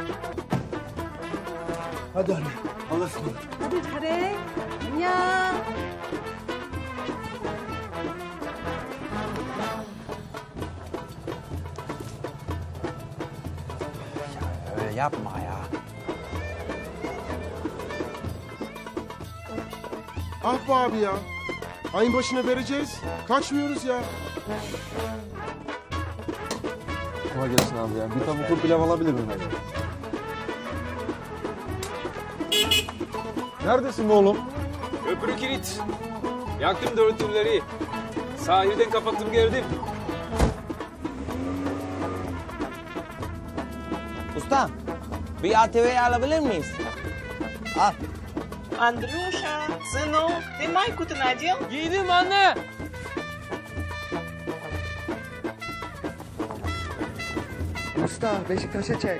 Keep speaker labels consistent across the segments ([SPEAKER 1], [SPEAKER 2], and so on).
[SPEAKER 1] Hadi anne, alırsın.
[SPEAKER 2] Hadi kare. Ya.
[SPEAKER 3] Öyle yapma ya.
[SPEAKER 4] Ah be abi ya. Ayın başına vereceğiz. Kaçmıyoruz ya.
[SPEAKER 1] Kolay gelsin abi ya. Bir tavuklu pilav alabilir miyim? Neredesin oğlum?
[SPEAKER 5] Köprü kilit. Yaktım dörtürleri. Sahilden kapattım geldim.
[SPEAKER 3] Usta, bir ATV'yi alabilir miyiz? Al.
[SPEAKER 6] Андрюша, сынок, ты майку-то надел?
[SPEAKER 5] Giydim anne.
[SPEAKER 7] Usta Beşiktaş'a çek.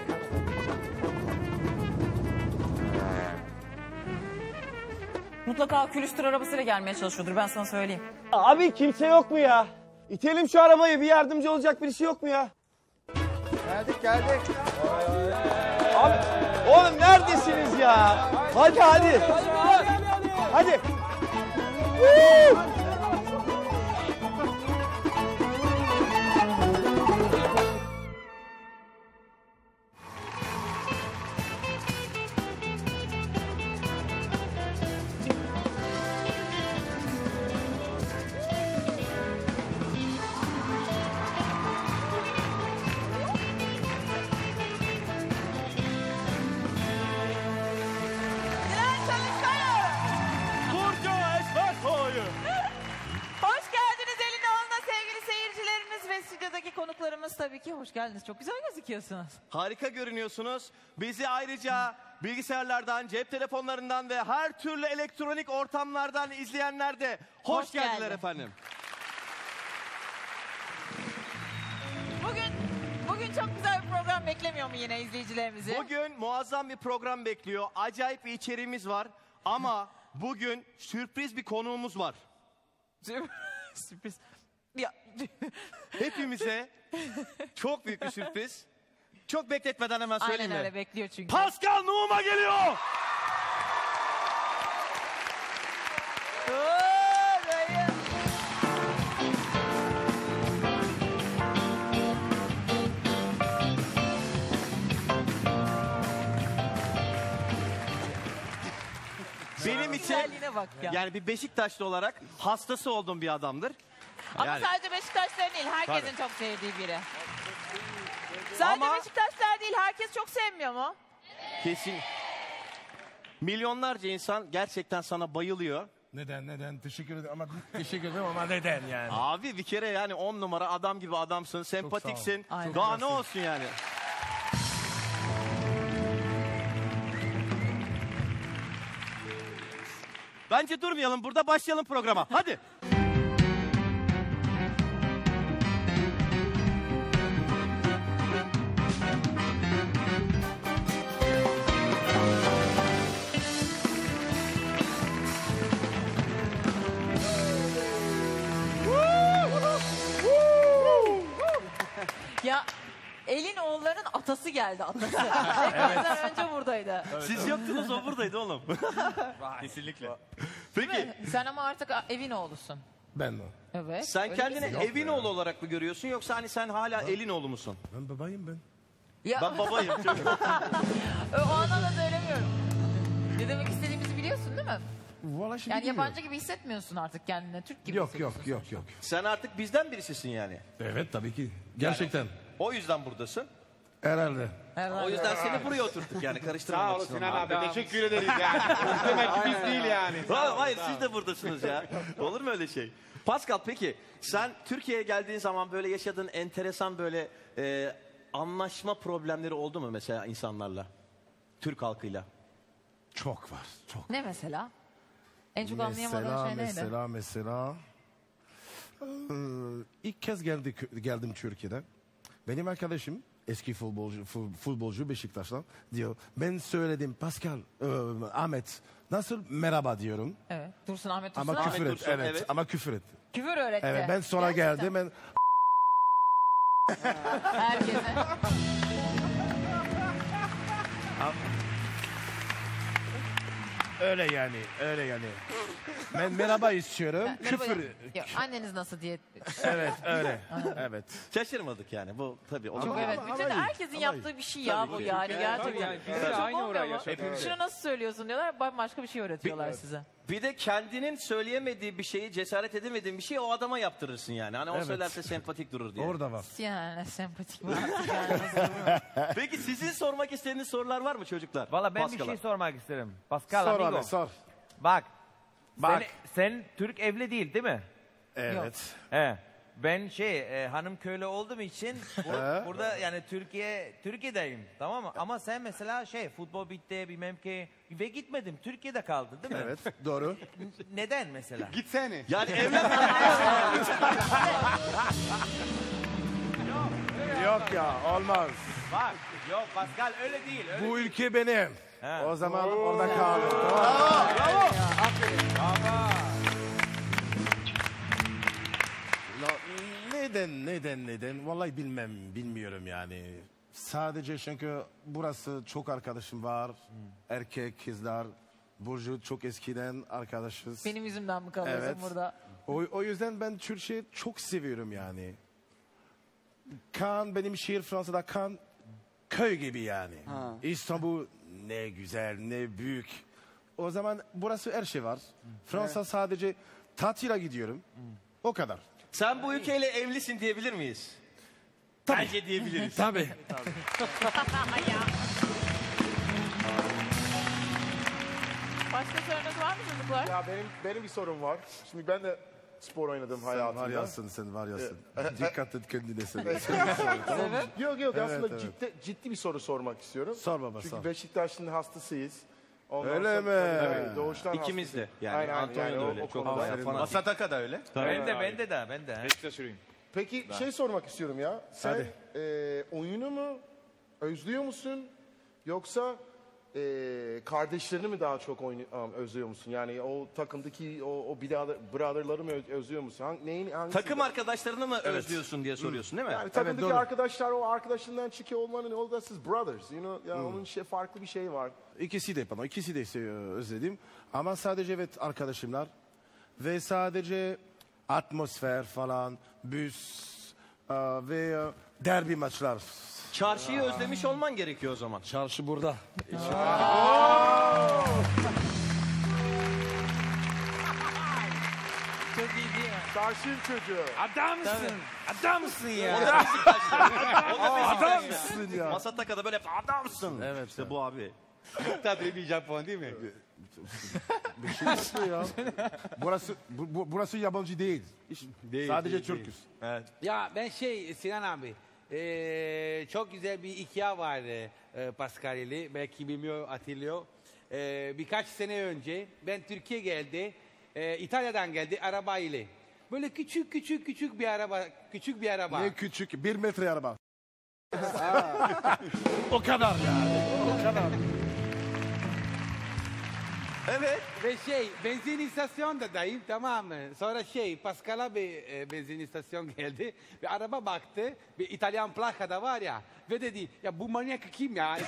[SPEAKER 2] Mutlaka külüstür arabasıyla gelmeye çalışıyordur, ben sana söyleyeyim.
[SPEAKER 8] Abi kimse yok mu ya? İtelim şu arabayı, bir yardımcı olacak birisi yok mu ya?
[SPEAKER 7] Geldik.
[SPEAKER 8] Abi, oğlum neredesiniz ya? Hadi. Hadi.
[SPEAKER 2] Hoş geldiniz elin oğluna sevgili seyircilerimiz ve stüdyodaki konuklarımız tabii ki hoş geldiniz. Çok güzel gözüküyorsunuz.
[SPEAKER 8] Harika görünüyorsunuz. Bizi ayrıca bilgisayarlardan, cep telefonlarından ve her türlü elektronik ortamlardan izleyenler de hoş geldiler
[SPEAKER 2] geldi.
[SPEAKER 8] efendim.
[SPEAKER 2] Bugün çok güzel bir program beklemiyor mu yine izleyicilerimizi?
[SPEAKER 8] Bugün muazzam bir program bekliyor. Acayip bir içeriğimiz var. Ama bugün sürpriz bir konuğumuz var.
[SPEAKER 2] Sürpriz. Ya.
[SPEAKER 8] Hepimize çok büyük bir sürpriz. Çok bekletmeden hemen söyleyeyim
[SPEAKER 2] Aynen
[SPEAKER 8] mi?
[SPEAKER 2] öyle bekliyor çünkü.
[SPEAKER 8] Pascal Nouma geliyor. Benim için
[SPEAKER 2] Güzelliğine bak ya.
[SPEAKER 8] yani bir Beşiktaşlı olarak hastası olduğum bir adamdır.
[SPEAKER 2] Ama
[SPEAKER 8] Yani-
[SPEAKER 2] sadece Beşiktaşlar değil, herkesin çok sevdiği biri. Sadece
[SPEAKER 8] Ama-
[SPEAKER 2] Beşiktaşlar değil, herkes çok sevmiyor mu?
[SPEAKER 8] Kesin. Milyonlarca insan gerçekten sana bayılıyor.
[SPEAKER 4] Neden? Teşekkür ederim ama neden yani?
[SPEAKER 8] Abi bir kere yani 10 numara adam gibi adamsın, sempatiksin.
[SPEAKER 2] Aynen.
[SPEAKER 8] Daha ne olsun yani? Bence durmayalım burada, başlayalım programa. Hadi.
[SPEAKER 2] Ya elin oğullarının atası geldi, atası. Hepimizden önce buradaydı.
[SPEAKER 8] Siz yoktunuz, o buradaydı oğlum. Kesinlikle. Peki
[SPEAKER 2] Sen ama artık evin oğlusun.
[SPEAKER 4] Ben mi?
[SPEAKER 2] Evet.
[SPEAKER 8] sen
[SPEAKER 2] öyle
[SPEAKER 8] kendini
[SPEAKER 2] misin?
[SPEAKER 8] evin oğlu olarak mı görüyorsun yoksa hani sen hala elin oğlu musun?
[SPEAKER 4] Ben babayım ben.
[SPEAKER 2] Ya,
[SPEAKER 8] Ben babayım.
[SPEAKER 2] o anlamda söylemiyorum. Ne demek istediğimizi biliyorsun değil mi?
[SPEAKER 4] Valla şimdi
[SPEAKER 2] Yani
[SPEAKER 4] bilmiyorum.
[SPEAKER 2] yabancı gibi hissetmiyorsun artık kendini. Türk gibi
[SPEAKER 4] Yok
[SPEAKER 2] hissediyorsun.
[SPEAKER 4] yok.
[SPEAKER 8] Sen artık bizden birisisin yani.
[SPEAKER 4] Evet tabii ki. Gerçekten.
[SPEAKER 8] O yüzden buradasın.
[SPEAKER 4] Herhalde.
[SPEAKER 8] O yüzden seni buraya oturttuk yani karıştırmamak için.
[SPEAKER 9] Teşekkür ederiz yani. Demek ki biz değil yani.
[SPEAKER 8] Hayır siz de buradasınız ya. Olur mu öyle şey? Pascal peki sen Türkiye'ye geldiğin zaman böyle yaşadığın enteresan böyle anlaşma problemleri oldu mu mesela insanlarla? Türk halkıyla.
[SPEAKER 4] Çok var. Çok.
[SPEAKER 2] Ne mesela? En çok anlayamadığın şey neydi?
[SPEAKER 4] Mesela. İlk kez geldim Türkiye'de. Benim arkadaşım eski futbolcu Beşiktaş'tan diyor. Ben söyledim Pascal, Ahmet nasıl merhaba diyorum.
[SPEAKER 2] Evet. Dursun Ahmet Dursun.
[SPEAKER 4] Ama küfür et.
[SPEAKER 8] Dursun,
[SPEAKER 4] Evet.
[SPEAKER 8] evet.
[SPEAKER 4] Ama küfür et.
[SPEAKER 2] Küfür öğretti.
[SPEAKER 4] Evet ben sonra
[SPEAKER 2] Gerçekten.
[SPEAKER 4] geldim.
[SPEAKER 2] Herkese.
[SPEAKER 4] Öyle yani, öyle yani. Ben merhaba istiyorum.
[SPEAKER 2] Merhaba.
[SPEAKER 4] Küfür.
[SPEAKER 2] Ya, anneniz nasıl diye.
[SPEAKER 4] Evet, öyle. Evet.
[SPEAKER 8] Şaşırmadık yani. Bu tabii olur.
[SPEAKER 2] Çok evet.
[SPEAKER 4] ama
[SPEAKER 2] Bütün
[SPEAKER 4] iyi,
[SPEAKER 2] herkesin
[SPEAKER 4] ama
[SPEAKER 2] yaptığı bir şey ya bu yani.
[SPEAKER 5] Tabii
[SPEAKER 2] Gerçekten.
[SPEAKER 5] yani biz de
[SPEAKER 2] Çok
[SPEAKER 5] aynı
[SPEAKER 2] olmuyor
[SPEAKER 5] oraya
[SPEAKER 2] mu?
[SPEAKER 5] yaşıyoruz.
[SPEAKER 2] Şunu nasıl söylüyorsun diyorlar. Başka bir şey öğretiyorlar size.
[SPEAKER 8] Bir de kendinin söyleyemediği bir şeyi, cesaret edemediğin bir şeyi o adama yaptırırsın yani. Hani o
[SPEAKER 4] Evet.
[SPEAKER 8] söylerse sempatik durur diye.
[SPEAKER 4] Orada var.
[SPEAKER 2] Yani sempatik mi artık yani?
[SPEAKER 8] Peki sizin sormak istediğiniz sorular var mı çocuklar?
[SPEAKER 3] Valla ben bir
[SPEAKER 8] Pascal'a.
[SPEAKER 3] şey sormak isterim. Pascal
[SPEAKER 4] Sor
[SPEAKER 3] amigo.
[SPEAKER 4] abi, sor.
[SPEAKER 3] Bak.
[SPEAKER 4] Bak.
[SPEAKER 3] Sen Türk evli değil mi?
[SPEAKER 4] Evet.
[SPEAKER 3] He. Ben hanım köylü olduğum için burada yani Türkiye'deyim, tamam mı? Ama sen mesela futbol bitti bilmem ki ve gitmedim. Türkiye'de kaldın değil mi?
[SPEAKER 4] Evet, doğru.
[SPEAKER 3] Neden mesela?
[SPEAKER 9] Gitsene.
[SPEAKER 8] Yani evlenme.
[SPEAKER 4] Yok ya, olmaz.
[SPEAKER 3] Bak yok Pascal öyle değil. Öyle
[SPEAKER 4] Bu
[SPEAKER 3] değil.
[SPEAKER 4] ülke benim.
[SPEAKER 3] He.
[SPEAKER 4] O zaman orada kalın. Tamam. Neden? Vallahi bilmiyorum yani. Sadece çünkü burası çok arkadaşım var. Erkek, kızlar. Burcu çok eskiden arkadaşız.
[SPEAKER 2] Benim yüzümden mi kalıyorsun
[SPEAKER 4] Evet.
[SPEAKER 2] burada?
[SPEAKER 4] O yüzden ben Türkçe çok seviyorum yani. Cannes benim şehir Fransa'da Cannes köy gibi yani. İstanbul ne güzel ne büyük. O zaman burası her şey var. Fransa sadece tatile gidiyorum. O kadar.
[SPEAKER 8] Sen bu ülkeyle evlisin diyebilir miyiz? Bence diyebiliriz.
[SPEAKER 4] Tabii.
[SPEAKER 2] Başka sorunuz var mı çocuklar?
[SPEAKER 7] Ya benim bir sorum var. Şimdi ben de spor oynadım hayatımda.
[SPEAKER 4] Sen var yasın. Dikkat et kendine sen.
[SPEAKER 7] Yok aslında
[SPEAKER 4] evet.
[SPEAKER 7] ciddi bir soru sormak istiyorum.
[SPEAKER 4] Sor baba,
[SPEAKER 7] Çünkü
[SPEAKER 4] sor.
[SPEAKER 7] Beşiktaş'ın hastasıyız. Ondan
[SPEAKER 4] Öyle
[SPEAKER 7] sonra-
[SPEAKER 4] mi?
[SPEAKER 7] Evet, doğuştan
[SPEAKER 8] İkimiz de.
[SPEAKER 7] hastasıyız.
[SPEAKER 8] Yani
[SPEAKER 7] Aynen,
[SPEAKER 8] Antonio
[SPEAKER 7] yani
[SPEAKER 8] da öyle.
[SPEAKER 7] o
[SPEAKER 8] Çok
[SPEAKER 7] konuda.
[SPEAKER 8] bayağı fanatik.
[SPEAKER 9] Masataka da öyle.
[SPEAKER 3] Ben de.
[SPEAKER 5] Beşiktaş yürüyün.
[SPEAKER 7] Peki şey sormak istiyorum ya. Sen
[SPEAKER 4] Hadi.
[SPEAKER 7] oyunu mu özlüyor musun? Yoksa kardeşlerini mi daha çok özlüyor musun? Yani o takımdaki o brotherları mı özlüyor musun? Hangisi?
[SPEAKER 8] Takım arkadaşlarını mı özlüyorsun diye soruyorsun değil mi?
[SPEAKER 7] Yani takımdaki
[SPEAKER 4] doğru.
[SPEAKER 7] arkadaşlar o arkadaşından çıkıyor olmanın o da siz brothers. You know, ya onun farklı bir şey var.
[SPEAKER 4] İkisi de özledim. Ama sadece evet arkadaşımlar. Ve sadece atmosfer falan, büs ve derbi maçlar.
[SPEAKER 8] Çarşıyı özlemiş olman gerekiyor o zaman.
[SPEAKER 4] Çarşı burada.
[SPEAKER 2] Çok iyi değil mi?
[SPEAKER 7] Çarşının çocuğu.
[SPEAKER 3] Adamsın ya.
[SPEAKER 8] O da Beşiktaşlı.
[SPEAKER 4] Adamsın ya.
[SPEAKER 8] Masataka'da böyle adamsın.
[SPEAKER 4] Evet.
[SPEAKER 8] İşte bu abi.
[SPEAKER 9] Tabii bir Japon değil mi?
[SPEAKER 4] Beşiktaşlı ya. Burası yabancı değil. Sadece Türk'üz.
[SPEAKER 10] Ya ben Sinan abi çok güzel bir hikaye var Pascal ile belki bilmiyor hatırlıyor. Birkaç sene önce ben Türkiye geldi İtalya'dan geldi araba ile. Böyle küçük bir araba.
[SPEAKER 4] Ne küçük, 1 metre araba. O kadar yani. O kadar.
[SPEAKER 8] Evet.
[SPEAKER 10] Ve benzin istasyondayım tamam mı? Sonra Pascal'a bir benzin istasyon geldi ve araba baktı bir İtalyan plaka da var ya ve dedi ya bu manyak kim ya?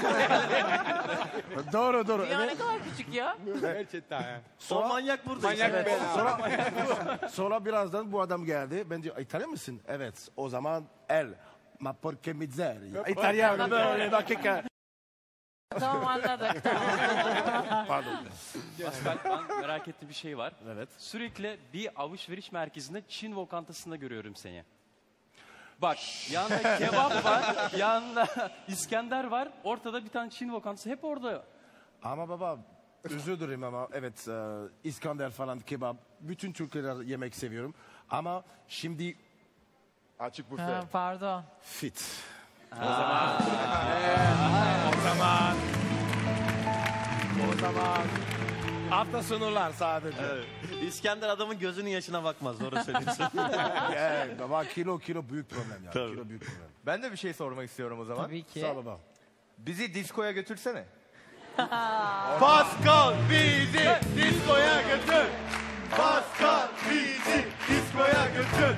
[SPEAKER 4] Doğru.
[SPEAKER 2] Dünya ne kadar küçük ya.
[SPEAKER 10] Gerçekten ya.
[SPEAKER 8] O manyak burada
[SPEAKER 10] Manyak
[SPEAKER 8] işte.
[SPEAKER 10] ben.
[SPEAKER 4] Sonra birazdan bu adam geldi. Ben diyor İtalyan mısın? Evet. O zaman ma porca miseria. İtalyan böyle dakika.
[SPEAKER 2] Tamam anladık.
[SPEAKER 4] Pardon.
[SPEAKER 11] Pascal, ben merak ettiğim bir şey var.
[SPEAKER 4] Evet.
[SPEAKER 11] Sürekli bir alışveriş merkezinde Çin lokantasında görüyorum seni. Bak yanında kebap var, yanında İskender var. Ortada bir tane Çin lokantası hep orada.
[SPEAKER 4] Ama baba özür dilerim ama evet İskender falan kebap. Bütün Türkler yemek seviyorum. Ama şimdi
[SPEAKER 7] Açık büfe.
[SPEAKER 2] Ha, pardon.
[SPEAKER 4] fit.
[SPEAKER 10] O zaman
[SPEAKER 4] Hafta sonular sadece.
[SPEAKER 8] Evet. İskender adamın gözünün yaşına bakmaz. Doğru söylüyorsun.
[SPEAKER 4] Evet, baba kilo büyük problem ya. Kilo büyük problem.
[SPEAKER 9] Ben de bir şey sormak istiyorum o zaman.
[SPEAKER 2] Tabii ki.
[SPEAKER 4] Sağ ol baba.
[SPEAKER 9] Bizi diskoya götürsene.
[SPEAKER 8] Pascal bizi diskoya götür. Pascal bizi diskoya götür.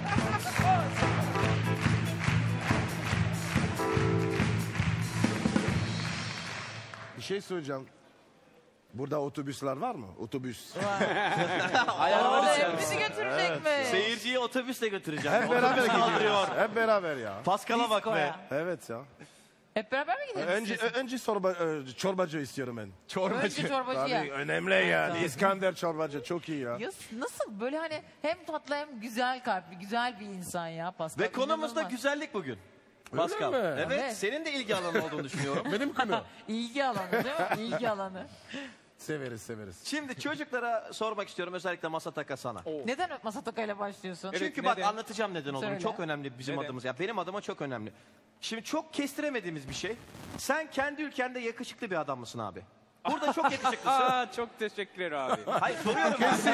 [SPEAKER 4] Bir şey söyleyeceğim. Burada otobüsler var mı? Otobüs.
[SPEAKER 2] Bizi götürecek mi?
[SPEAKER 8] Seyirciyi otobüsle götüreceğim.
[SPEAKER 4] Hep beraber
[SPEAKER 8] Otobüs
[SPEAKER 4] gidiyoruz.
[SPEAKER 8] kaldırıyor.
[SPEAKER 4] Hep beraber ya.
[SPEAKER 8] Paskal'a bak be.
[SPEAKER 2] Diskoya.
[SPEAKER 4] Evet ya.
[SPEAKER 2] Hep beraber mi gidelim?
[SPEAKER 4] Önce çorbacı istiyorum ben.
[SPEAKER 2] Önce çorbacıya.
[SPEAKER 4] Tabii önemli yani. İskender çorbacı çok iyi ya.
[SPEAKER 2] Ya nasıl böyle hani hem tatlı hem güzel kalpli, güzel bir insan ya Pascal.
[SPEAKER 8] Ve konumuz da
[SPEAKER 2] İnanılmaz.
[SPEAKER 8] güzellik bugün. Pascal.
[SPEAKER 4] mi?
[SPEAKER 8] Evet,
[SPEAKER 2] Evet.
[SPEAKER 8] senin de ilgi alanı olduğunu düşünüyorum.
[SPEAKER 4] Benim konu.
[SPEAKER 2] İlgi alanı değil mi? İlgi alanı.
[SPEAKER 4] Severiz.
[SPEAKER 8] Şimdi çocuklara sormak istiyorum, özellikle Masataka sana.
[SPEAKER 2] Neden Masataka ile başlıyorsun?
[SPEAKER 8] Çünkü bak anlatacağım neden olduğunu.
[SPEAKER 2] Söyle.
[SPEAKER 8] Çok önemli bizim adımız. Ya benim adıma çok önemli. Şimdi çok kestiremediğimiz bir şey. Sen kendi ülkende yakışıklı bir adam mısın abi? Burada çok yakışıklısın.
[SPEAKER 5] Aa, çok teşekkürler abi.
[SPEAKER 8] Hayır soruyorum. Kesin.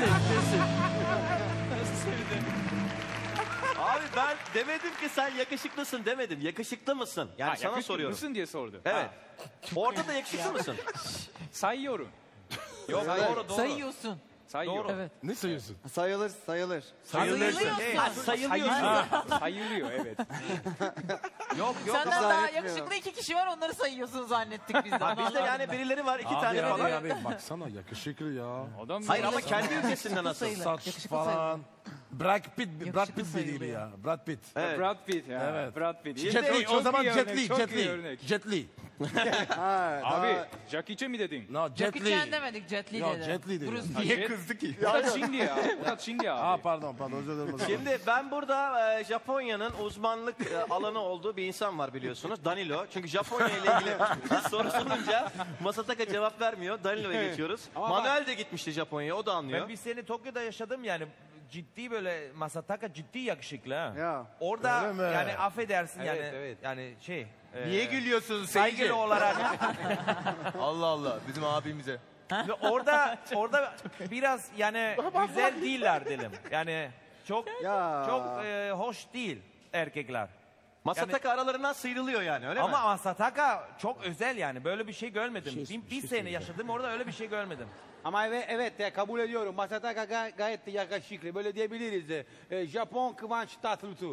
[SPEAKER 8] Abi ben demedim ki sen yakışıklısın demedim. Yakışıklı mısın? Yani sana
[SPEAKER 5] Yakışıklı
[SPEAKER 8] soruyorum.
[SPEAKER 5] mısın diye sordu.
[SPEAKER 8] Evet. Orada da yakışıklı mısın?
[SPEAKER 5] Sayıyorum.
[SPEAKER 8] Yok doğru.
[SPEAKER 2] Sayıyorsun.
[SPEAKER 5] Sayıyorum.
[SPEAKER 8] Doğru.
[SPEAKER 2] Evet.
[SPEAKER 4] Ne sayıyorsun?
[SPEAKER 1] Sayılır.
[SPEAKER 2] Sayılıyorsun.
[SPEAKER 5] Sayılıyor evet.
[SPEAKER 8] Yok.
[SPEAKER 2] Senden daha yakışıklı 2 kişi var onları sayıyorsun zannettik biz de.
[SPEAKER 8] Ha, bizde yani birileri var 2 tane falan.
[SPEAKER 4] Abi baksana yakışıklı ya.
[SPEAKER 5] Adam
[SPEAKER 8] Hayır ama kendi ülkesinde nasıl?
[SPEAKER 2] Sayılır.
[SPEAKER 4] Saç
[SPEAKER 2] Yakışıklı
[SPEAKER 4] falan. Brad Pitt
[SPEAKER 2] Yakışıklı
[SPEAKER 4] gibi gibi
[SPEAKER 2] sayılıyor.
[SPEAKER 4] ya. Brad Pitt.
[SPEAKER 8] Evet.
[SPEAKER 5] Brad Pitt ya.
[SPEAKER 4] Evet.
[SPEAKER 5] Brad Pitt.
[SPEAKER 4] Jet
[SPEAKER 5] İşte
[SPEAKER 4] Li, o
[SPEAKER 5] çok
[SPEAKER 4] zaman
[SPEAKER 5] iyi
[SPEAKER 4] Jet
[SPEAKER 5] örnek,
[SPEAKER 4] Li,
[SPEAKER 5] çok
[SPEAKER 4] Jet
[SPEAKER 5] iyi
[SPEAKER 4] Li.
[SPEAKER 5] örnek.
[SPEAKER 4] Jet Li.
[SPEAKER 5] Abi Jackie Chan mi dedin?
[SPEAKER 4] No, Jet
[SPEAKER 2] Jackie
[SPEAKER 4] Li.
[SPEAKER 2] Chan demedik Jet Li
[SPEAKER 4] Yok,
[SPEAKER 2] dedi.
[SPEAKER 4] Jet Li dedi.
[SPEAKER 2] Bruce
[SPEAKER 5] Ha,
[SPEAKER 2] Lee.
[SPEAKER 5] Niye kızdı ki? O da Çinli ya. O da Çinli abi.
[SPEAKER 4] Aa pardon özür dilerim.
[SPEAKER 8] Şimdi ben burada Japonya'nın uzmanlık alanı olduğu bir insan var biliyorsunuz. Danilo. Çünkü Japonya ile ilgili bir soru sorunca Masataka cevap vermiyor. Danilo'ya geçiyoruz. Manuel de gitmişti Japonya'ya, o da anlıyor.
[SPEAKER 3] Ben bir sene Tokyo'da yaşadım yani ciddi böyle Masataka ciddi yakışıklı ha.
[SPEAKER 1] Ya.
[SPEAKER 3] Orada
[SPEAKER 4] Öyle mi?
[SPEAKER 3] yani affedersin yani
[SPEAKER 10] evet.
[SPEAKER 3] yani şey.
[SPEAKER 10] Niye gülüyorsun
[SPEAKER 3] Saygılı olarak.
[SPEAKER 10] Allah Allah bizim abimize.
[SPEAKER 3] Ve orada biraz yani güzel değiller diyelim. Yani çok hoş değil erkekler.
[SPEAKER 8] Masataka aralarından sıyrılıyor yani öyle mi?
[SPEAKER 3] Ama Masataka çok özel yani. Böyle bir şey görmedim. Bir sene yaşadım orada öyle bir şey görmedim.
[SPEAKER 10] Ama evet ya, kabul ediyorum. Masataka gayet yakışıklı. Böyle diyebiliriz. Japon Kıvanç Tatlıtuğ.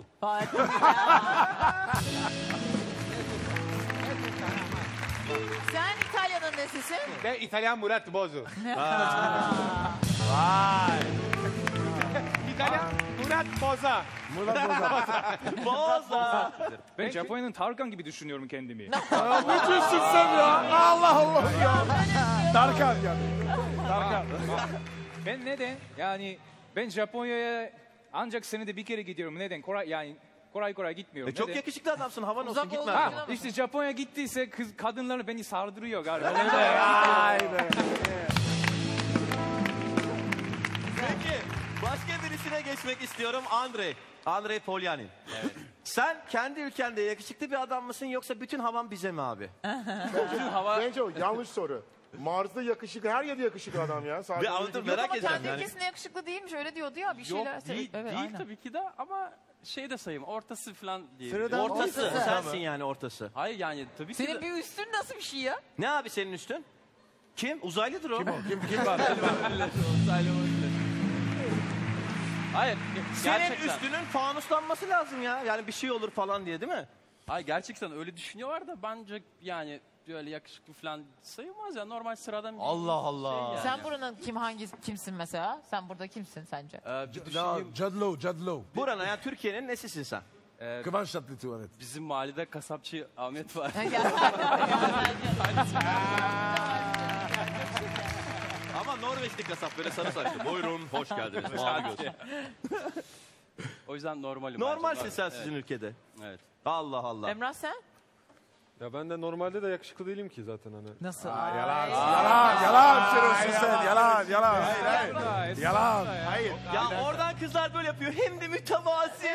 [SPEAKER 2] Sen İtalya'nın nesisin?
[SPEAKER 10] Ben İtalyan Murat Bozu.
[SPEAKER 3] Vay.
[SPEAKER 10] İtalyan Murat Boza.
[SPEAKER 8] Boza.
[SPEAKER 5] Ben Japonya'nın Tarkan gibi düşünüyorum kendimi.
[SPEAKER 4] Ne diyorsun sen ya? Allah ya. Tarkan yani.
[SPEAKER 5] Ben neden? Yani ben Japonya'ya ancak senede bir kere gidiyorum. Neden? Kolay gitmiyorum.
[SPEAKER 8] Çok
[SPEAKER 5] Neden?
[SPEAKER 8] yakışıklı adamsın, havan olsun,
[SPEAKER 2] Uzak
[SPEAKER 8] gitme.
[SPEAKER 2] olduğu
[SPEAKER 8] Ha.
[SPEAKER 2] için ama.
[SPEAKER 5] İşte Japonya gittiyse kadınlar beni sardırıyor galiba.
[SPEAKER 8] Peki başka birisine geçmek istiyorum. Andrei Polyanin. Sen kendi ülkende yakışıklı bir adam mısın yoksa bütün havan bize mi abi?
[SPEAKER 7] Bence o yanlış soru. Mars'ta yakışıklı, her yerde yakışıklı adam ya. Sadece
[SPEAKER 8] Bir anlatır
[SPEAKER 2] Yok
[SPEAKER 8] merak
[SPEAKER 2] ama
[SPEAKER 8] ediyorum
[SPEAKER 2] kendi
[SPEAKER 8] yani.
[SPEAKER 2] ülkesinde yakışıklı değilmiş öyle diyordu ya bir
[SPEAKER 11] Yok
[SPEAKER 2] şeyler.
[SPEAKER 11] değil,
[SPEAKER 2] Evet,
[SPEAKER 11] değil
[SPEAKER 2] aynen.
[SPEAKER 11] tabii ki de ama şey de sayayım ortası falan diye.
[SPEAKER 8] Ortası, sensin yani ortası.
[SPEAKER 11] Hayır yani tabii ki
[SPEAKER 2] Senin
[SPEAKER 11] de.
[SPEAKER 2] bir üstün nasıl bir şey ya?
[SPEAKER 8] Ne abi senin üstün? Kim? Uzaylıdır o.
[SPEAKER 4] Kim var?
[SPEAKER 11] Hayır
[SPEAKER 8] Senin
[SPEAKER 11] gerçekten.
[SPEAKER 8] üstünün fanuslanması lazım ya. Yani bir şey olur falan diye değil mi?
[SPEAKER 11] Hayır gerçekten öyle düşünüyorlar da bence yani öyle yakışıklı falan sayılmaz ya normal sıradan bir
[SPEAKER 8] Allah Allah.
[SPEAKER 11] şey yani.
[SPEAKER 2] Sen buranın kimsin mesela? Sen burada kimsin sence?
[SPEAKER 11] Bir düşüneyim.
[SPEAKER 4] Judd Law.
[SPEAKER 8] Buranın ya Türkiye'nin nesisin sen?
[SPEAKER 4] Kıvanç Tatlıtuğ evet.
[SPEAKER 11] Bizim mahallede kasapçı Ahmet var.
[SPEAKER 8] Ama Norveçli kasap böyle sarı saçlı. Buyurun hoş geldiniz. Mavi göz.
[SPEAKER 11] O yüzden normalim.
[SPEAKER 8] Normalsin
[SPEAKER 11] bence.
[SPEAKER 8] sen sizin ülkede.
[SPEAKER 11] Evet.
[SPEAKER 8] Allah Allah.
[SPEAKER 2] Emrah sen?
[SPEAKER 1] Ya ben de normalde de yakışıklı değilim ki zaten hani.
[SPEAKER 2] Nasıl?
[SPEAKER 4] Yalan söylüyorsun sen. Yalan. Yalan.
[SPEAKER 8] Ya oradan kızlar böyle yapıyor. Hem de mütevazi.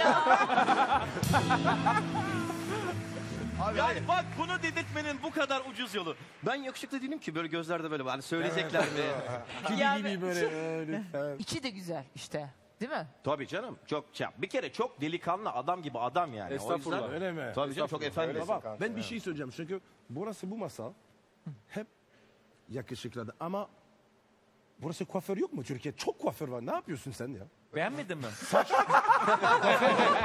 [SPEAKER 8] Yani bak bunu dedirtmenin bu kadar ucuz yolu. Ben yakışıklı değilim ki böyle gözlerde böyle hani söyleyecekler mi?
[SPEAKER 4] Gibi böyle lütfen.
[SPEAKER 2] İçi de güzel işte. Değil mi?
[SPEAKER 8] Tabii canım. Çok bir kere çok delikanlı adam gibi adam yani.
[SPEAKER 1] Estağfurullah.
[SPEAKER 8] O yüzden,
[SPEAKER 4] Öyle mi?
[SPEAKER 8] tabii canım çok efendi.
[SPEAKER 4] Baba ben bir şey söyleyeceğim çünkü burası bu masa hep yakışıklı ama burası kuaför yok mu Türkiye? Çok kuaför var. Ne yapıyorsun sen ya?
[SPEAKER 3] Beğenmedin mi?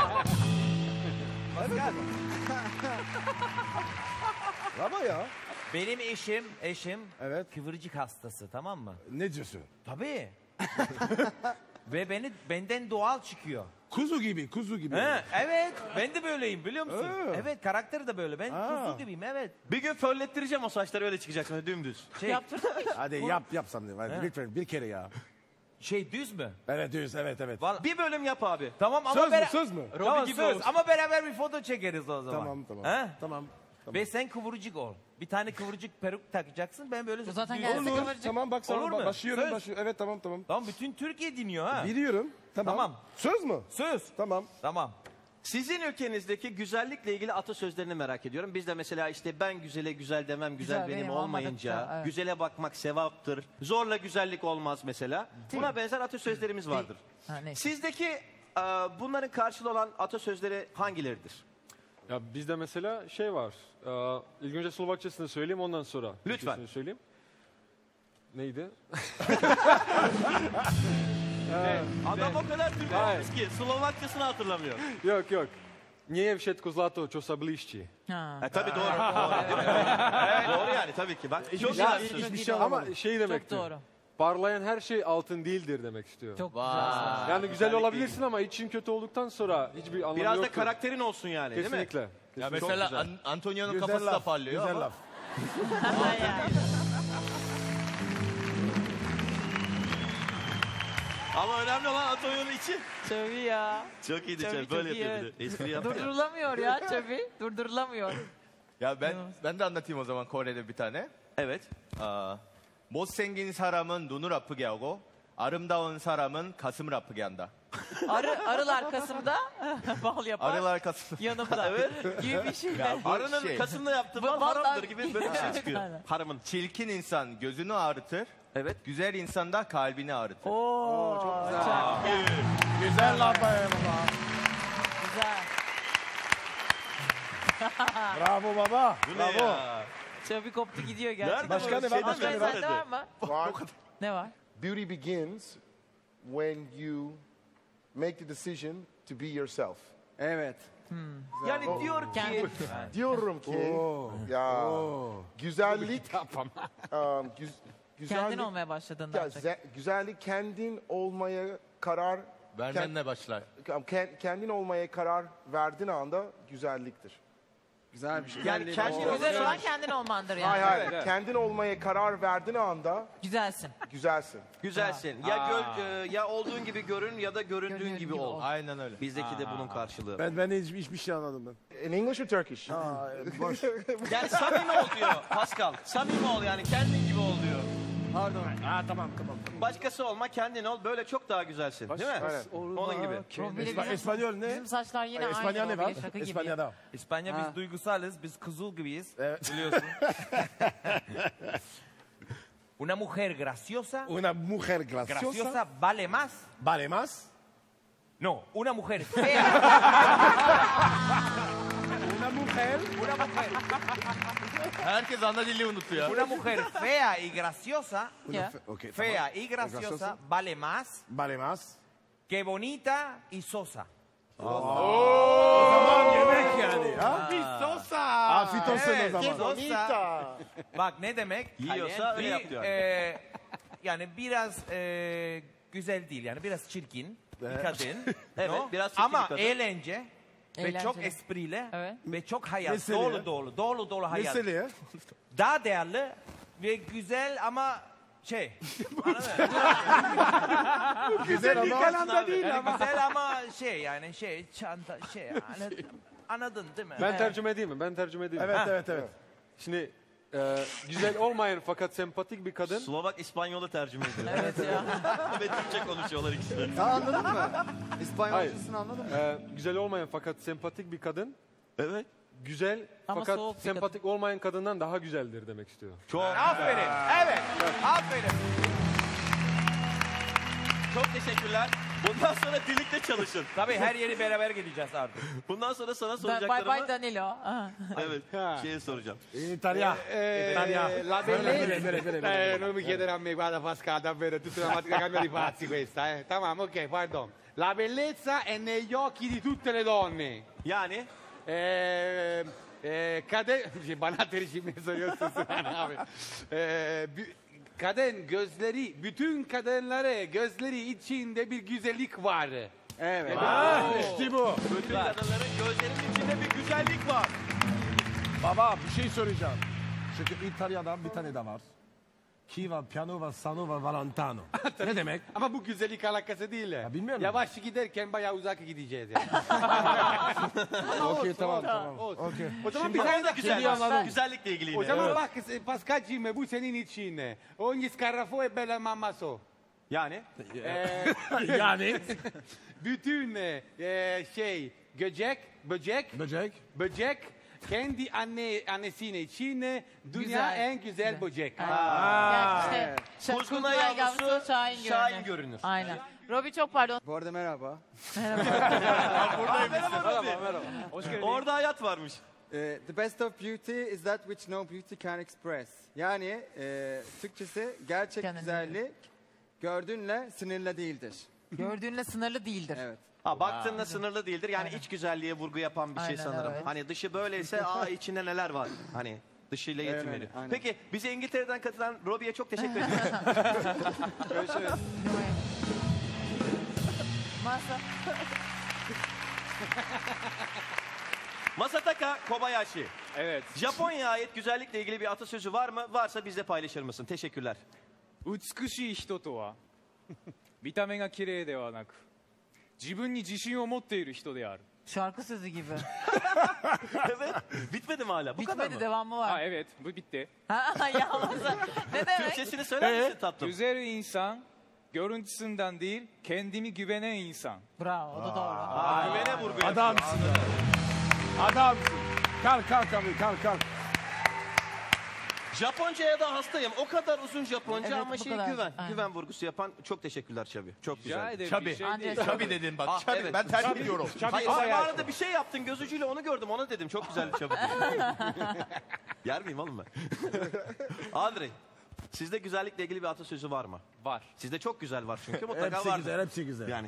[SPEAKER 4] Ama ya.
[SPEAKER 3] Benim eşim
[SPEAKER 4] Evet.
[SPEAKER 3] kıvırcık hastası, tamam mı?
[SPEAKER 4] Ne diyorsun?
[SPEAKER 3] Tabii. Ve benden doğal çıkıyor.
[SPEAKER 4] Kuzu gibi, kuzu gibi.
[SPEAKER 3] Evet, ben de böyleyim biliyor musun?
[SPEAKER 4] Ha.
[SPEAKER 3] Evet, karakteri de böyle. Ben kuzu gibiyim, evet.
[SPEAKER 8] Bir gün föllettireceğim o saçları öyle çıkacaksın öyle dümdüz.
[SPEAKER 2] Yaptırdın mı?
[SPEAKER 4] Hadi yap sanırım. Hadi lütfen bir kere ya.
[SPEAKER 3] Düz mü?
[SPEAKER 4] Evet düz, evet.
[SPEAKER 8] Bir bölüm yap abi.
[SPEAKER 3] Tamam ama
[SPEAKER 4] Söz mü?
[SPEAKER 3] Tamam, söz. Ama beraber bir foto çekeriz o zaman.
[SPEAKER 4] Tamam.
[SPEAKER 3] He?
[SPEAKER 4] Tamam.
[SPEAKER 3] Ve sen kıvırcık ol. Bir tane kıvırcık peruk takacaksın. Ben böyle...
[SPEAKER 2] O zaten
[SPEAKER 3] düz-
[SPEAKER 2] geldi.
[SPEAKER 4] Olur.
[SPEAKER 2] kıvırcık.
[SPEAKER 4] Tamam bak
[SPEAKER 3] Olur mu?
[SPEAKER 4] sana başlıyorum.
[SPEAKER 3] Söz.
[SPEAKER 4] Evet tamam.
[SPEAKER 3] Tamam, bütün Türkiye dinliyor ha.
[SPEAKER 4] Biliyorum. Tamam. Söz mü?
[SPEAKER 3] Söz.
[SPEAKER 4] Tamam.
[SPEAKER 8] Sizin ülkenizdeki güzellikle ilgili atasözlerini merak ediyorum. Biz de mesela işte ben güzele güzel demem, güzel benim olmayınca,
[SPEAKER 2] olmadıkça, evet.
[SPEAKER 8] güzele bakmak sevaptır, zorla güzellik olmaz mesela. Buna benzer atasözlerimiz vardır.
[SPEAKER 2] Ha, neyse.
[SPEAKER 8] Sizdeki bunların karşılığı olan atasözleri hangileridir?
[SPEAKER 1] Ya bizde mesela şey var. İlk önce Slovakçasını söyleyeyim ondan sonra.
[SPEAKER 8] Lütfen.
[SPEAKER 1] Türkçesini söyleyeyim. Neydi?
[SPEAKER 8] Adam o kadar Türk
[SPEAKER 1] Hayır.
[SPEAKER 8] olmuş ki Slovakçasını hatırlamıyor.
[SPEAKER 1] Yok. Nie všetko zlato, čo sa blíšti.
[SPEAKER 8] Tabii doğru. Doğru, değil mi? Evet, doğru yani tabii ki. Bak, çok
[SPEAKER 1] Ya,
[SPEAKER 8] güzel.
[SPEAKER 4] Hiçbir şey
[SPEAKER 1] Ama
[SPEAKER 4] anlamadım.
[SPEAKER 1] şey demek
[SPEAKER 2] Çok
[SPEAKER 1] istiyor.
[SPEAKER 2] doğru.
[SPEAKER 1] Parlayan her şey altın değildir demek istiyor.
[SPEAKER 2] Çok güzel.
[SPEAKER 1] Yani güzel olabilirsin ama için kötü olduktan sonra hiçbir anlamı
[SPEAKER 8] Biraz da
[SPEAKER 1] yoktur.
[SPEAKER 8] karakterin olsun yani değil mi?
[SPEAKER 1] Kesinlikle.
[SPEAKER 12] Ya
[SPEAKER 1] Kesinlikle.
[SPEAKER 12] mesela Antonio'nun
[SPEAKER 4] Güzel
[SPEAKER 12] kafası da
[SPEAKER 4] laf.
[SPEAKER 12] parlıyor
[SPEAKER 4] Güzel
[SPEAKER 12] ama.
[SPEAKER 4] laf.
[SPEAKER 8] Ama önemli olan Antonio'nun içi.
[SPEAKER 2] Çabi ya.
[SPEAKER 8] Çok iyiydi
[SPEAKER 2] Çabi
[SPEAKER 8] Çabi.
[SPEAKER 2] çok
[SPEAKER 8] Böyle
[SPEAKER 2] iyi,
[SPEAKER 8] yapıyor bir de. Espri yaptı ya.
[SPEAKER 2] Durdurulamıyor ya Çabi. Durdurulamıyor.
[SPEAKER 12] Ya ben de anlatayım o zaman Kore'de bir tane.
[SPEAKER 8] Evet.
[SPEAKER 12] 못생긴 사람은 눈을 아프게 하고 아름다운 사람은 가슴을 아프게 한다.
[SPEAKER 2] Arılar Kasım'da bal yapar.
[SPEAKER 12] Arılar 가슴.
[SPEAKER 2] Yanımda. Evet. Gibi bir şeyler.
[SPEAKER 12] Ya bu
[SPEAKER 8] Arının
[SPEAKER 12] şey,
[SPEAKER 8] Kasım'da yaptığı
[SPEAKER 2] Bu
[SPEAKER 8] bal
[SPEAKER 2] bal-
[SPEAKER 8] haramdır gibi böyle bir şey çıkıyor.
[SPEAKER 2] Aynen.
[SPEAKER 8] Haramın.
[SPEAKER 12] çirkin insan gözünü ağrıtır.
[SPEAKER 8] Evet.
[SPEAKER 12] Güzel insan da kalbini ağrıtır.
[SPEAKER 2] Oo, çok güzel.
[SPEAKER 4] Güzel laf be baba.
[SPEAKER 2] Güzel.
[SPEAKER 4] Bravo baba.
[SPEAKER 8] Bu ne
[SPEAKER 4] Bravo.
[SPEAKER 8] ya?
[SPEAKER 2] Çabi koptu gidiyor gerçekten.
[SPEAKER 8] Nerede
[SPEAKER 4] Başka
[SPEAKER 8] bu
[SPEAKER 4] ne var?
[SPEAKER 8] şey?
[SPEAKER 4] Başka ne
[SPEAKER 2] Ahmet
[SPEAKER 4] var?
[SPEAKER 2] sende var mı?
[SPEAKER 7] Var.
[SPEAKER 2] Ne var?
[SPEAKER 7] Beauty begins when you make the decision to be yourself.
[SPEAKER 10] Evet.
[SPEAKER 8] Yani diyor ki
[SPEAKER 2] Kendi.
[SPEAKER 7] Diyorum ki ya güzellik
[SPEAKER 2] Kendin olmaya başladığında
[SPEAKER 7] ya,
[SPEAKER 2] artık.
[SPEAKER 7] güzellik kendin olmaya karar
[SPEAKER 12] Vermenle başlar.
[SPEAKER 7] kendin olmaya karar verdiğin anda güzelliktir.
[SPEAKER 10] Güzel bir şey.
[SPEAKER 8] yani kendin
[SPEAKER 2] Güzel olan kendin olmandır yani.
[SPEAKER 7] Hayır. Kendin olmaya karar verdiğin anda
[SPEAKER 2] Güzelsin.
[SPEAKER 7] güzelsin.
[SPEAKER 8] güzelsin. Ya olduğun gibi görün ya da göründüğün gibi ol.
[SPEAKER 12] Aynen öyle.
[SPEAKER 8] Bizdeki de bunun karşılığı.
[SPEAKER 4] Ben hiçbir şey anladım ben.
[SPEAKER 7] In English or Turkish?
[SPEAKER 4] Boş.
[SPEAKER 8] Yani samimi ol diyor Pascal. Samimi ol yani kendin gibi ol diyor.
[SPEAKER 4] Pardon. Tamam.
[SPEAKER 8] Başkası olma kendin ol böyle çok daha güzelsin değil mi? Onun gibi.
[SPEAKER 4] İspanyol ne?
[SPEAKER 2] Bizim saçlar yine aynı.
[SPEAKER 4] İspanya ne var?
[SPEAKER 2] Robili, şaka gibi.
[SPEAKER 4] İspanya'da.
[SPEAKER 3] İspanya biz duygusalız, biz kızıl gibiyiz.
[SPEAKER 4] Evet.
[SPEAKER 3] Biliyorsun. Una mujer graciosa,
[SPEAKER 4] Una mujer graciosa.
[SPEAKER 3] vale más.
[SPEAKER 4] Vale más.
[SPEAKER 3] No, una mujer fea.
[SPEAKER 4] Una mujer.
[SPEAKER 12] Herkes ana dili unutuyor.
[SPEAKER 3] Una mujer fea y graciosa,
[SPEAKER 2] Ya.
[SPEAKER 4] Okay,
[SPEAKER 3] fea
[SPEAKER 4] tamam.
[SPEAKER 3] y graciosa vale más
[SPEAKER 4] Vale más.
[SPEAKER 3] que bonita y sosa.
[SPEAKER 4] Tamam yemek yani. Ha?
[SPEAKER 10] Sosa.
[SPEAKER 4] Afiyet olsun
[SPEAKER 3] Evet,
[SPEAKER 4] o zaman.
[SPEAKER 3] sosa. Bak ne demek?
[SPEAKER 8] Yiyorsa öyle yap diyor.
[SPEAKER 3] Yani biraz güzel değil yani biraz çirkin bir kadın.
[SPEAKER 8] Evet,
[SPEAKER 3] no?
[SPEAKER 8] biraz çirkin
[SPEAKER 3] Ama
[SPEAKER 8] bir kadın.
[SPEAKER 3] eğlence ve çok
[SPEAKER 2] Eğlenceli.
[SPEAKER 3] espriyle
[SPEAKER 2] Evet.
[SPEAKER 3] ve çok hayat
[SPEAKER 4] Mesele.
[SPEAKER 3] dolu hayat.
[SPEAKER 4] Mesele ya.
[SPEAKER 3] Daha değerli ve güzel ama anladın mı?
[SPEAKER 4] Güzel ama.
[SPEAKER 3] Yani güzel ama yani çanta anladın değil mi?
[SPEAKER 1] Ben tercüme edeyim mi?
[SPEAKER 4] Evet.
[SPEAKER 1] Şimdi güzel olmayan fakat sempatik bir kadın.
[SPEAKER 8] Slovak İspanyol'u tercüme ediyor.
[SPEAKER 2] Evet ya.
[SPEAKER 8] Ve Türkçe konuşuyorlar ikisi de.
[SPEAKER 10] Ya anladın mı? İspanyolcasını anladın mı?
[SPEAKER 1] Güzel olmayan fakat sempatik bir kadın.
[SPEAKER 8] Evet.
[SPEAKER 1] Güzel
[SPEAKER 2] Ama
[SPEAKER 1] fakat
[SPEAKER 2] soğuk bir
[SPEAKER 1] sempatik olmayan kadından daha güzeldir demek istiyor.
[SPEAKER 8] Çok
[SPEAKER 3] Aferin. Evet. Aferin.
[SPEAKER 8] Çok teşekkürler. Bundan sonra birlikte çalışın.
[SPEAKER 3] Tabii her yeri beraber gideceğiz artık.
[SPEAKER 8] Bundan sonra sana
[SPEAKER 2] Bye
[SPEAKER 8] soracaklarımı...
[SPEAKER 2] bye Danilo. Aha.
[SPEAKER 8] Evet, şeye soracağım.
[SPEAKER 4] İtalya.
[SPEAKER 10] La bellezza. Non mi chiedere a me, guarda Pascal, davvero, è tutta una mattina cambia di pazzi questa. Tamam, ok, pardon. La bellezza è negli occhi di tutte le donne.
[SPEAKER 8] Yani
[SPEAKER 10] Kadın, bana tercihimi soruyorsun Sinan abi. Kadın gözleri, bütün kadınları gözleri içinde bir güzellik var.
[SPEAKER 9] Evet.
[SPEAKER 4] İşte bu.
[SPEAKER 8] Bütün kadınların gözlerinin içinde bir güzellik var.
[SPEAKER 4] Baba bir şey soracağım. Çünkü İtalya'dan bir tane de var. Ki var, Piano var, Sano var, Valentano. Ne demek?
[SPEAKER 10] Ama bu güzellik alakası değil.
[SPEAKER 4] Ya, bilmiyorum.
[SPEAKER 10] Yavaş giderken bayağı uzak gideceğiz yani.
[SPEAKER 4] Okey tamam.
[SPEAKER 10] Olsun.
[SPEAKER 4] Okey.
[SPEAKER 10] O zaman
[SPEAKER 8] Şimdi
[SPEAKER 10] bir tane
[SPEAKER 8] o da
[SPEAKER 10] de
[SPEAKER 8] güzel. Güzellikle ilgili.
[SPEAKER 10] O zaman bak Pascal'cığım bu senin için. Ogni scarafo è bella mamma so.
[SPEAKER 8] Yani?
[SPEAKER 4] Yani?
[SPEAKER 10] Bütün böcek kendi annesine için dünya
[SPEAKER 2] Güzel.
[SPEAKER 10] en güzel böcek.
[SPEAKER 2] Yani işte,
[SPEAKER 8] Kuzguna yavrusu şahin görünür.
[SPEAKER 2] Aynen. Robi çok pardon.
[SPEAKER 9] Bu arada merhaba.
[SPEAKER 8] Orada hayat varmış.
[SPEAKER 9] The best of beauty is that which no beauty can express. Yani Türkçesi gerçek
[SPEAKER 2] Canım.
[SPEAKER 9] güzellik gördüğünle sınırlı değildir.
[SPEAKER 2] Gördüğünle sınırlı değildir.
[SPEAKER 9] Evet.
[SPEAKER 8] Ha, baktığında sınırlı değildir. Yani iç güzelliğe vurgu yapan bir şey
[SPEAKER 2] Aynen,
[SPEAKER 8] sanırım.
[SPEAKER 2] evet.
[SPEAKER 8] Hani dışı böyleyse içinde neler var. Hani dışıyla yetinmeli.
[SPEAKER 9] aynen.
[SPEAKER 8] Peki bize İngiltere'den katılan Robi'ye çok teşekkür ediyoruz.
[SPEAKER 9] Görüşürüz.
[SPEAKER 2] Masa.
[SPEAKER 8] Masataka Kobayashi.
[SPEAKER 5] Evet.
[SPEAKER 8] Japonya'ya ait güzellikle ilgili bir atasözü var mı? Varsa bizle paylaşır mısın? Teşekkürler.
[SPEAKER 5] 美しい人とは見た目が綺麗ではなく自分に自信を持っている人である。
[SPEAKER 2] Şarkı sözü gibi.
[SPEAKER 8] Evet. Bitmedi mi hala? Bu kadar
[SPEAKER 2] Bitmedi
[SPEAKER 8] mı?
[SPEAKER 2] devamı var.
[SPEAKER 5] Ha evet bu bitti.
[SPEAKER 2] Ha, ya masa. Ne demek?
[SPEAKER 8] Türkçesini söyler misin tatlım?
[SPEAKER 5] Güzel insan görüntüsünden değil kendini güvenen insan.
[SPEAKER 2] Bravo, o da doğru.
[SPEAKER 8] Güvene vurgu yapıyor.
[SPEAKER 4] Adamsın. Adamsın. Kalk abi kalk.
[SPEAKER 8] Japonca'ya da hastayım. O kadar uzun Japonca
[SPEAKER 2] Evet,
[SPEAKER 8] ama
[SPEAKER 2] bu kadar.
[SPEAKER 8] güven.
[SPEAKER 2] Aynen.
[SPEAKER 8] Güven vurgusu yapan çok teşekkürler Çabi. Çok
[SPEAKER 5] Rica
[SPEAKER 8] güzel.
[SPEAKER 5] ederim
[SPEAKER 12] Çabi.
[SPEAKER 5] bir şey değil.
[SPEAKER 2] Ancak-
[SPEAKER 12] Çabi dedin bak.
[SPEAKER 8] Ah,
[SPEAKER 12] Çabi.
[SPEAKER 8] evet.
[SPEAKER 12] Ben tercih ediyorum.
[SPEAKER 8] Hayır sen bu arada bir şey yaptın gözücüyle onu gördüm. Ona dedim çok güzel bir Çabi. Yer miyim oğlum ben? Andrei. Sizde güzellikle ilgili bir atasözü var mı?
[SPEAKER 5] Var.
[SPEAKER 8] Sizde çok güzel var çünkü mutlaka
[SPEAKER 4] Hepsi
[SPEAKER 8] var.
[SPEAKER 4] güzel, hepsi güzel.
[SPEAKER 8] Yani.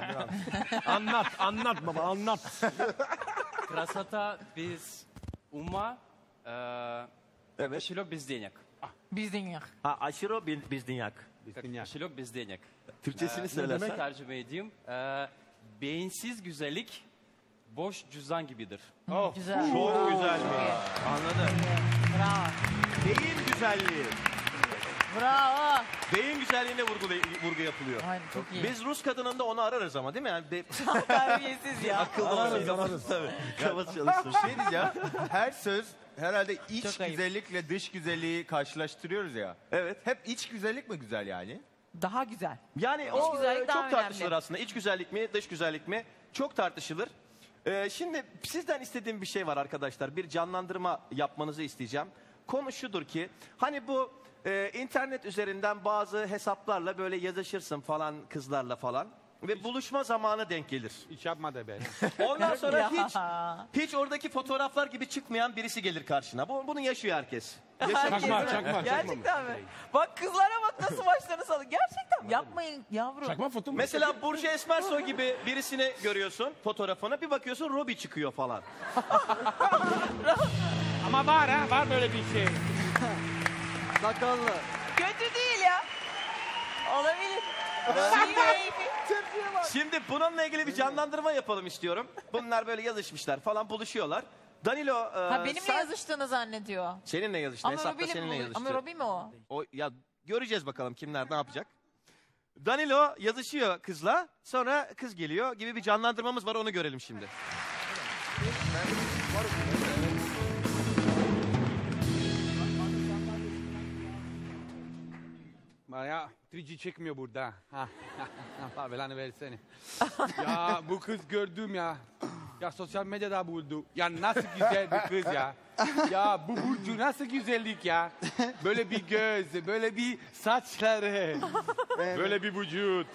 [SPEAKER 4] Anlat baba anlat.
[SPEAKER 11] Красота без ума, кошелек без денег.
[SPEAKER 2] Biz dinliyor.
[SPEAKER 8] Ha aşırı bizdinyak.
[SPEAKER 11] Кошелек без денег.
[SPEAKER 8] Türkçesini söylersen.
[SPEAKER 11] Tercüme edeyim. Beyinsiz güzellik boş cüzdan gibidir.
[SPEAKER 2] Güzel.
[SPEAKER 8] Çok güzel mi? Anladım.
[SPEAKER 2] Bravo.
[SPEAKER 8] Beyin güzelliği.
[SPEAKER 2] Bravo.
[SPEAKER 8] Beyin güzelliğine vurgu yapılıyor.
[SPEAKER 2] Aynen, çok iyi.
[SPEAKER 8] Biz Rus kadınında onu ararız ama değil mi? Yani
[SPEAKER 2] Terbiyesiz ya.
[SPEAKER 8] akıllı olsun. Tabii. Kafası çalışsın.
[SPEAKER 12] Şey diyeceğim. Her söz herhalde iç
[SPEAKER 2] Çok ayıp.
[SPEAKER 12] güzellikle dış güzelliği karşılaştırıyoruz ya.
[SPEAKER 8] Evet.
[SPEAKER 12] Hep iç güzellik mi güzel yani?
[SPEAKER 2] Daha güzel.
[SPEAKER 8] Yani o
[SPEAKER 2] güzellik daha
[SPEAKER 8] çok tartışılır
[SPEAKER 2] önemli.
[SPEAKER 8] aslında. İç güzellik mi, dış güzellik mi? Çok tartışılır. Şimdi sizden istediğim bir şey var arkadaşlar. Bir canlandırma yapmanızı isteyeceğim. Konu şudur ki, hani bu internet üzerinden bazı hesaplarla böyle yazışırsın falan kızlarla falan. Ve buluşma zamanı denk gelir.
[SPEAKER 10] Hiç yapma da ben.
[SPEAKER 8] Ondan sonra
[SPEAKER 2] Ya.
[SPEAKER 8] hiç oradaki fotoğraflar gibi çıkmayan birisi gelir karşına. Bunu yaşıyor herkes.
[SPEAKER 4] Çakma.
[SPEAKER 2] Gerçekten mi? Bak kızlara bak nasıl başlarını salıyor. Gerçekten mi? Yapmayın yavrum.
[SPEAKER 4] Çakma foto mu?
[SPEAKER 8] Mesela Burcu Esmersoy gibi birisini görüyorsun fotoğrafına. Bir bakıyorsun Robi çıkıyor falan.
[SPEAKER 10] Ama var böyle bir şey.
[SPEAKER 9] Sakallı.
[SPEAKER 2] Kötü değil ya. Olabilir.
[SPEAKER 8] Şimdi bununla ilgili bir canlandırma yapalım istiyorum. Bunlar böyle yazışmışlar falan buluşuyorlar. Danilo
[SPEAKER 2] Ha, benimle
[SPEAKER 8] sen
[SPEAKER 2] yazıştığını zannediyor.
[SPEAKER 8] seninle yazıştı.
[SPEAKER 2] Ama
[SPEAKER 8] Hesapta
[SPEAKER 2] Robi
[SPEAKER 8] seninle
[SPEAKER 2] mi?
[SPEAKER 8] yazıştı.
[SPEAKER 2] Ama Robi mi o?
[SPEAKER 8] O, ya göreceğiz bakalım kimler ne yapacak. Danilo yazışıyor kızla. Sonra kız geliyor gibi bir canlandırmamız var, onu görelim şimdi.
[SPEAKER 10] Ya 3G çekmiyor burada. Allah belanı versene. Ya bu kız gördüm ya. Ya sosyal medyada buldu. Ya nasıl güzel bir kız ya. Ya bu Burcu nasıl güzellik ya. Böyle bir göz, böyle bir saçları. Böyle bir vücut.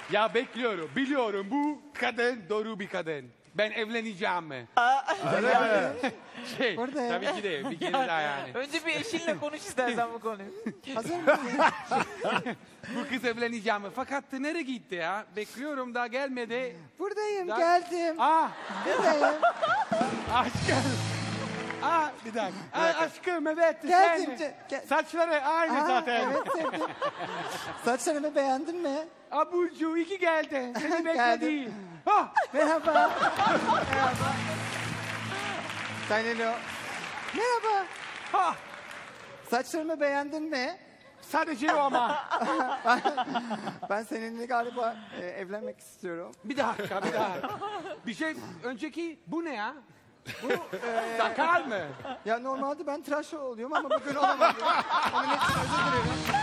[SPEAKER 10] Ya bekliyorum, biliyorum bu kadın doğru bir kadın. Ben evleneceğim mi?
[SPEAKER 6] Buradayım.
[SPEAKER 10] Tabii ki de bir kere daha yani.
[SPEAKER 2] Önce bir eşinle konuş istersen bu konuyu.
[SPEAKER 6] Hazır mısın?
[SPEAKER 10] Bu kız evleneceğim mi? Fakat nereye gitti ya? Bekliyorum daha gelmedi.
[SPEAKER 6] Buradayım,
[SPEAKER 10] Ya-
[SPEAKER 6] geldim. Buradayım.
[SPEAKER 10] Aşkım. Bir dakika. Aşkım evet.
[SPEAKER 6] Geldim.
[SPEAKER 10] sen. Saçları aynı zaten.
[SPEAKER 6] Evet sevdim. Saçlarımı beğendin mi?
[SPEAKER 10] Burcu iki geldi. Seni
[SPEAKER 6] Geldim.
[SPEAKER 10] bekledi.
[SPEAKER 6] Merhaba. Merhaba. Danilo. Merhaba. Saçlarımı beğendin mi?
[SPEAKER 10] Sadece o ama.
[SPEAKER 6] Ben seninle galiba evlenmek istiyorum.
[SPEAKER 10] Bir dakika. Bir şey önceki bu ne ya? Bu sakal mı?
[SPEAKER 6] Ya normalde ben tıraş oluyorum ama bugün olamadım. Onun için özür dilerim.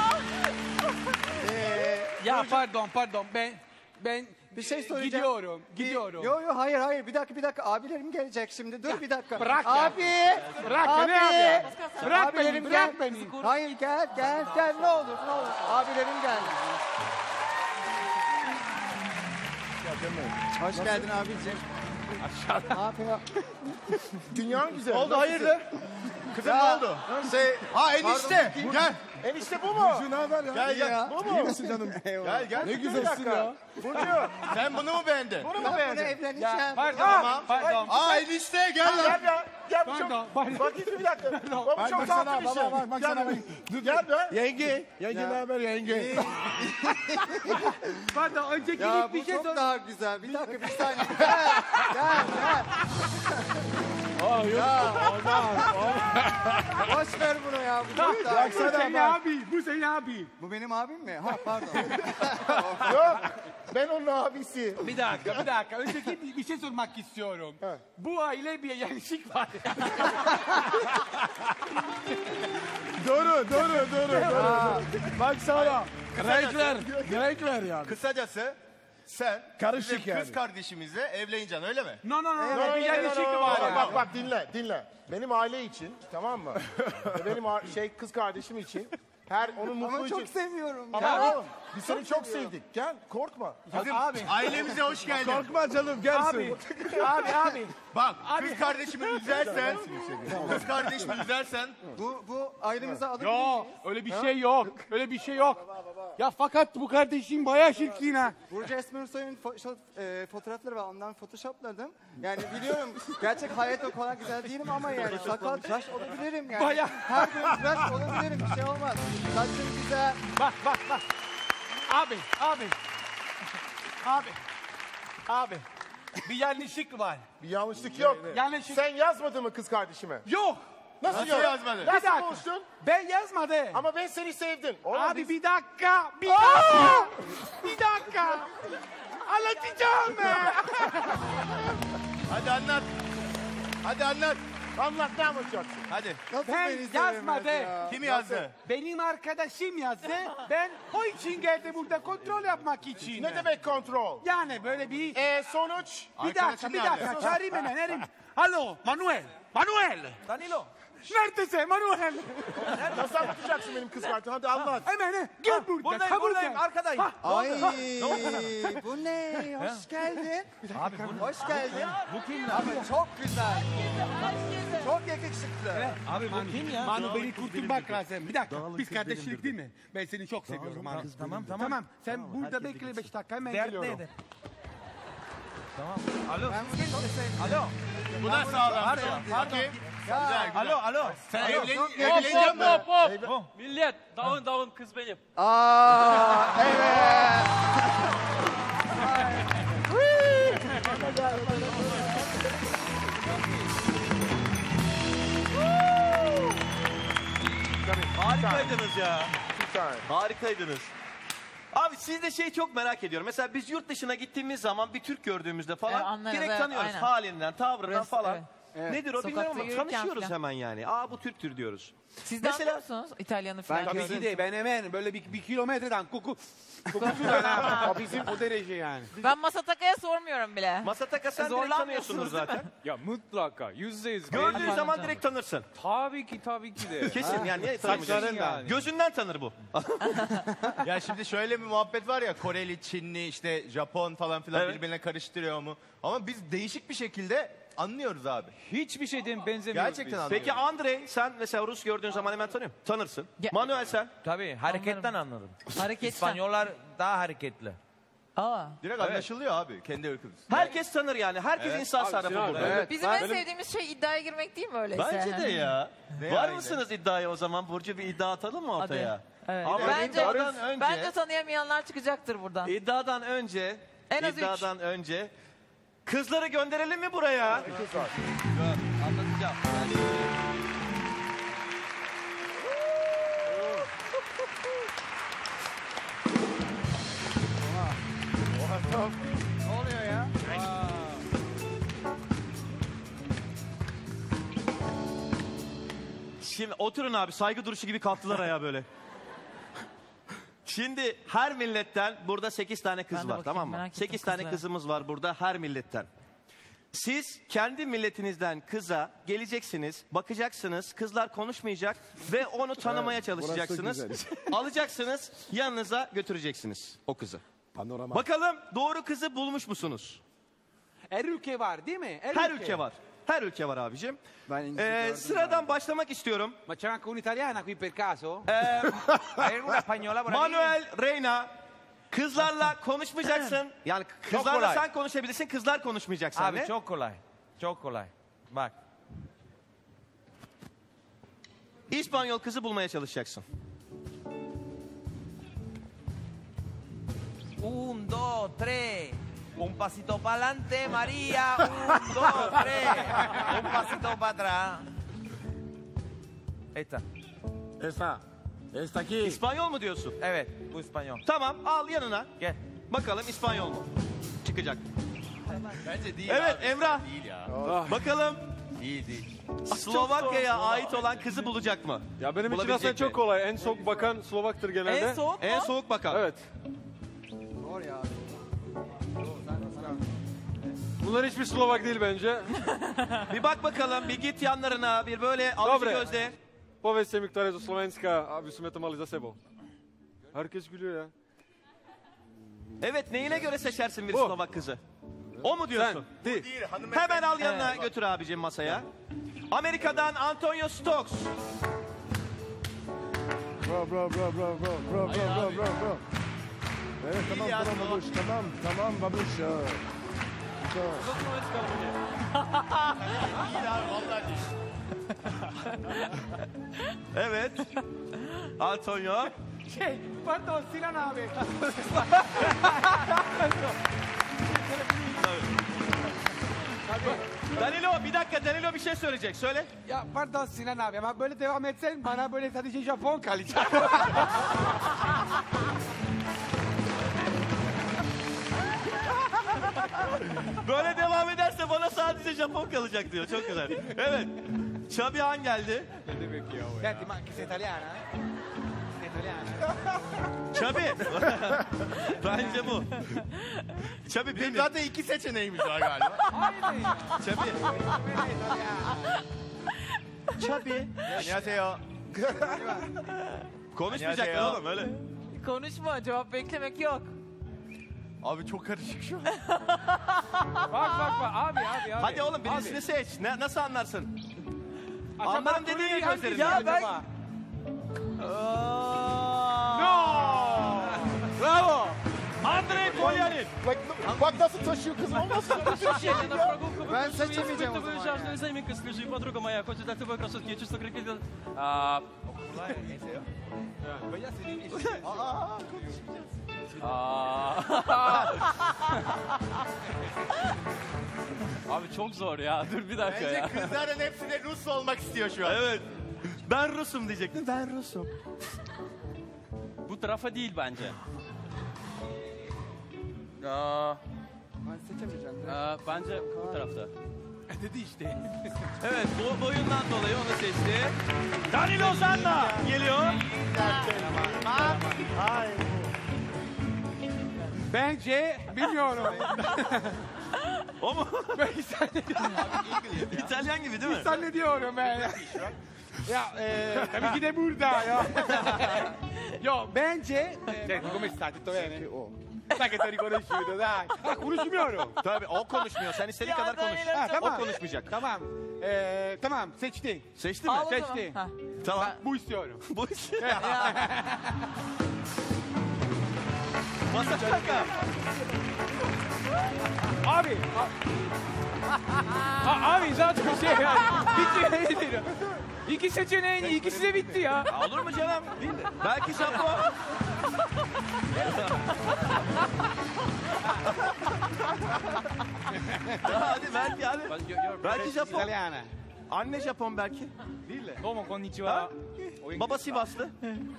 [SPEAKER 10] Ya pardon. Ben
[SPEAKER 6] Bir şey söyleyeceğim.
[SPEAKER 10] Gidiyorum.
[SPEAKER 6] Yo hayır bir dakika abilerim gelecek şimdi dur bir dakika.
[SPEAKER 10] Bırak ya.
[SPEAKER 6] Abi.
[SPEAKER 10] Bırak
[SPEAKER 6] abi.
[SPEAKER 10] ne abi? Bırak
[SPEAKER 6] Abilerim
[SPEAKER 10] beni,
[SPEAKER 6] gel.
[SPEAKER 10] bırak beni.
[SPEAKER 6] Hayır gel ne olur. Abilerim geldi. Hoş geldin abicim.
[SPEAKER 10] Aşağıda.
[SPEAKER 6] Ne yapıyor?
[SPEAKER 7] Dünyanın güzeli.
[SPEAKER 12] Oldu hayırlı. Kızım ne oldu? Enişte. Gel.
[SPEAKER 7] Enişte bu mu?
[SPEAKER 4] Ne haber ya?
[SPEAKER 12] Gel.
[SPEAKER 7] Bu mu?
[SPEAKER 4] İyi misin canım?
[SPEAKER 12] Gel.
[SPEAKER 4] Ne güzelsin ya.
[SPEAKER 7] Burcu.
[SPEAKER 12] Sen bunu mu beğendin?
[SPEAKER 7] Bunu mu
[SPEAKER 6] Ben bunu
[SPEAKER 7] beğendin?
[SPEAKER 6] evleneceğim.
[SPEAKER 10] Pardon.
[SPEAKER 12] Enişte gel lan.
[SPEAKER 7] Gel bu çok... Bak bir dakika. Bu çok tatlı bir şey.
[SPEAKER 4] Bak sana.
[SPEAKER 7] Gel be.
[SPEAKER 4] Yenge ne haber yenge?
[SPEAKER 10] Pardon önceki
[SPEAKER 6] Ya
[SPEAKER 10] bir
[SPEAKER 6] bu
[SPEAKER 10] şey
[SPEAKER 6] çok
[SPEAKER 10] sor.
[SPEAKER 6] daha güzel. Bir dakika bir saniye. Gel. Boş ver bunu ya. Bu çok daha
[SPEAKER 10] Bu senin abi. Bu senin abi.
[SPEAKER 6] Bu benim abim mi? Ha pardon.
[SPEAKER 7] Yok. Ben onun abisi.
[SPEAKER 10] Bir dakika. Önceki bir şey sormak istiyorum. Bu aile bir yanlışlık var.
[SPEAKER 4] Doğru. Bak sana. Renk ver yani.
[SPEAKER 12] Kısacası sen
[SPEAKER 4] Karışık
[SPEAKER 12] bizim
[SPEAKER 4] yani.
[SPEAKER 12] kız kardeşimizle evleneceksin öyle mi?
[SPEAKER 10] No. Bir yanlışlık var ya.
[SPEAKER 7] Bak dinle. Benim aile için tamam mı? Benim kız kardeşim için onun mutluluğu
[SPEAKER 6] Ama
[SPEAKER 7] için.
[SPEAKER 6] çok seviyorum
[SPEAKER 7] Ama
[SPEAKER 6] ya.
[SPEAKER 7] oğlum biz seni çok sevdik. Gel korkma.
[SPEAKER 12] Ailemize hoş geldin.
[SPEAKER 4] Korkma canım gelsin.
[SPEAKER 10] Abi.
[SPEAKER 12] Bak kız kardeşimi üzersen,
[SPEAKER 6] Bu ailemize alabilir
[SPEAKER 10] Yo,
[SPEAKER 6] miyiz?
[SPEAKER 10] öyle bir şey yok. Ya fakat bu kardeşim bayağı şirkin ha.
[SPEAKER 6] Burcu Esmersoy'un fotoğrafları var. Ondan photoshopladım. Yani biliyorum gerçek hayatta o kadar güzel değilim ama yani sakal tıraş olabilirim yani.
[SPEAKER 10] Bayağı.
[SPEAKER 6] Her gün tıraş olabilirim. Bir şey olmaz. Saçım güzel.
[SPEAKER 10] Bak. Abi. Bir yanlışlık var.
[SPEAKER 7] Bir yanlışlık yok.
[SPEAKER 10] Yanlışlık.
[SPEAKER 7] Sen yazmadın mı kız kardeşime?
[SPEAKER 10] Yok.
[SPEAKER 7] Nasıl
[SPEAKER 12] yazmadın?
[SPEAKER 7] Nasıl
[SPEAKER 10] Bir dakika.
[SPEAKER 7] konuştun?
[SPEAKER 10] Ben yazmadım.
[SPEAKER 7] Ama ben seni sevdim. Oğlum
[SPEAKER 10] Abi
[SPEAKER 7] biz-
[SPEAKER 10] bir dakika. Bir dakika. Anlatacağım ben.
[SPEAKER 12] Hadi anlat.
[SPEAKER 7] Anlat ne anlatacaksın?
[SPEAKER 12] Hadi.
[SPEAKER 6] Nasıl
[SPEAKER 10] Ben
[SPEAKER 6] beni sevemez
[SPEAKER 10] yazmadım.
[SPEAKER 6] ya?
[SPEAKER 12] Kim yazdı?
[SPEAKER 10] Benim arkadaşım yazdı. Ben o için geldim burada kontrol yapmak için.
[SPEAKER 7] Ne demek kontrol?
[SPEAKER 10] Yani böyle bir...
[SPEAKER 7] Sonuç?
[SPEAKER 10] Bir dakika. Çağırayım hemen. Erim. Alo, Manuel.
[SPEAKER 3] Danilo.
[SPEAKER 10] Neredesin Manuel?
[SPEAKER 7] Nasıl anlatacaksın benim kız kardeşime? Hadi anlat.
[SPEAKER 10] Hemen gel burada.
[SPEAKER 3] Buradayım arkadayım.
[SPEAKER 6] Ay bu ne? Hoş geldin.
[SPEAKER 3] Abi bu
[SPEAKER 6] Hoş geldin.
[SPEAKER 3] Bu kim
[SPEAKER 6] Ama çok güzel. Çok yakışıklı.
[SPEAKER 3] Abi bu kim ya?
[SPEAKER 10] Manu beni kurtulmak lazım. Bir dakika. Biz kardeşlik değil mi? Ben seni çok seviyorum Manu. Tamam. Sen burada bekle 5 dakika hemen
[SPEAKER 3] Dert
[SPEAKER 10] geliyorum.
[SPEAKER 3] neydi? Tamam. Alo.
[SPEAKER 6] Ben bugün çok sevdim.
[SPEAKER 3] Alo.
[SPEAKER 12] Bu da sağlam. Peki. Güzel.
[SPEAKER 3] Alo.
[SPEAKER 12] Sen
[SPEAKER 6] Çok
[SPEAKER 12] evleneceksin mi?
[SPEAKER 11] Millet davun kız benim.
[SPEAKER 6] Evet.
[SPEAKER 8] Harikaydınız ya.
[SPEAKER 7] Süper.
[SPEAKER 8] Harikaydınız. Abi sizde çok merak ediyorum. Mesela biz yurt dışına gittiğimiz zaman bir Türk gördüğümüzde falan
[SPEAKER 2] Anlarız,
[SPEAKER 8] direkt
[SPEAKER 2] evet,
[SPEAKER 8] tanıyoruz.
[SPEAKER 2] aynen.
[SPEAKER 8] Halinden, tavrından falan.
[SPEAKER 2] Evet.
[SPEAKER 8] Nedir o bilmiyorum
[SPEAKER 2] Sokakta
[SPEAKER 8] ama
[SPEAKER 2] yürürken
[SPEAKER 8] tanışıyoruz
[SPEAKER 2] falan.
[SPEAKER 8] hemen yani. Aa bu Türktür diyoruz.
[SPEAKER 2] Siz de anlıyor musunuz İtalyanı falan?
[SPEAKER 10] Tabii ki de ben hemen böyle bir kilometreden kokusundan ha. O bizim o derece yani.
[SPEAKER 2] Ben Masataka'ya sormuyorum bile.
[SPEAKER 8] Masataka sen direkt
[SPEAKER 2] Zorlanmıyorsunuz
[SPEAKER 8] tanıyorsundur
[SPEAKER 2] değil mi?
[SPEAKER 8] zaten.
[SPEAKER 5] Ya mutlaka %100.
[SPEAKER 8] Gördüğün
[SPEAKER 5] belli.
[SPEAKER 8] zaman direkt tanırsın.
[SPEAKER 5] Tabii ki de.
[SPEAKER 8] Kesin yani niye tanımayacaksın?
[SPEAKER 5] yani.
[SPEAKER 8] Gözünden tanır bu.
[SPEAKER 12] Ya şimdi şöyle bir muhabbet var ya, Koreli, Çinli, işte Japon falan filan
[SPEAKER 8] Evet.
[SPEAKER 12] birbirine karıştırıyor mu? Ama biz değişik bir şekilde anlıyoruz abi.
[SPEAKER 5] Hiçbir şeyden benzemiyoruz
[SPEAKER 12] Gerçekten
[SPEAKER 5] biz.
[SPEAKER 12] anlıyoruz.
[SPEAKER 8] Peki Andrei sen mesela Rus gördüğün zaman hemen tanıyor musun? Tanırsın.
[SPEAKER 2] Ya-
[SPEAKER 8] Manuel sen?
[SPEAKER 3] Tabii hareketten anladım.
[SPEAKER 2] Hareketten.
[SPEAKER 3] İspanyollar daha hareketli.
[SPEAKER 2] Aa.
[SPEAKER 12] Direkt anlaşılıyor abi kendi ırkımız.
[SPEAKER 8] Herkes tanır yani. Herkes insaf sarrafı
[SPEAKER 1] Sinan abi,
[SPEAKER 8] burada.
[SPEAKER 1] evet.
[SPEAKER 2] Bizim en sevdiğimiz şey iddiaya girmek değil mi öyleyse?
[SPEAKER 8] Bence de ya.
[SPEAKER 12] Ne
[SPEAKER 8] Var
[SPEAKER 12] yani?
[SPEAKER 8] mısınız iddiaya o zaman? Burcu bir iddia atalım mı ortaya?
[SPEAKER 2] Hadi. Evet.
[SPEAKER 8] Ama
[SPEAKER 2] Bence,
[SPEAKER 8] iddiadan önce,
[SPEAKER 2] bence tanıyamayanlar çıkacaktır buradan.
[SPEAKER 8] iddiadan önce,
[SPEAKER 2] En az
[SPEAKER 8] iddiadan önce kızları gönderelim mi buraya? Anlatacağım.
[SPEAKER 9] Ne oluyor ya?
[SPEAKER 8] Şimdi oturun abi, saygı duruşu gibi kalktılar ayağa böyle. Şimdi her milletten burada 8 tane
[SPEAKER 2] Ben
[SPEAKER 8] kız
[SPEAKER 2] de
[SPEAKER 8] var,
[SPEAKER 2] bakayım,
[SPEAKER 8] tamam mı?
[SPEAKER 2] merak ettim
[SPEAKER 8] 8 tane
[SPEAKER 2] kızlara.
[SPEAKER 8] kızımız var burada her milletten. Siz kendi milletinizden kıza geleceksiniz, bakacaksınız, kızlar konuşmayacak ve onu tanımaya çalışacaksınız. Alacaksınız, yanınıza götüreceksiniz o kızı.
[SPEAKER 4] Panorama.
[SPEAKER 8] Bakalım doğru kızı bulmuş musunuz?
[SPEAKER 10] Her ülke var değil mi?
[SPEAKER 8] Her ülke var. Her ülke var abicim.
[SPEAKER 9] Ben İngilizce gördüm
[SPEAKER 8] Sıradan başlamak istiyorum.
[SPEAKER 10] Ma c'è anche un'italiana qui per caso?
[SPEAKER 3] Hay una española por aquí.
[SPEAKER 8] Manuel Reina, kızlarla konuşmayacaksın. Yani kızlarla
[SPEAKER 3] kolay.
[SPEAKER 8] sen konuşabilirsin, kızlar konuşmayacak
[SPEAKER 3] Abi
[SPEAKER 8] seninle.
[SPEAKER 3] çok kolay. Çok kolay. Bak.
[SPEAKER 8] İspanyol kızı bulmaya çalışacaksın.
[SPEAKER 3] 1, 2, 3. Un pasito para adelante, María. 1, 2, 3. Un pasito para atrás. Esta.
[SPEAKER 4] Esta. Esta aquí.
[SPEAKER 8] İspanyol mu diyorsun?
[SPEAKER 3] Evet, bu İspanyol.
[SPEAKER 8] Tamam, al yanına.
[SPEAKER 3] Gel.
[SPEAKER 8] Bakalım İspanyol mu? Çıkacak.
[SPEAKER 12] Bence değil
[SPEAKER 8] Evet,
[SPEAKER 12] abi.
[SPEAKER 8] Emrah.
[SPEAKER 12] Değil ya.
[SPEAKER 8] Bakalım
[SPEAKER 12] Değil değil.
[SPEAKER 8] Slovakya'ya ait olan kızı bulacak mı?
[SPEAKER 1] Ya benim için
[SPEAKER 8] Bulabilecek
[SPEAKER 1] aslında
[SPEAKER 8] mi?
[SPEAKER 1] çok kolay. En soğuk bakan Slovaktır genelde.
[SPEAKER 2] En soğuk mu?
[SPEAKER 8] En soğuk bakan.
[SPEAKER 1] Evet.
[SPEAKER 9] Zor ya.
[SPEAKER 1] Bunlar hiçbir Slovak değil bence.
[SPEAKER 8] Bir bak bakalım, bir git yanlarına, bir böyle alıcı
[SPEAKER 1] Dobre.
[SPEAKER 8] gözle.
[SPEAKER 1] Powiedz mi, która jest Slovenska, abyśmy to mali za sobą. Herkes gülüyor ya.
[SPEAKER 8] Evet, neyine göre seçersin bir
[SPEAKER 1] Bu.
[SPEAKER 8] Slovak kızı? O mu
[SPEAKER 1] Sen,
[SPEAKER 8] diyorsun?
[SPEAKER 1] değil.
[SPEAKER 8] Hemen al yanına götür abicim masaya. Amerika'dan Antonio Stokes.
[SPEAKER 4] Bro, bro, bro, bro, bro, bro, bro, bro, bro, bro. Evet, tamam, tamam babuş, tamam babuş.
[SPEAKER 8] Evet. Antonio.
[SPEAKER 10] Pardon Sinan abi.
[SPEAKER 8] Danilo, bir dakika, Danilo bir şey söyleyecek. Söyle.
[SPEAKER 10] Ya pardon Sinan abi ama böyle devam etsen bana böyle sadece Japon kalacak.
[SPEAKER 8] Böyle devam ederse bana sadece Japon kalacak diyor. Çok güzel. Evet. Çabi Han geldi.
[SPEAKER 10] Senti ma che sei italiana? Sei italiana?
[SPEAKER 8] Çabi. Bence bu. Çabi
[SPEAKER 12] Benim
[SPEAKER 8] benim.
[SPEAKER 12] zaten 2 seçeneğimiz var galiba.
[SPEAKER 10] Aynen ya.
[SPEAKER 8] Çabi. Çabi.
[SPEAKER 12] 안녕하세요.
[SPEAKER 8] Konuşmayacaklar
[SPEAKER 12] Annyeonghaseyo.
[SPEAKER 8] oğlum öyle.
[SPEAKER 2] Konuşma, cevap beklemek yok.
[SPEAKER 12] Abi çok karışık şu an.
[SPEAKER 5] Bak abi.
[SPEAKER 8] Hadi oğlum birisini seç. Nasıl anlarsın? Anlarım dediğin ya gözlerini.
[SPEAKER 2] Ya ben...
[SPEAKER 8] Bravo. Andrei Polyanin.
[SPEAKER 7] Bak nasıl taşıyor kız. O nasıl taşıyor?
[SPEAKER 9] Ben seçemeyeceğim o zaman yani.
[SPEAKER 11] Займика, свежий подруга моя, хочет от тобой красотки, я чувствую крикет. Abi çok zor ya. Dur bir dakika
[SPEAKER 12] Bence
[SPEAKER 11] ya.
[SPEAKER 12] kızların hepsi de Rus olmak istiyor şu an.
[SPEAKER 8] Evet. Ben Rusum diyecektim. Ben Rusum.
[SPEAKER 11] Bu tarafa değil bence.
[SPEAKER 9] Ben seçemeyeceğim.
[SPEAKER 11] Bence bu tarafta.
[SPEAKER 10] Dedi işte.
[SPEAKER 8] Evet, boyundan dolayı onu seçti. Danilo Zanna geliyor.
[SPEAKER 10] Bence bilmiyorum.
[SPEAKER 8] O mu?
[SPEAKER 10] Ben
[SPEAKER 8] İtalyan gibi değil mi?
[SPEAKER 10] zannediyorum ben. Ya tabii ki de burada ya. Yo bence come sta tutto bene? Sai che ti ho riconosciuto dai. Ha, konuşmuyorum.
[SPEAKER 8] Tabii o konuşmuyor. Sen istediğin kadar konuş.
[SPEAKER 10] Ha, tamam.
[SPEAKER 8] O konuşmayacak.
[SPEAKER 10] Tamam. Tamam seçti.
[SPEAKER 8] Seçti mi?
[SPEAKER 2] Al o zaman.
[SPEAKER 10] Seçti.
[SPEAKER 2] Ha.
[SPEAKER 8] Tamam.
[SPEAKER 10] Bu istiyorum.
[SPEAKER 8] Bu Masa şaka.
[SPEAKER 5] Abi. Abi zaten şey yani. Bitti. İki seçeneğin ikisi de bitti ya.
[SPEAKER 8] Olur mu canım? Değil mi? Belki Japon. Hadi belki hadi. Belki Japon.
[SPEAKER 10] İtalyana.
[SPEAKER 8] Anne Japon belki. Değil mi?
[SPEAKER 5] Domo konnichiwa.
[SPEAKER 8] Baba Sivaslı.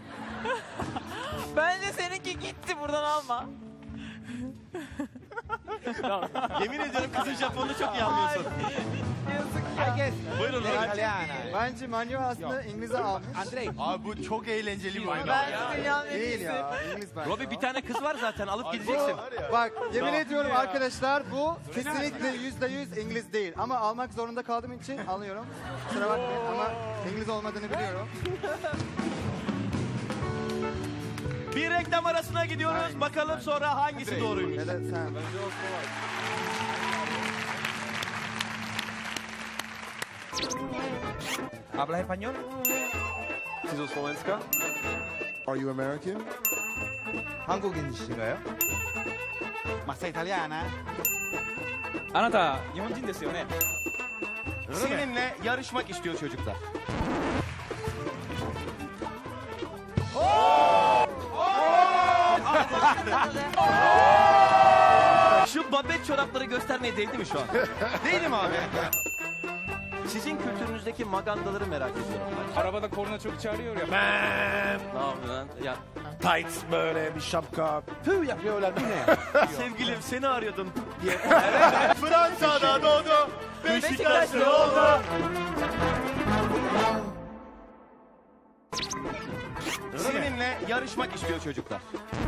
[SPEAKER 2] Bence seninki gitti buradan alma.
[SPEAKER 8] Yemin ediyorum kızın Japon'u çok iyi anlıyorsun.
[SPEAKER 2] Yazık ya.
[SPEAKER 10] I guess.
[SPEAKER 8] Buyurun Robin.
[SPEAKER 10] İtalyana.
[SPEAKER 9] Bence Manu aslında İngiliz'e almış.
[SPEAKER 10] Andrei.
[SPEAKER 12] Abi bu çok eğlenceli bir oyun.
[SPEAKER 2] Bence dünyanın en
[SPEAKER 9] Değil
[SPEAKER 2] iyisi.
[SPEAKER 9] ya. İngiliz bence.
[SPEAKER 8] Robin bir tane kız var zaten alıp gideceksin.
[SPEAKER 9] Bak yemin ediyorum arkadaşlar bu kesinlikle %100 İngiliz değil. Ama almak zorunda kaldığım için alıyorum. Kusura bakmayın ama İngiliz olmadığını biliyorum.
[SPEAKER 8] Bir reklam arasına gidiyoruz. Bakalım sonra hangisi doğruymuş.
[SPEAKER 9] Ya da sen.
[SPEAKER 3] Habla español?
[SPEAKER 1] Slovenska.
[SPEAKER 7] Are you American?
[SPEAKER 10] 한국인이신가요? 마사 이탈리아나?
[SPEAKER 5] あなた日本人ですよね。
[SPEAKER 8] Seninle yarışmak istiyor çocuklar. Şu babet çorapları göstermeye değdi mi şu an? Değdi mi abi? Sizin kültürünüzdeki magandaları merak ediyorum ben.
[SPEAKER 5] Arabada korna çok çağırıyor ya.
[SPEAKER 8] Ne yapıyorsun lan? Ya,
[SPEAKER 4] Tights böyle bir şapka. Tüh yapıyorlar bu ne?
[SPEAKER 8] sevgilim seni arıyordum diye.
[SPEAKER 12] Fransa'da doğdu.
[SPEAKER 8] Beşiktaşlı oldu. Seninle yarışmak istiyor çocuklar.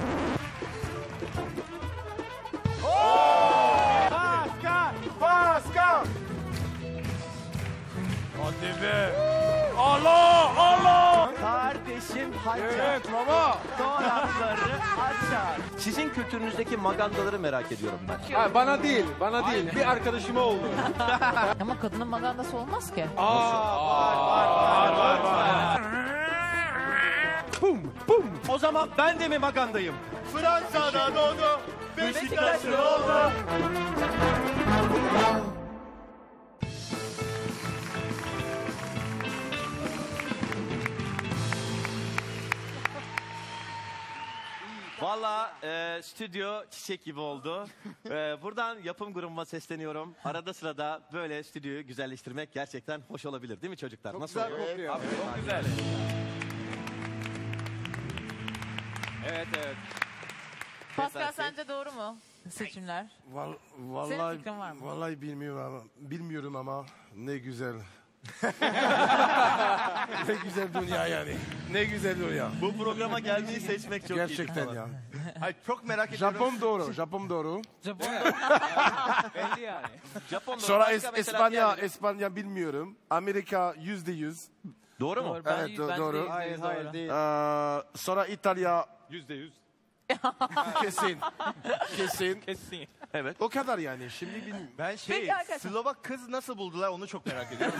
[SPEAKER 4] Pascal! Pascal! Hadi be! Allah! Allah!
[SPEAKER 8] Kardeşim Hacer.
[SPEAKER 4] Evet baba!
[SPEAKER 8] Dolapları açar. Sizin kültürünüzdeki magandaları merak ediyorum ben.
[SPEAKER 1] Ha, bana değil, bana değil. Bir arkadaşıma oldu.
[SPEAKER 2] Ama kadının magandası olmaz ki.
[SPEAKER 8] O zaman ben de mi magandayım?
[SPEAKER 12] Fransa'da doğdu.
[SPEAKER 8] Beşiktaşlı oldu. Valla stüdyo çiçek gibi oldu. Buradan yapım grubuma sesleniyorum. Arada sırada böyle stüdyoyu güzelleştirmek gerçekten hoş olabilir değil mi çocuklar?
[SPEAKER 9] Çok
[SPEAKER 8] Nasıl
[SPEAKER 9] güzel
[SPEAKER 8] oluyor?
[SPEAKER 9] kokuyor.
[SPEAKER 5] Çok güzel. Evet evet.
[SPEAKER 2] Pascal sence doğru mu seçimler?
[SPEAKER 4] Vallahi
[SPEAKER 2] fikrin var mı?
[SPEAKER 4] Vallahi bilmiyorum ama ne güzel. Ne güzel dünya yani. Ne güzel dünya.
[SPEAKER 8] Bu programa geldiğini seçmek çok iyi.
[SPEAKER 4] Gerçekten ya.
[SPEAKER 12] Ay, çok merak ediyorum.
[SPEAKER 4] Japon doğru, Japon doğru.
[SPEAKER 5] Belli yani.
[SPEAKER 8] Japon'da
[SPEAKER 4] Sonra
[SPEAKER 8] başka mesela diğerleri-
[SPEAKER 4] İspanya bilmiyorum. Amerika %100.
[SPEAKER 8] Doğru mu?
[SPEAKER 4] Evet doğru.
[SPEAKER 9] Hayır değil.
[SPEAKER 4] Sonra İtalya
[SPEAKER 1] %100.
[SPEAKER 4] kesin. Kesin.
[SPEAKER 5] Kesin.
[SPEAKER 8] Evet.
[SPEAKER 4] O kadar yani. Şimdi bilmiyorum.
[SPEAKER 12] Ben
[SPEAKER 2] Peki arkadaşlar.
[SPEAKER 12] Slovak kız nasıl buldular onu çok merak ediyorum.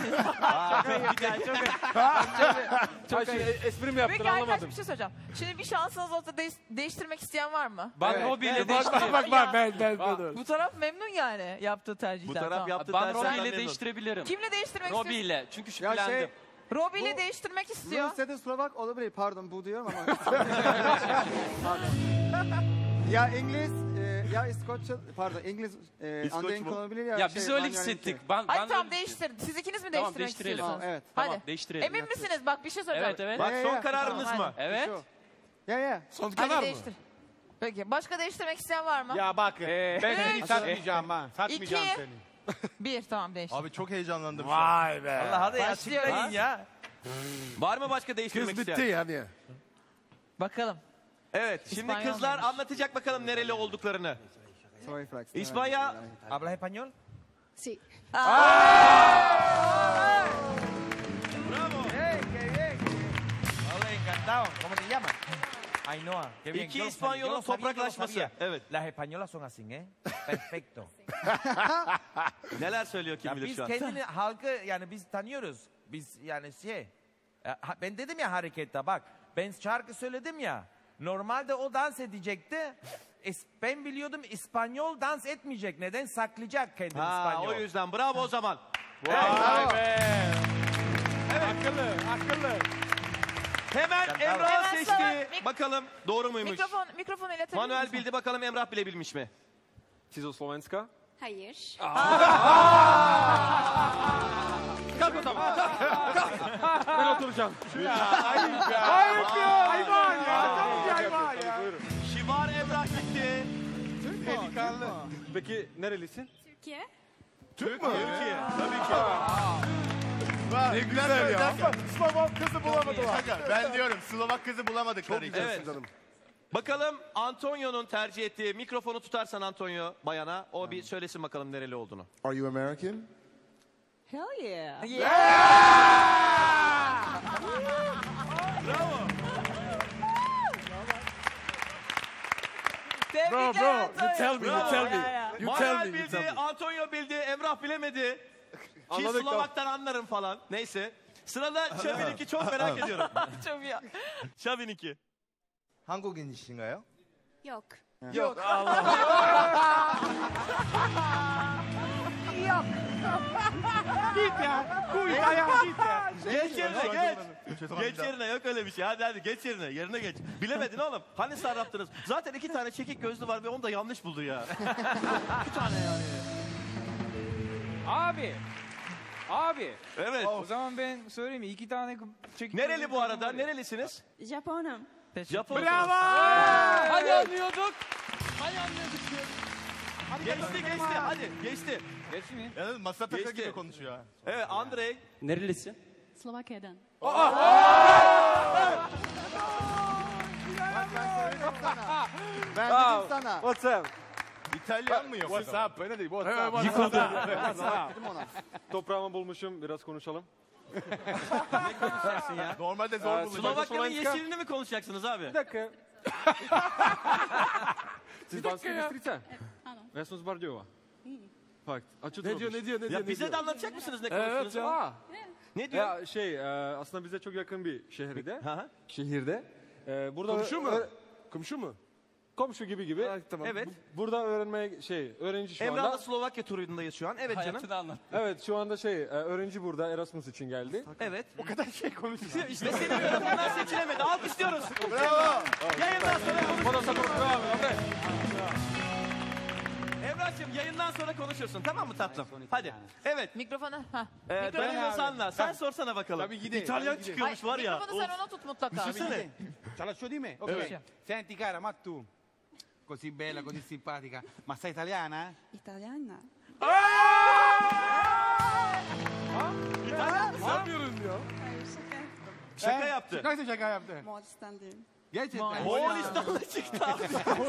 [SPEAKER 1] Espri mi yaptın
[SPEAKER 2] Peki arkadaş
[SPEAKER 1] anlamadım.
[SPEAKER 2] bir şey soracağım. Şimdi bir şansınız olsa değiştirmek isteyen var mı?
[SPEAKER 5] Ben Robbie ile
[SPEAKER 4] Bak
[SPEAKER 5] değiştireyim.
[SPEAKER 4] bak bak ben.
[SPEAKER 2] Bu taraf memnun yani yaptığı tercihten.
[SPEAKER 8] Bu taraf
[SPEAKER 2] Tamam.
[SPEAKER 8] yaptığı
[SPEAKER 11] Ben
[SPEAKER 8] tercihten
[SPEAKER 11] Robbie ile
[SPEAKER 8] memnun.
[SPEAKER 11] değiştirebilirim.
[SPEAKER 2] Kimle değiştirmek
[SPEAKER 11] Robbie
[SPEAKER 2] istiyorsun?
[SPEAKER 11] ile. Çünkü
[SPEAKER 9] Ya
[SPEAKER 11] şüphelendim.
[SPEAKER 9] şey,
[SPEAKER 2] Robbie ile
[SPEAKER 9] Bu-
[SPEAKER 2] değiştirmek istiyor.
[SPEAKER 9] Rusya'da Slovak olabilir. Pardon bu diyorum ama. Pardon. Ya İngiliz ya İskoçya pardon İngiliz Andrei
[SPEAKER 8] mu?
[SPEAKER 9] olabilir ya.
[SPEAKER 11] Ya
[SPEAKER 9] şey,
[SPEAKER 11] biz öyle
[SPEAKER 9] Manuel
[SPEAKER 11] hissettik.
[SPEAKER 9] Ente.
[SPEAKER 11] Ben
[SPEAKER 2] Hadi tamam
[SPEAKER 11] öyle-
[SPEAKER 2] değiştirin. Siz ikiniz mi
[SPEAKER 11] Tamam,
[SPEAKER 2] değiştirmek
[SPEAKER 11] değiştirelim.
[SPEAKER 2] istiyorsunuz?
[SPEAKER 9] Tamam, evet.
[SPEAKER 2] Hadi.
[SPEAKER 11] Tamam, değiştirelim.
[SPEAKER 2] Emin misiniz? Bak bir şey soracağım.
[SPEAKER 11] Evet evet.
[SPEAKER 8] Bak
[SPEAKER 9] Ya,
[SPEAKER 8] son
[SPEAKER 9] ya.
[SPEAKER 8] kararınız
[SPEAKER 2] Tamam,
[SPEAKER 8] mı?
[SPEAKER 11] Evet.
[SPEAKER 9] Ya.
[SPEAKER 4] Son
[SPEAKER 2] Hadi
[SPEAKER 4] karar mı?
[SPEAKER 2] değiştir. Peki başka değiştirmek isteyen var mı?
[SPEAKER 10] Ya bak ben seni
[SPEAKER 2] Üç.
[SPEAKER 10] satmayacağım ha. Satmayacağım
[SPEAKER 2] İki.
[SPEAKER 10] seni.
[SPEAKER 2] Bir tamam değişti.
[SPEAKER 12] Abi çok heyecanlandım.
[SPEAKER 4] Vay be.
[SPEAKER 3] Allah hadi
[SPEAKER 2] Başlıyoruz.
[SPEAKER 3] açıklayın ya.
[SPEAKER 8] Var mı başka değiştirmek
[SPEAKER 4] Kız bitti
[SPEAKER 8] isteyen?
[SPEAKER 4] yani.
[SPEAKER 2] Bakalım.
[SPEAKER 8] Evet. Şimdi
[SPEAKER 2] İspanyol
[SPEAKER 8] kızlar
[SPEAKER 2] neymiş?
[SPEAKER 8] anlatacak bakalım nereli olduklarını.
[SPEAKER 9] Soy Flex.
[SPEAKER 8] İspanya.
[SPEAKER 3] Habla español?
[SPEAKER 13] Sí.
[SPEAKER 8] Bravo.
[SPEAKER 3] Hey, qué bien. Hola, encantado. ¿Cómo te llamas? Ainhoa. Qué bien.
[SPEAKER 8] İki
[SPEAKER 3] Yo lo sabía,
[SPEAKER 8] İspanyol'un
[SPEAKER 3] yo lo sabía, yo lo
[SPEAKER 8] topraklaşması.
[SPEAKER 3] sabía.
[SPEAKER 8] Evet.
[SPEAKER 3] Las españolas son así, ¿eh? Perfecto.
[SPEAKER 8] Neler söylüyor kim
[SPEAKER 3] Ya
[SPEAKER 8] bilir
[SPEAKER 3] biz
[SPEAKER 8] şu an.
[SPEAKER 3] kendini halkı yani biz tanıyoruz. Biz yani ben dedim ya harekette bak. Ben şarkı söyledim ya. Normalde o dans edecekti. Ben biliyordum İspanyol dans etmeyecek. Neden? Saklayacak kendini
[SPEAKER 8] Ha,
[SPEAKER 3] İspanyol.
[SPEAKER 8] o yüzden bravo o zaman.
[SPEAKER 5] Vay be. Akıllı.
[SPEAKER 8] Hemen
[SPEAKER 3] Bravo.
[SPEAKER 8] Emrah
[SPEAKER 2] Hemen
[SPEAKER 8] seçti.
[SPEAKER 2] sana
[SPEAKER 8] Bakalım doğru muymuş?
[SPEAKER 2] Mikrofonu iletebilir
[SPEAKER 8] Manuel
[SPEAKER 2] misin?
[SPEAKER 8] bildi bakalım Emrah bilebilmiş mi?
[SPEAKER 1] Sizo Slovenska.
[SPEAKER 13] Hayır.
[SPEAKER 1] Kalk o zaman. Kalk. Ben oturacağım.
[SPEAKER 8] Şivar Emrah gitti.
[SPEAKER 1] Peki nerelisin?
[SPEAKER 13] Türkiye.
[SPEAKER 8] Türkiye. Tabii ki.
[SPEAKER 4] Ne güzel ya.
[SPEAKER 12] Slovak kızı bulamadılar. Ben diyorum Slovak kızı bulamadıkları için.
[SPEAKER 8] Evet. Bakalım Antonio'nun tercih ettiği mikrofonu tutarsan Antonio bayana o bir söylesin bakalım nereli olduğunu.
[SPEAKER 7] Are you American?
[SPEAKER 2] Hell yeah.
[SPEAKER 8] Bravo.
[SPEAKER 2] Tebrikler
[SPEAKER 4] Bro,
[SPEAKER 2] Antonio.
[SPEAKER 4] you tell me, you tell me.
[SPEAKER 2] Ya, ya.
[SPEAKER 4] You tell
[SPEAKER 8] Manuel
[SPEAKER 4] me, you
[SPEAKER 8] bildi,
[SPEAKER 4] tell me.
[SPEAKER 8] Antonio bildi, Emrah bilemedi. Ki
[SPEAKER 1] Anladık
[SPEAKER 8] Slovak'tan anlarım falan. Neyse. Sırada Şavin'inki çok merak ediyorum.
[SPEAKER 2] Çok iyi.
[SPEAKER 8] Şavin'inki.
[SPEAKER 12] 한국인이신가요?
[SPEAKER 13] Yok.
[SPEAKER 8] Yok. Geç yerine geç. Geç yerine yok öyle bir şey. Hadi geç yerine. Yerine geç. Bilemedin oğlum. Hani sarraftınız? Zaten 2 tane çekik gözlü var ve onu da yanlış buldu ya. 2 tane yani.
[SPEAKER 5] Abi.
[SPEAKER 8] Evet.
[SPEAKER 5] O zaman ben söyleyeyim mi? 2 tane çekip...
[SPEAKER 8] Nereli bu arada? Nerelisiniz?
[SPEAKER 13] Japonum.
[SPEAKER 8] Japon.
[SPEAKER 5] Hadi anlıyorduk.
[SPEAKER 8] Geçti. Hadi geçti.
[SPEAKER 5] Geçti mi?
[SPEAKER 12] Yani Masataka
[SPEAKER 8] Geçti.
[SPEAKER 12] gibi konuşuyor.
[SPEAKER 8] Evet Andrei.
[SPEAKER 11] Nerelisin?
[SPEAKER 13] Slovakya'dan.
[SPEAKER 9] Ben dedim sana.
[SPEAKER 1] What's up?
[SPEAKER 12] İtalyan mı yoksa?
[SPEAKER 1] What's up? Ne değil? What's
[SPEAKER 4] Evet,
[SPEAKER 1] up?
[SPEAKER 4] what's
[SPEAKER 1] Yıkıldı.
[SPEAKER 9] Dedim ona.
[SPEAKER 1] Toprağımı bulmuşum. Biraz konuşalım.
[SPEAKER 12] Normalde zor bulacak.
[SPEAKER 8] Slovakya'nın
[SPEAKER 1] Slovenska.
[SPEAKER 8] yeşilini mi konuşacaksınız abi?
[SPEAKER 1] Bir dakika. Siz Banski Bistrica?
[SPEAKER 13] Ano.
[SPEAKER 1] Ja sam z Bardjova. Fakt. A čo tu
[SPEAKER 4] Ne diyor,
[SPEAKER 1] robiš?
[SPEAKER 4] ne diyor, ne diyor?
[SPEAKER 8] Ya
[SPEAKER 4] ne
[SPEAKER 8] bize
[SPEAKER 4] diyor?
[SPEAKER 8] de anlatacak mısınız ne
[SPEAKER 1] Evet
[SPEAKER 8] konuştuğunuzu?
[SPEAKER 1] ya.
[SPEAKER 8] Aa, Ne diyor?
[SPEAKER 1] Ya aslında bize çok yakın bir şehirde.
[SPEAKER 8] Hı.
[SPEAKER 1] Şehirde. Burada
[SPEAKER 4] Komşu mu? Komşu mu?
[SPEAKER 1] Komşu gibi.
[SPEAKER 4] Ha, tamam.
[SPEAKER 8] Evet.
[SPEAKER 1] Burada öğrenmeye öğrenci şu
[SPEAKER 8] Emrah da
[SPEAKER 1] anda.
[SPEAKER 8] Slovakya turundayız şu an. Evet canım.
[SPEAKER 11] Hayatını anlat.
[SPEAKER 1] Evet şu anda öğrenci burada Erasmus için geldi.
[SPEAKER 8] Evet.
[SPEAKER 4] O kadar şey konuşuyor.
[SPEAKER 8] İşte senin tarafından seçilemedi. Alkışlıyoruz. Bravo. Yayından sonra konuşuruz. Emrah'cığım yayından sonra konuşursun. Tamam mı tatlım? Hadi. Evet.
[SPEAKER 2] Mikrofonu. Ha.
[SPEAKER 8] Danilo Sanna. Sen sorsana bakalım.
[SPEAKER 10] Tabii gideyim,
[SPEAKER 8] İtalyan
[SPEAKER 10] tabii
[SPEAKER 8] çıkıyormuş var ya.
[SPEAKER 2] Mikrofonu sen ona tut mutlaka.
[SPEAKER 8] Düşünsene.
[SPEAKER 10] Ce la so di me? Ok. Senti cara, ma tu, così bella, così simpatica, ma sei italiana?
[SPEAKER 13] İtalyana.
[SPEAKER 4] Ne yapıyoruz ya?
[SPEAKER 13] Hayır şaka.
[SPEAKER 8] Şaka yaptı.
[SPEAKER 10] Nasıl şaka yaptı?
[SPEAKER 13] Moğolistan'dayım.
[SPEAKER 10] Gerçekten.
[SPEAKER 8] Moğolistan'da çıktı abi.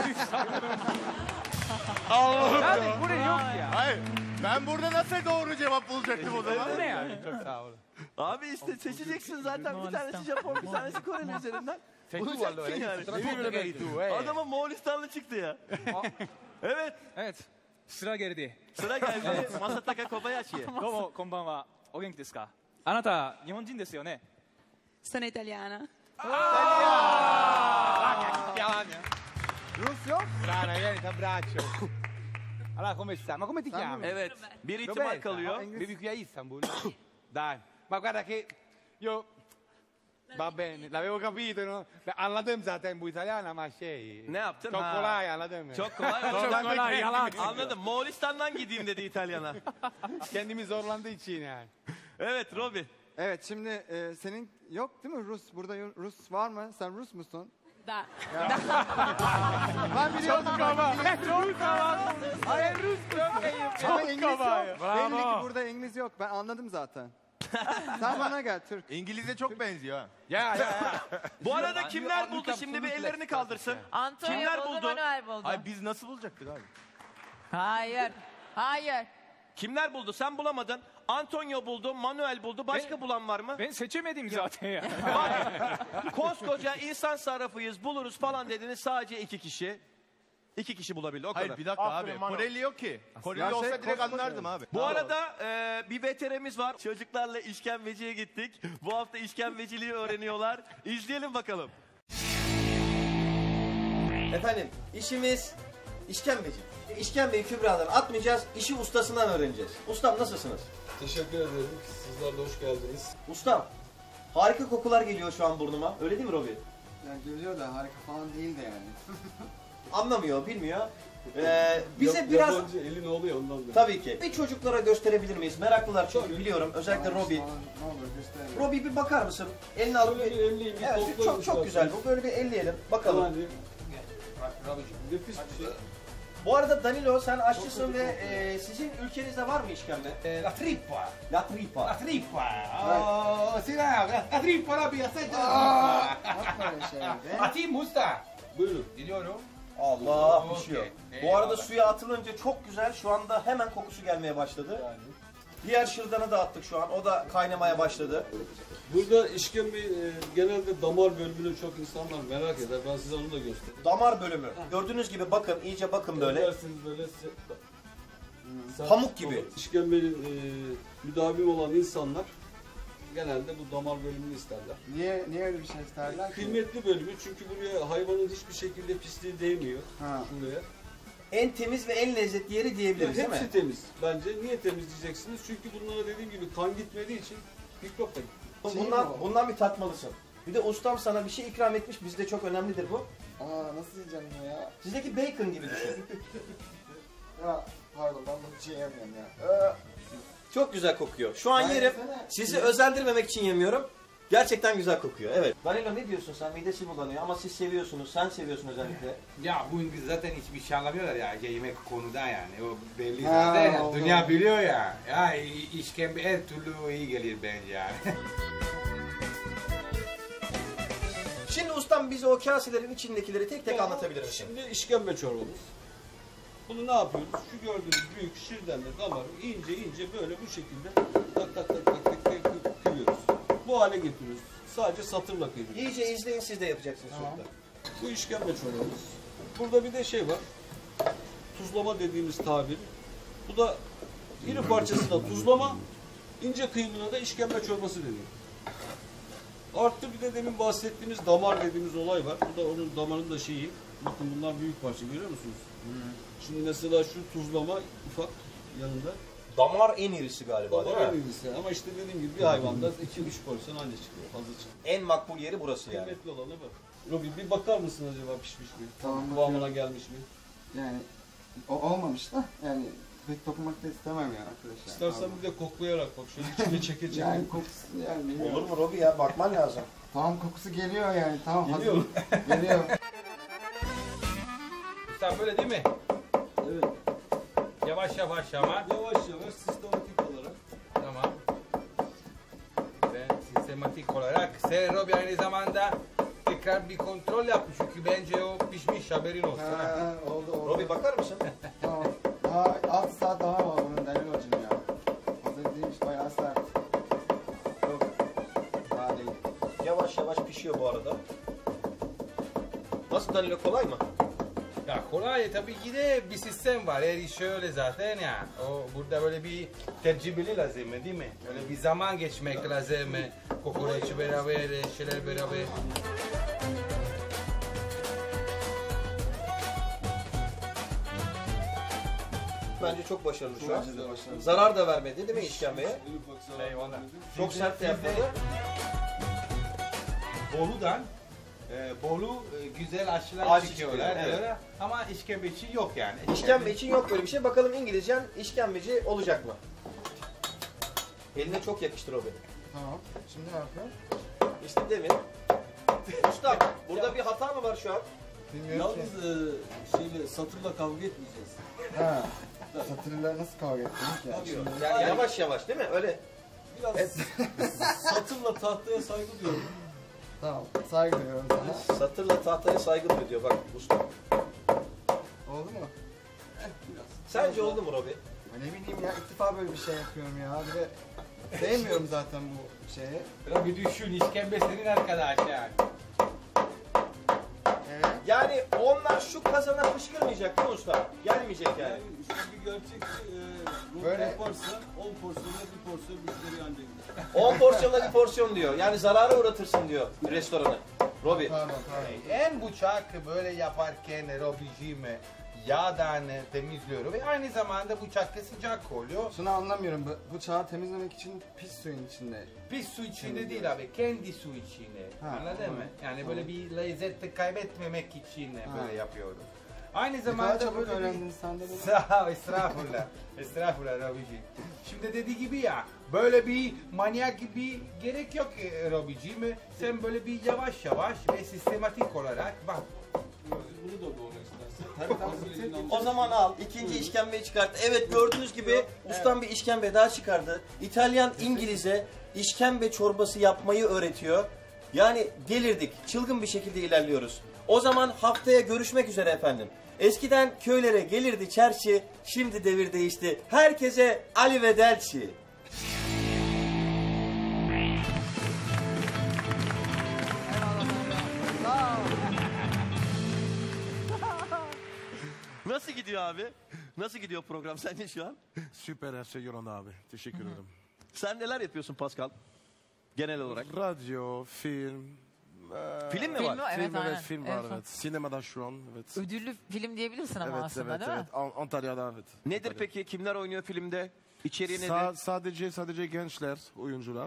[SPEAKER 10] Yani buraya yok ya.
[SPEAKER 12] Hayır. Ben burada nasıl doğru cevap bulacaktım o zaman?
[SPEAKER 10] Bu ne yani? Çok sağ olun.
[SPEAKER 8] Abi işte seçeceksin zaten. Bir tanesi Japon, bir tanesi Koreli üzerinden.
[SPEAKER 10] Sei tu
[SPEAKER 8] Bulacaksın
[SPEAKER 10] allora,
[SPEAKER 8] yani.
[SPEAKER 10] tutto che eri tu,
[SPEAKER 8] Adama Moğolistanlı çıktı ya. Evet.
[SPEAKER 5] Evet. Sıra geldi.
[SPEAKER 8] Sıra geldi. Masataka Kobayashi'ye.
[SPEAKER 5] どうもこんばんは。お元気ですか？あなた日本人ですよね。
[SPEAKER 13] Sono italiana.
[SPEAKER 10] Rus yok? Rana, vieni, ti abbraccio. Allora, come sta? Ma come ti chiami?
[SPEAKER 8] Evet. Bir ihtimal kalıyor.
[SPEAKER 10] Vivi qui a Istanbul? Dai. Ma guarda che io... Va bene, l'avevo capito, no? Anladım zaten bu İtalyan ama şey...
[SPEAKER 8] Ne yaptın?
[SPEAKER 10] Çok
[SPEAKER 8] Ha.
[SPEAKER 10] kolay anladın.
[SPEAKER 8] Çok kolay.
[SPEAKER 10] Çok kolay, yalan.
[SPEAKER 8] Anladım. Moğolistan'dan gideyim dedi İtalyan'a.
[SPEAKER 10] Kendimi zorlandığı için yani.
[SPEAKER 8] Evet Robi.
[SPEAKER 9] Evet şimdi senin yok değil mi Rus? Burada Rus var mı? Sen Rus musun?
[SPEAKER 13] Da.
[SPEAKER 9] Ben biliyordum.
[SPEAKER 10] Çok hava. Hayır Rus.
[SPEAKER 9] Ama İngiliz yok.
[SPEAKER 3] Bravo.
[SPEAKER 9] Belli ki burada İngiliz yok. Ben anladım zaten. Sen bana gel Türk.
[SPEAKER 12] İngilizce çok benziyor ha.
[SPEAKER 3] Ya.
[SPEAKER 8] Bu arada kimler buldu şimdi bir ellerini kaldırsın.
[SPEAKER 2] Antonio
[SPEAKER 8] Kimler
[SPEAKER 2] buldu,
[SPEAKER 8] buldu?
[SPEAKER 2] Manuel buldu.
[SPEAKER 12] Ay biz nasıl bulacaktık abi?
[SPEAKER 2] Hayır. Hayır.
[SPEAKER 8] Kimler buldu? Sen bulamadın. Antonio buldu, Manuel buldu. Başka bulan var mı?
[SPEAKER 5] Ben seçemedim zaten ya.
[SPEAKER 8] Koskoca insan sarrafıyız, buluruz falan dediniz. Sadece 2 kişi. 2 kişi bulabildi o
[SPEAKER 12] Hayır
[SPEAKER 8] kadar.
[SPEAKER 12] bir dakika
[SPEAKER 7] Aferin
[SPEAKER 12] abi.
[SPEAKER 7] Manu.
[SPEAKER 12] Koreli yok ki. Koreli
[SPEAKER 7] Ya
[SPEAKER 12] olsa
[SPEAKER 7] şey,
[SPEAKER 12] direkt
[SPEAKER 7] koskoca-
[SPEAKER 12] anlardım abi.
[SPEAKER 8] Bu arada bir VTR'miz var. Çocuklarla işkembeciye gittik. Bu hafta işkembeciliği öğreniyorlar. İzleyelim bakalım. Efendim işimiz işkembeci. İşkembeyi kübradan atmayacağız. İşi ustasından öğreneceğiz. Ustam nasılsınız?
[SPEAKER 14] Teşekkür ederim. Sizler de hoş geldiniz.
[SPEAKER 8] Ustam harika kokular geliyor şu an burnuma. Öyle değil mi Robi?
[SPEAKER 9] Yani görüyor da harika falan değil de yani.
[SPEAKER 8] Anlamıyor, bilmiyor. Bize biraz...
[SPEAKER 14] Yabancı elin oluyor ondan da.
[SPEAKER 8] Tabii ki. Bir çocuklara gösterebilir miyiz? Meraklılar çünkü biliyorum. Özellikle Robi.
[SPEAKER 9] Ne olur gösterelim.
[SPEAKER 8] Robi bir bakar mısın? Elini alıp
[SPEAKER 14] Şöyle bir elleyeyim, bir
[SPEAKER 8] Evet,
[SPEAKER 14] koklayayım
[SPEAKER 8] çok güzel. Bu böyle bir elleyelim. Bakalım.
[SPEAKER 14] Yani, nefis bir şey.
[SPEAKER 8] Bu arada Danilo sen aşçısın ve sizin ülkenizde var mı işkembe?
[SPEAKER 10] La trippa.
[SPEAKER 8] La tripa.
[SPEAKER 10] La trippa. Oh, sì, la trippa la bir assaggia la
[SPEAKER 9] Yapma öyle şey be.
[SPEAKER 10] Atayım usta.
[SPEAKER 14] Buyurun.
[SPEAKER 10] Biliyorum.
[SPEAKER 8] Allah pişiyor.
[SPEAKER 10] Okey.
[SPEAKER 8] Bu arada
[SPEAKER 10] Eyvallah.
[SPEAKER 8] suya atılınca çok güzel. Şu anda hemen kokusu gelmeye başladı. Diğer şırdanı da attık şu an. O da kaynamaya başladı.
[SPEAKER 14] Burada işkembe genelde damar bölümünü çok insanlar merak eder. Ben size onu da göstereyim.
[SPEAKER 8] Damar bölümü. Gördüğünüz gibi bakın, iyice bakın böyle.
[SPEAKER 14] Dersiniz böyle
[SPEAKER 8] Pamuk gibi.
[SPEAKER 14] İşkembenin müdavim olan insanlar genelde bu damar bölümünü isterler.
[SPEAKER 9] Niye öyle bir şey isterler ki?
[SPEAKER 14] Kıymetli bölümü çünkü buraya hayvanın hiçbir şekilde pisliği değmiyor.
[SPEAKER 9] Ha.
[SPEAKER 14] Şuraya.
[SPEAKER 8] En temiz ve en lezzetli yeri diyebiliriz değil mi?
[SPEAKER 14] Hepsi temiz. Bence niye temiz diyeceksiniz? Çünkü bunlara dediğim gibi kan gitmediği için mikrop da gitmiyor.
[SPEAKER 8] Bundan bir tatmalısın. Bir de ustam sana bir şey ikram etmiş. Bizde çok önemlidir bu.
[SPEAKER 9] Aa nasıl yiyeceğim bunu ya?
[SPEAKER 8] Sizdeki bacon gibi düşün.
[SPEAKER 9] Ya pardon ben bunu hiç yiyemiyorum ya.
[SPEAKER 8] Çok güzel kokuyor. Şu an
[SPEAKER 9] Ben
[SPEAKER 8] yerim.
[SPEAKER 9] yesene.
[SPEAKER 8] Sizi özendirmemek için yemiyorum. Gerçekten güzel kokuyor. Evet. Danilo ne diyorsun sen? Midesi bulanıyor ama siz seviyorsunuz. Sen seviyorsun özellikle.
[SPEAKER 10] Ya bu İngiliz zaten hiçbir şey anlamıyorlar ya yemek konuda yani. O belli
[SPEAKER 9] Ha,
[SPEAKER 10] zaten.
[SPEAKER 9] oldu.
[SPEAKER 10] Dünya biliyor ya. Ya işkembe her türlü iyi gelir bence yani.
[SPEAKER 8] Şimdi ustam bize o kaselerin içindekileri tek tek anlatabilir misin?
[SPEAKER 14] Şimdi işkembe çorbamız. Bunu ne yapıyoruz? Şu gördüğünüz büyük şirdenle damarı ince böyle bu şekilde tak tak tak tak tak tak kıyıyoruz. Bu hale getiriyoruz. Sadece satırla kıyıyoruz.
[SPEAKER 8] İyice izleyin, siz de yapacaksınız çocuklar.
[SPEAKER 14] Bu işkembe çorbamız. Burada bir de şey var. Tuzlama dediğimiz tabir. Bu da iri parçasına tuzlama, ince kıyımına da işkembe çorbası deniyor. Artı bir de demin bahsettiğimiz damar dediğimiz olay var. Bu da onun damarın da şeyi. Bakın bunlar büyük parça görüyor musunuz? Şimdi mesela şu tuzlama ufak yanında.
[SPEAKER 8] Damar en irisi galiba
[SPEAKER 14] Damar
[SPEAKER 8] değil
[SPEAKER 14] en
[SPEAKER 8] mi?
[SPEAKER 14] irisi. Ama işte dediğim gibi bir hayvanda 2-3 porsiyon anca çıkıyor. Fazla çıkıyor.
[SPEAKER 8] En makbul yeri burası yani.
[SPEAKER 14] Kıymetli olanı bu. Robi bir bakar mısın acaba pişmiş mi?
[SPEAKER 9] Tamam,
[SPEAKER 14] Kıvamına
[SPEAKER 9] bakıyorum.
[SPEAKER 14] gelmiş mi?
[SPEAKER 9] Yani olmamış da yani pek dokunmak da istemem ya arkadaşlar.
[SPEAKER 14] İstersen bir de koklayarak bak. Şöyle içine çeke çeke.
[SPEAKER 9] Yani kokusu yani bilmiyorum.
[SPEAKER 8] Olur mu Robi ya? Bakman lazım.
[SPEAKER 9] Tamam kokusu geliyor yani tamam
[SPEAKER 14] Geliyor mu?
[SPEAKER 9] Geliyor.
[SPEAKER 10] Usta böyle değil mi?
[SPEAKER 14] Evet.
[SPEAKER 10] Yavaş yavaş ama.
[SPEAKER 14] Yavaş yavaş sistematik olarak.
[SPEAKER 10] Tamam. Ben sistematik olarak Robi aynı zamanda tekrar bir kontrol yapmış çünkü bence o pişmiş haberin olsun. ha.
[SPEAKER 9] Ha, oldu.
[SPEAKER 8] Robi bakar mısın?
[SPEAKER 9] Tamam. Daha 6 saat daha var bunun Danilocum ya. Hazır değilmiş bayağı sert. Yok. Daha değil.
[SPEAKER 8] Yavaş yavaş pişiyor bu arada. Nasıl Danilo, kolay mı?
[SPEAKER 10] Ya kolay tabii ki de bir sistem var. Her iş şöyle zaten ya. O burada böyle bir tecrübeli lazım değil mi? Öyle bir zaman geçmek lazım. Kokoreç beraber, şeyler beraber.
[SPEAKER 8] Bence çok başarılı şu an.
[SPEAKER 9] Bence de başarılı.
[SPEAKER 8] Zarar da vermedi değil mi işkembeye?
[SPEAKER 14] En ufak zarar
[SPEAKER 10] Eyvallah.
[SPEAKER 14] vermedim.
[SPEAKER 8] Çok sert de yapmadı.
[SPEAKER 10] Bolu'dan Bolu güzel aşılar
[SPEAKER 8] Aşı
[SPEAKER 10] çıkıyorlar.
[SPEAKER 8] çıkıyor, evet.
[SPEAKER 10] Öyle. Ama işkembe için yok yani.
[SPEAKER 8] İşkembe için yok böyle bir şey. Bakalım İngilizcen işkembeci olacak mı? Eline çok yakıştır o benim.
[SPEAKER 9] Tamam. Şimdi ne yapıyor?
[SPEAKER 8] İşte demin. Usta burada bir hata mı var şu an?
[SPEAKER 9] Bilmiyorum ki.
[SPEAKER 14] Yalnız şeyle satırla kavga etmeyeceğiz.
[SPEAKER 9] Ha. Satırla nasıl kavga ettiniz ya? Şimdi...
[SPEAKER 8] Yani yavaş yavaş değil mi? Öyle.
[SPEAKER 14] Biraz satırla tahtaya saygı duyuyorum.
[SPEAKER 9] Tamam, saygı duyuyorum sana.
[SPEAKER 8] Satırla tahtaya saygı duyuyor bak usta.
[SPEAKER 9] Oldu mu?
[SPEAKER 8] Sence oldu mu Robi?
[SPEAKER 9] Ne bileyim ya, ilk defa böyle bir şey yapıyorum ya. Bir de sevmiyorum zaten bu şeyi.
[SPEAKER 10] Bir düşün, işkembe senin arkadaş yani.
[SPEAKER 8] Yani onlar şu kazana fışkırmayacak değil mi usta? Gelmeyecek yani.
[SPEAKER 14] İşte bir gerçek
[SPEAKER 9] Böyle-
[SPEAKER 14] böyle yaparsa 10 porsiyonla bir porsiyon müşteri ancak.
[SPEAKER 8] 10 porsiyonla bir porsiyon diyor. Yani zarara uğratırsın diyor restoranı. Robi.
[SPEAKER 9] Pardon.
[SPEAKER 10] En bıçak böyle yaparken Robicim yağdan temizliyor ve aynı zamanda bıçak da sıcak oluyor.
[SPEAKER 9] Şunu anlamıyorum, bu bıçağı temizlemek için pis suyun içinde.
[SPEAKER 10] Pis su içinde değil abi, kendi su içinde.
[SPEAKER 9] Ha,
[SPEAKER 10] Anladın
[SPEAKER 9] tamam.
[SPEAKER 10] mı? Yani böyle bir lezzeti kaybetmemek için böyle
[SPEAKER 9] Ha.
[SPEAKER 10] yapıyoruz. Aynı
[SPEAKER 9] Ne kadar
[SPEAKER 10] zamanda
[SPEAKER 9] çabuk
[SPEAKER 10] böyle
[SPEAKER 9] öğrendin sen de bunu.
[SPEAKER 10] Sağ ol, estağfurullah. Estağfurullah Robicim. Şimdi dediği gibi ya, böyle bir manyak gibi gerek yok Robicim. Sen böyle bir yavaş yavaş ve sistematik olarak bak.
[SPEAKER 14] Bunu da doğru istersen.
[SPEAKER 8] O zaman al ikinci işkembeyi çıkart. Evet gördüğünüz gibi ustam bir işkembe daha çıkardı. İtalyan İngiliz'e işkembe çorbası yapmayı öğretiyor. Yani delirdik. Çılgın bir şekilde ilerliyoruz. O zaman haftaya görüşmek üzere efendim. Eskiden köylere gelirdi çerçi, şimdi devir değişti. Herkese arrivederci. Nasıl gidiyor abi? Nasıl gidiyor program sence şu an?
[SPEAKER 4] Süper her şey yolunda abi. Teşekkür ederim.
[SPEAKER 8] Sen neler yapıyorsun Pascal? Genel olarak.
[SPEAKER 4] Radyo, film.
[SPEAKER 8] Film mi var?
[SPEAKER 2] Evet,
[SPEAKER 4] Film,
[SPEAKER 2] aynen.
[SPEAKER 4] evet, film var evet. Sinemada şu an evet.
[SPEAKER 2] Ödüllü film diyebilirsin ama
[SPEAKER 4] Evet,
[SPEAKER 2] aslında
[SPEAKER 4] evet,
[SPEAKER 2] değil
[SPEAKER 4] evet.
[SPEAKER 2] mi?
[SPEAKER 4] Antalya'da evet.
[SPEAKER 8] Nedir peki? Kimler oynuyor filmde? İçeriği nedir?
[SPEAKER 4] Sadece gençler, oyuncular.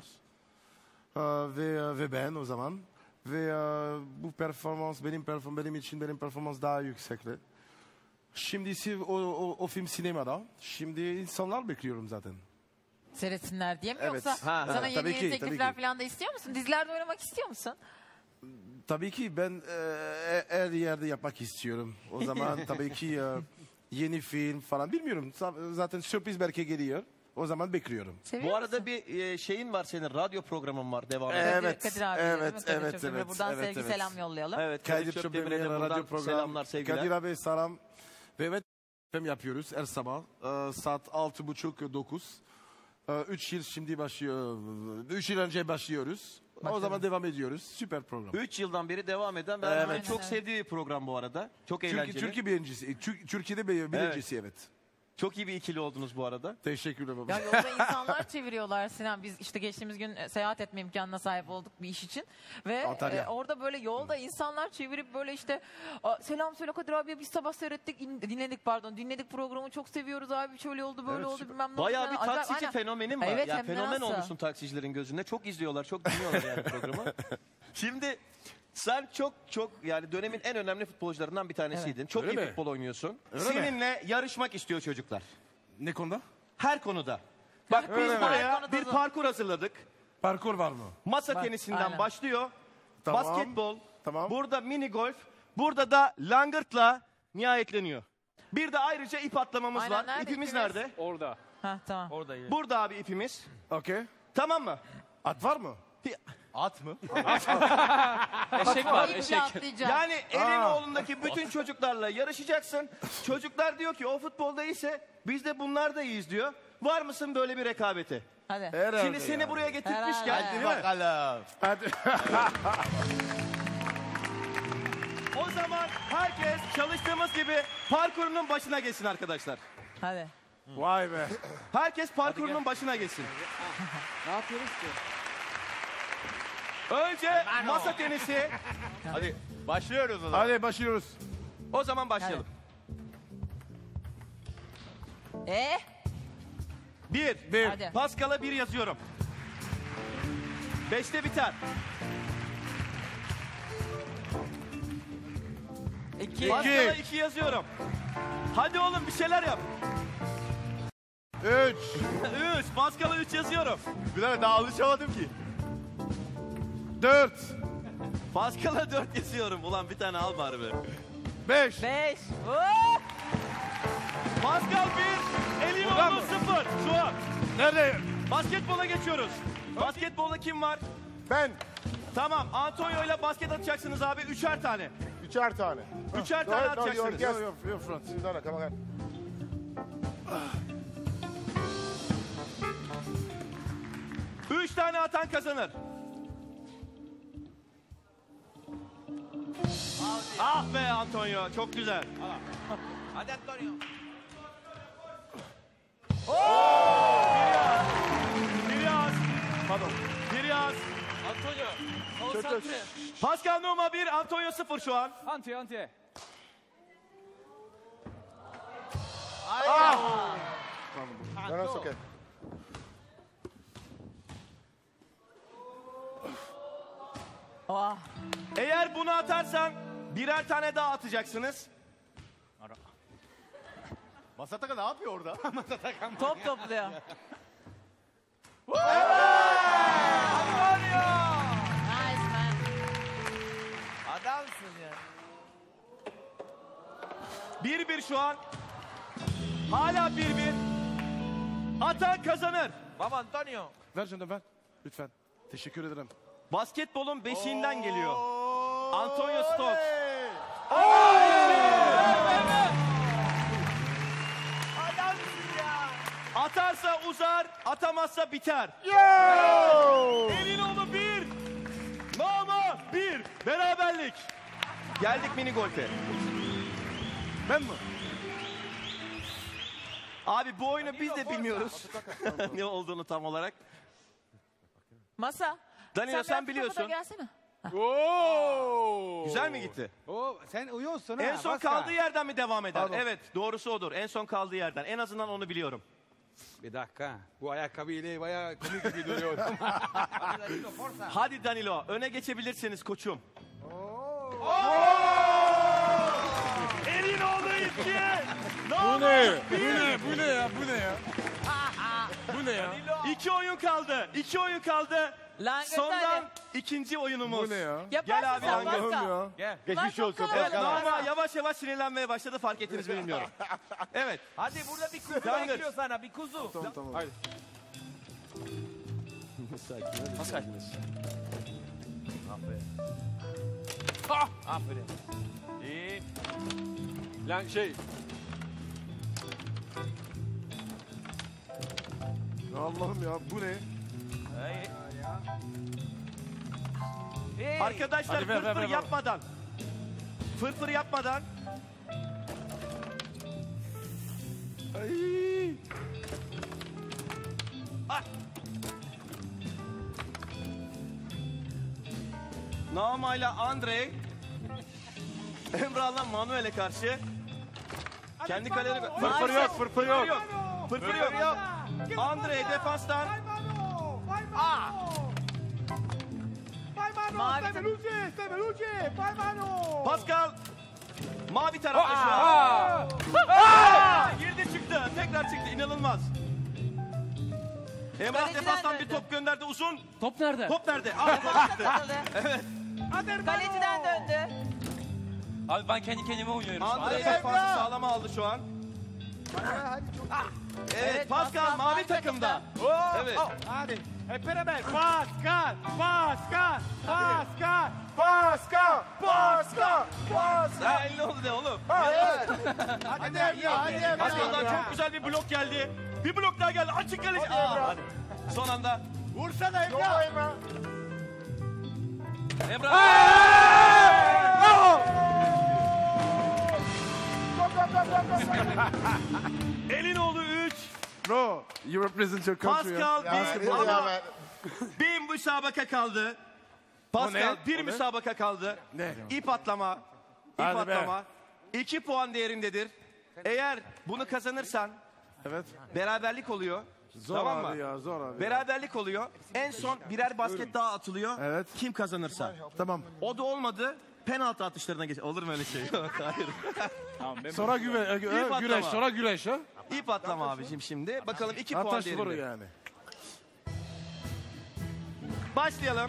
[SPEAKER 4] Ve ben o zaman. Ve bu performans, benim performans daha yüksekti. Şimdi o film sinemada. Şimdi insanlar bekliyorum zaten.
[SPEAKER 2] Seyretsinler diye mi
[SPEAKER 4] Evet.
[SPEAKER 2] yoksa
[SPEAKER 4] Ha,
[SPEAKER 2] sana
[SPEAKER 4] ha,
[SPEAKER 2] yeni
[SPEAKER 4] tabii
[SPEAKER 2] yeni
[SPEAKER 4] ki,
[SPEAKER 2] teklifler
[SPEAKER 4] tabii ki.
[SPEAKER 2] falan da istiyor musun? Dizilerde oynamak istiyor musun?
[SPEAKER 4] Tabii ki ben her yerde yapmak istiyorum. O zaman tabii ki yeni film falan bilmiyorum. Zaten sürpriz belki geliyor. O zaman bekliyorum.
[SPEAKER 8] Bu arada bir şeyin var senin, radyo programın var devam eden.
[SPEAKER 4] Evet,
[SPEAKER 2] Kadir abi
[SPEAKER 4] evet,
[SPEAKER 2] değil mi? Kadir
[SPEAKER 4] evet,
[SPEAKER 2] Çöpdemir'e
[SPEAKER 4] evet,
[SPEAKER 2] buradan
[SPEAKER 4] evet,
[SPEAKER 2] sevgi
[SPEAKER 4] evet.
[SPEAKER 2] selam yollayalım.
[SPEAKER 8] Evet,
[SPEAKER 4] Kadir
[SPEAKER 8] Çöpdemir'e de
[SPEAKER 4] Çöpdemir'e
[SPEAKER 8] buradan
[SPEAKER 4] radyo programı.
[SPEAKER 8] selamlar, sevgiler.
[SPEAKER 4] Kadir abi selam. Ve evet film yapıyoruz her sabah. Saat 6.30-9. 3 yıl şimdi başlıyor. 3 yıl önce başlıyoruz. O zaman devam ediyoruz. Süper program.
[SPEAKER 8] 3 yıldan beri devam eden ve
[SPEAKER 4] Evet.
[SPEAKER 8] ben çok sevdiği bir program bu arada. Çok eğlenceli.
[SPEAKER 4] Türkiye birincisi. Türkiye'de birincisi evet.
[SPEAKER 8] Çok iyi bir ikili oldunuz bu arada.
[SPEAKER 4] Teşekkürler baba.
[SPEAKER 2] Ya yolda insanlar çeviriyorlar Sinan. Biz işte geçtiğimiz gün seyahat etme imkanına sahip olduk bir iş için. Ve
[SPEAKER 4] Antalya.
[SPEAKER 2] orada böyle yolda insanlar çevirip böyle işte selam söyle Kadir abi biz sabah seyrettik dinledik programı çok seviyoruz abi şöyle oldu böyle
[SPEAKER 8] Evet,
[SPEAKER 2] oldu
[SPEAKER 8] süper.
[SPEAKER 2] bilmem ne oldu.
[SPEAKER 8] Bayağı bir
[SPEAKER 2] Acayip,
[SPEAKER 8] taksici
[SPEAKER 2] aynen.
[SPEAKER 8] fenomenin var.
[SPEAKER 2] Evet,
[SPEAKER 8] ya
[SPEAKER 2] hem de
[SPEAKER 8] fenomen
[SPEAKER 2] nasıl?
[SPEAKER 8] olmuşsun taksicilerin gözünde. Çok izliyorlar, çok dinliyorlar yani programı. Şimdi sen çok yani dönemin en önemli futbolcularından bir tanesiydin. Çok
[SPEAKER 4] Öyle
[SPEAKER 8] iyi
[SPEAKER 4] mi?
[SPEAKER 8] futbol oynuyorsun.
[SPEAKER 4] Öyle mi?
[SPEAKER 8] Seninle yarışmak istiyor çocuklar.
[SPEAKER 4] Ne konuda?
[SPEAKER 8] Her konuda. Bak biz
[SPEAKER 4] Öyle mi?
[SPEAKER 8] buraya
[SPEAKER 2] Her konuda
[SPEAKER 8] bir
[SPEAKER 2] da-
[SPEAKER 8] parkur hazırladık.
[SPEAKER 4] Parkur var mı?
[SPEAKER 8] Masa
[SPEAKER 2] Bak,
[SPEAKER 8] tenisinden
[SPEAKER 2] aynen.
[SPEAKER 8] başlıyor.
[SPEAKER 4] Tamam.
[SPEAKER 8] Basketbol.
[SPEAKER 4] Tamam.
[SPEAKER 8] Burada mini golf. Burada da langırtla nihayetleniyor. Bir de ayrıca ip atlamamız
[SPEAKER 2] Aynen,
[SPEAKER 8] var.
[SPEAKER 2] nerede
[SPEAKER 8] İpimiz
[SPEAKER 2] ipimiz?
[SPEAKER 8] nerede?
[SPEAKER 5] Orada.
[SPEAKER 2] Ha tamam.
[SPEAKER 8] Burada abi ipimiz.
[SPEAKER 4] Okey.
[SPEAKER 8] Tamam mı?
[SPEAKER 4] At var mı?
[SPEAKER 12] At mı?
[SPEAKER 11] Eşek var,
[SPEAKER 2] İple
[SPEAKER 11] eşek.
[SPEAKER 2] atlayacağım.
[SPEAKER 8] Yani Elinoğlu'ndaki bütün çocuklarla yarışacaksın. Çocuklar diyor ki o futbolda iyiyse biz de bunlar da iyiyiz diyor. Var mısın böyle bir rekabete?
[SPEAKER 2] Hadi.
[SPEAKER 4] Herhalde
[SPEAKER 8] Şimdi seni
[SPEAKER 4] yani.
[SPEAKER 8] buraya getirtmişken
[SPEAKER 2] Herhalde.
[SPEAKER 8] değil mi?
[SPEAKER 12] Bakalım.
[SPEAKER 4] Hadi.
[SPEAKER 8] O zaman herkes çalıştığımız gibi parkurunun başına geçsin arkadaşlar.
[SPEAKER 2] Hadi.
[SPEAKER 4] Vay be.
[SPEAKER 8] Herkes parkurunun başına geçsin.
[SPEAKER 6] Ne yapıyoruz ki?
[SPEAKER 8] Önce masa tenisi.
[SPEAKER 12] Hadi başlıyoruz o zaman.
[SPEAKER 4] Hadi başlıyoruz.
[SPEAKER 8] O zaman başlayalım. Bir.
[SPEAKER 2] Hadi.
[SPEAKER 8] Pascal'a 1 yazıyorum. 5'te biter.
[SPEAKER 2] 2.
[SPEAKER 8] Pascal'a 2 yazıyorum. Hadi oğlum bir şeyler yap.
[SPEAKER 4] 3.
[SPEAKER 8] 3. Pascal'a 3 yazıyorum.
[SPEAKER 12] Bir dakika daha alışamadım ki.
[SPEAKER 4] 4.
[SPEAKER 8] Pascal'a 4 yazıyorum. Ulan bir tane al bari be.
[SPEAKER 4] 5.
[SPEAKER 2] 5.
[SPEAKER 8] Pascal 1. Suat.
[SPEAKER 4] Nerede?
[SPEAKER 8] Basketbola geçiyoruz. Basketbolda kim var?
[SPEAKER 7] Ben.
[SPEAKER 8] Tamam, Antonio ile basket atacaksınız abi. 3'er tane.
[SPEAKER 7] 3'er tane.
[SPEAKER 8] 3'er tane atacaksınız.
[SPEAKER 7] You're front. No, come on.
[SPEAKER 8] 3 tane atan kazanır. Ah be Antonio, çok güzel.
[SPEAKER 3] Hadi Antonio.
[SPEAKER 8] Biraz.
[SPEAKER 5] Antonio,
[SPEAKER 7] konsantre.
[SPEAKER 8] Pascal Numa 1, Antonio 0 şu an.
[SPEAKER 5] Anti.
[SPEAKER 7] No, it's okay.
[SPEAKER 8] Eğer bunu atarsan birer tane daha atacaksınız.
[SPEAKER 12] Masataka ne yapıyor orada?
[SPEAKER 2] Top topluyor. Nice man.
[SPEAKER 3] Adamsın ya.
[SPEAKER 8] 1-1 şu an. Hala 1-1. Atan kazanır.
[SPEAKER 3] Baba Antonio.
[SPEAKER 4] Ver canım ver. Lütfen. Teşekkür ederim.
[SPEAKER 8] Basketbolun beşiğinden geliyor. Antonio Stokes. Atarsa uzar, atamazsa biter. Elinoğlu 1, Nama 1. Beraberlik. Geldik mini golfe.
[SPEAKER 4] Ben mi?
[SPEAKER 8] Abi bu oyunu biz de bilmiyoruz. Ne olduğunu tam olarak.
[SPEAKER 2] Masa.
[SPEAKER 8] Danilo sen
[SPEAKER 2] biraz bu
[SPEAKER 8] biliyorsun.
[SPEAKER 2] tarafa gelsene.
[SPEAKER 8] Güzel mi gitti?
[SPEAKER 10] Oo, sen uyuyorsun ha.
[SPEAKER 8] En son
[SPEAKER 10] Pascal.
[SPEAKER 8] kaldığı yerden mi devam eder?
[SPEAKER 10] Pardon.
[SPEAKER 8] Evet, doğrusu odur. En son kaldığı yerden. En azından onu biliyorum.
[SPEAKER 10] Bir dakika. Bu ayakkabıyla bayağı komik gibi duruyor.
[SPEAKER 8] Hadi Danilo, öne geçebilirsiniz koçum. Elinoğlu 2.
[SPEAKER 4] Bu ne? Bu ne ya? Bu ne ya?
[SPEAKER 8] 2 oyun kaldı. 2 oyun kaldı.
[SPEAKER 2] Langırt
[SPEAKER 8] Sondan
[SPEAKER 2] hadi.
[SPEAKER 8] ikinci oyunumuz.
[SPEAKER 4] Bu ne ya?
[SPEAKER 2] Yaparsın
[SPEAKER 8] Gel abi
[SPEAKER 2] sen
[SPEAKER 8] Langırt.
[SPEAKER 2] Pascal.
[SPEAKER 3] Gel.
[SPEAKER 2] Geçmiş olsun
[SPEAKER 8] Evet, ama yavaş yavaş sinirlenmeye başladı, fark ettiniz mi bilmiyorum. Evet.
[SPEAKER 3] Hadi burada bir kuzu
[SPEAKER 8] Langırt.
[SPEAKER 3] bekliyor sana. Bir kuzu.
[SPEAKER 4] Tamam.
[SPEAKER 5] Haydi.
[SPEAKER 8] Pascal.
[SPEAKER 3] Aferin. İyi.
[SPEAKER 1] Lan
[SPEAKER 4] Allah'ım ya bu ne?
[SPEAKER 3] Hey.
[SPEAKER 8] Arkadaşlar
[SPEAKER 4] Hadi ver,
[SPEAKER 8] fırfır
[SPEAKER 4] ver.
[SPEAKER 8] yapmadan. Fırfır yapmadan.
[SPEAKER 4] Ay.
[SPEAKER 8] Naama ile Andrei. Emrah'la Manuel'e karşı. Kendi kaleleri...
[SPEAKER 1] Fırfır yok, fırfır yok.
[SPEAKER 8] Fırfır yok. Andrei defanstan.
[SPEAKER 2] Mavi takım.
[SPEAKER 8] Pascal. Mavi tarafta şu an. Girdi çıktı. Tekrar çıktı. İnanılmaz. Emrah
[SPEAKER 2] Kaleciden
[SPEAKER 8] defanstan
[SPEAKER 2] döndü.
[SPEAKER 8] bir top gönderdi uzun.
[SPEAKER 11] Top nerede?
[SPEAKER 8] Top nerede?
[SPEAKER 2] Defans takıldı.
[SPEAKER 8] Evet.
[SPEAKER 2] Kaleciden döndü.
[SPEAKER 11] Abi ben kendi kendime oynuyorum şu an.
[SPEAKER 8] Andrei defansı sağlama aldı şu an. Evet,
[SPEAKER 2] Evet,
[SPEAKER 8] Pascal
[SPEAKER 2] Pascal
[SPEAKER 8] mavi
[SPEAKER 2] mavi
[SPEAKER 8] takımda. Evet.
[SPEAKER 10] Hadi. Hep beraber. Pascal.
[SPEAKER 8] Ya elli oldu de oğlum.
[SPEAKER 3] Hadi Emrah.
[SPEAKER 8] Pascal'dan çok güzel bir blok geldi. Bir blok daha geldi. Açık kaleci. Hadi. Son anda.
[SPEAKER 3] Vursana Emrah.
[SPEAKER 8] Emrah. Elinoğlu 3.
[SPEAKER 4] No, you represent your country.
[SPEAKER 8] Pascal bir, ama
[SPEAKER 7] Ya,
[SPEAKER 8] bir müsabaka kaldı. Pascal bir müsabaka kaldı.
[SPEAKER 4] Ne?
[SPEAKER 8] İp atlama.
[SPEAKER 4] Hadi be.
[SPEAKER 8] 2 puan değerindedir. Eğer bunu kazanırsan
[SPEAKER 4] Evet.
[SPEAKER 8] beraberlik oluyor.
[SPEAKER 4] Zor
[SPEAKER 8] Tamam
[SPEAKER 4] abi
[SPEAKER 8] mı?
[SPEAKER 4] ya, zor abi.
[SPEAKER 8] Beraberlik oluyor. En son birer basket daha atılıyor.
[SPEAKER 4] Evet.
[SPEAKER 8] Kim kazanırsa.
[SPEAKER 4] Tamam.
[SPEAKER 8] O da olmadı. Penaltı atışlarına geç. Olur mu öyle şey? Yok, hayır.
[SPEAKER 5] Tamam ben
[SPEAKER 4] Sonra
[SPEAKER 8] patlama.
[SPEAKER 4] güreş, sonra güreş ha.
[SPEAKER 8] İp atlama abicim şimdi. Bakalım 2 puan
[SPEAKER 4] Ataş vuru
[SPEAKER 8] değerinde.
[SPEAKER 4] yani.
[SPEAKER 8] Başlayalım.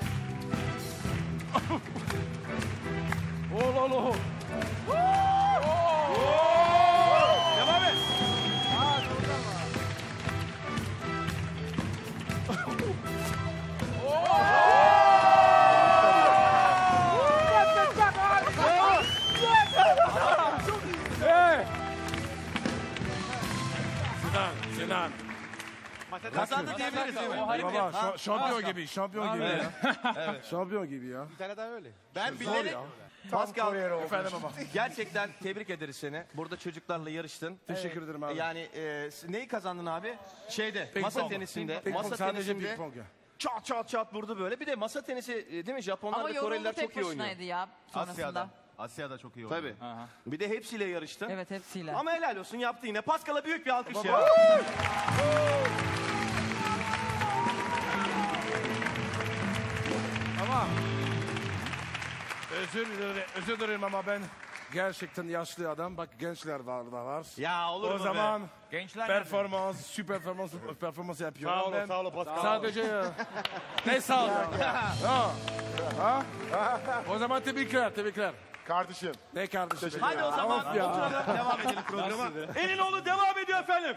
[SPEAKER 4] Oh. Sinan.
[SPEAKER 8] Kazandı diyebiliriz değil mi?
[SPEAKER 4] Baba şampiyon gibi, şampiyon gibi ya. Şampiyon gibi ya.
[SPEAKER 10] Bir tane daha öyle.
[SPEAKER 8] Ben bilerek... Pascal,
[SPEAKER 4] Efendim baba.
[SPEAKER 8] gerçekten tebrik ederiz seni. Burada çocuklarla yarıştın.
[SPEAKER 4] Teşekkür ederim abi.
[SPEAKER 8] Yani neyi kazandın abi?
[SPEAKER 4] Ping
[SPEAKER 8] masa
[SPEAKER 4] pong.
[SPEAKER 8] tenisinde.
[SPEAKER 4] Ping pong,
[SPEAKER 8] Masa
[SPEAKER 4] sadece
[SPEAKER 8] tenisinde
[SPEAKER 4] ping pong ya.
[SPEAKER 8] çat çat çat vurdu böyle. Bir de masa tenisi değil mi? Japonlar
[SPEAKER 2] Ama
[SPEAKER 8] ve
[SPEAKER 2] yoruldu
[SPEAKER 8] Koreliler
[SPEAKER 2] tek
[SPEAKER 8] çok iyi oynuyor.
[SPEAKER 2] başınaydı ya sonrasında.
[SPEAKER 12] Asya'da çok iyi oynuyor.
[SPEAKER 8] Tabii. Bir de hepsiyle yarıştın.
[SPEAKER 2] Evet hepsiyle.
[SPEAKER 8] Ama helal olsun yaptı yine. Pascal'a büyük bir alkış ya.
[SPEAKER 4] Ama özür dilerim ama ben gerçekten yaşlı adam. Bak gençler var da var.
[SPEAKER 8] Ya olur mu
[SPEAKER 4] O
[SPEAKER 8] be?
[SPEAKER 4] zaman
[SPEAKER 3] Gençler
[SPEAKER 4] süper performans yapıyorum.
[SPEAKER 7] Sağ olun,
[SPEAKER 4] Ben
[SPEAKER 7] sağ olun Pascal.
[SPEAKER 4] sadece ne sağ olun. Ha? Ha? O zaman tebrikler.
[SPEAKER 7] Kardeşim.
[SPEAKER 4] Ne kardeşim?
[SPEAKER 8] Hadi o zaman
[SPEAKER 4] Of ya.
[SPEAKER 8] oturalım devam edelim programa. Elinoğlu devam ediyor efendim.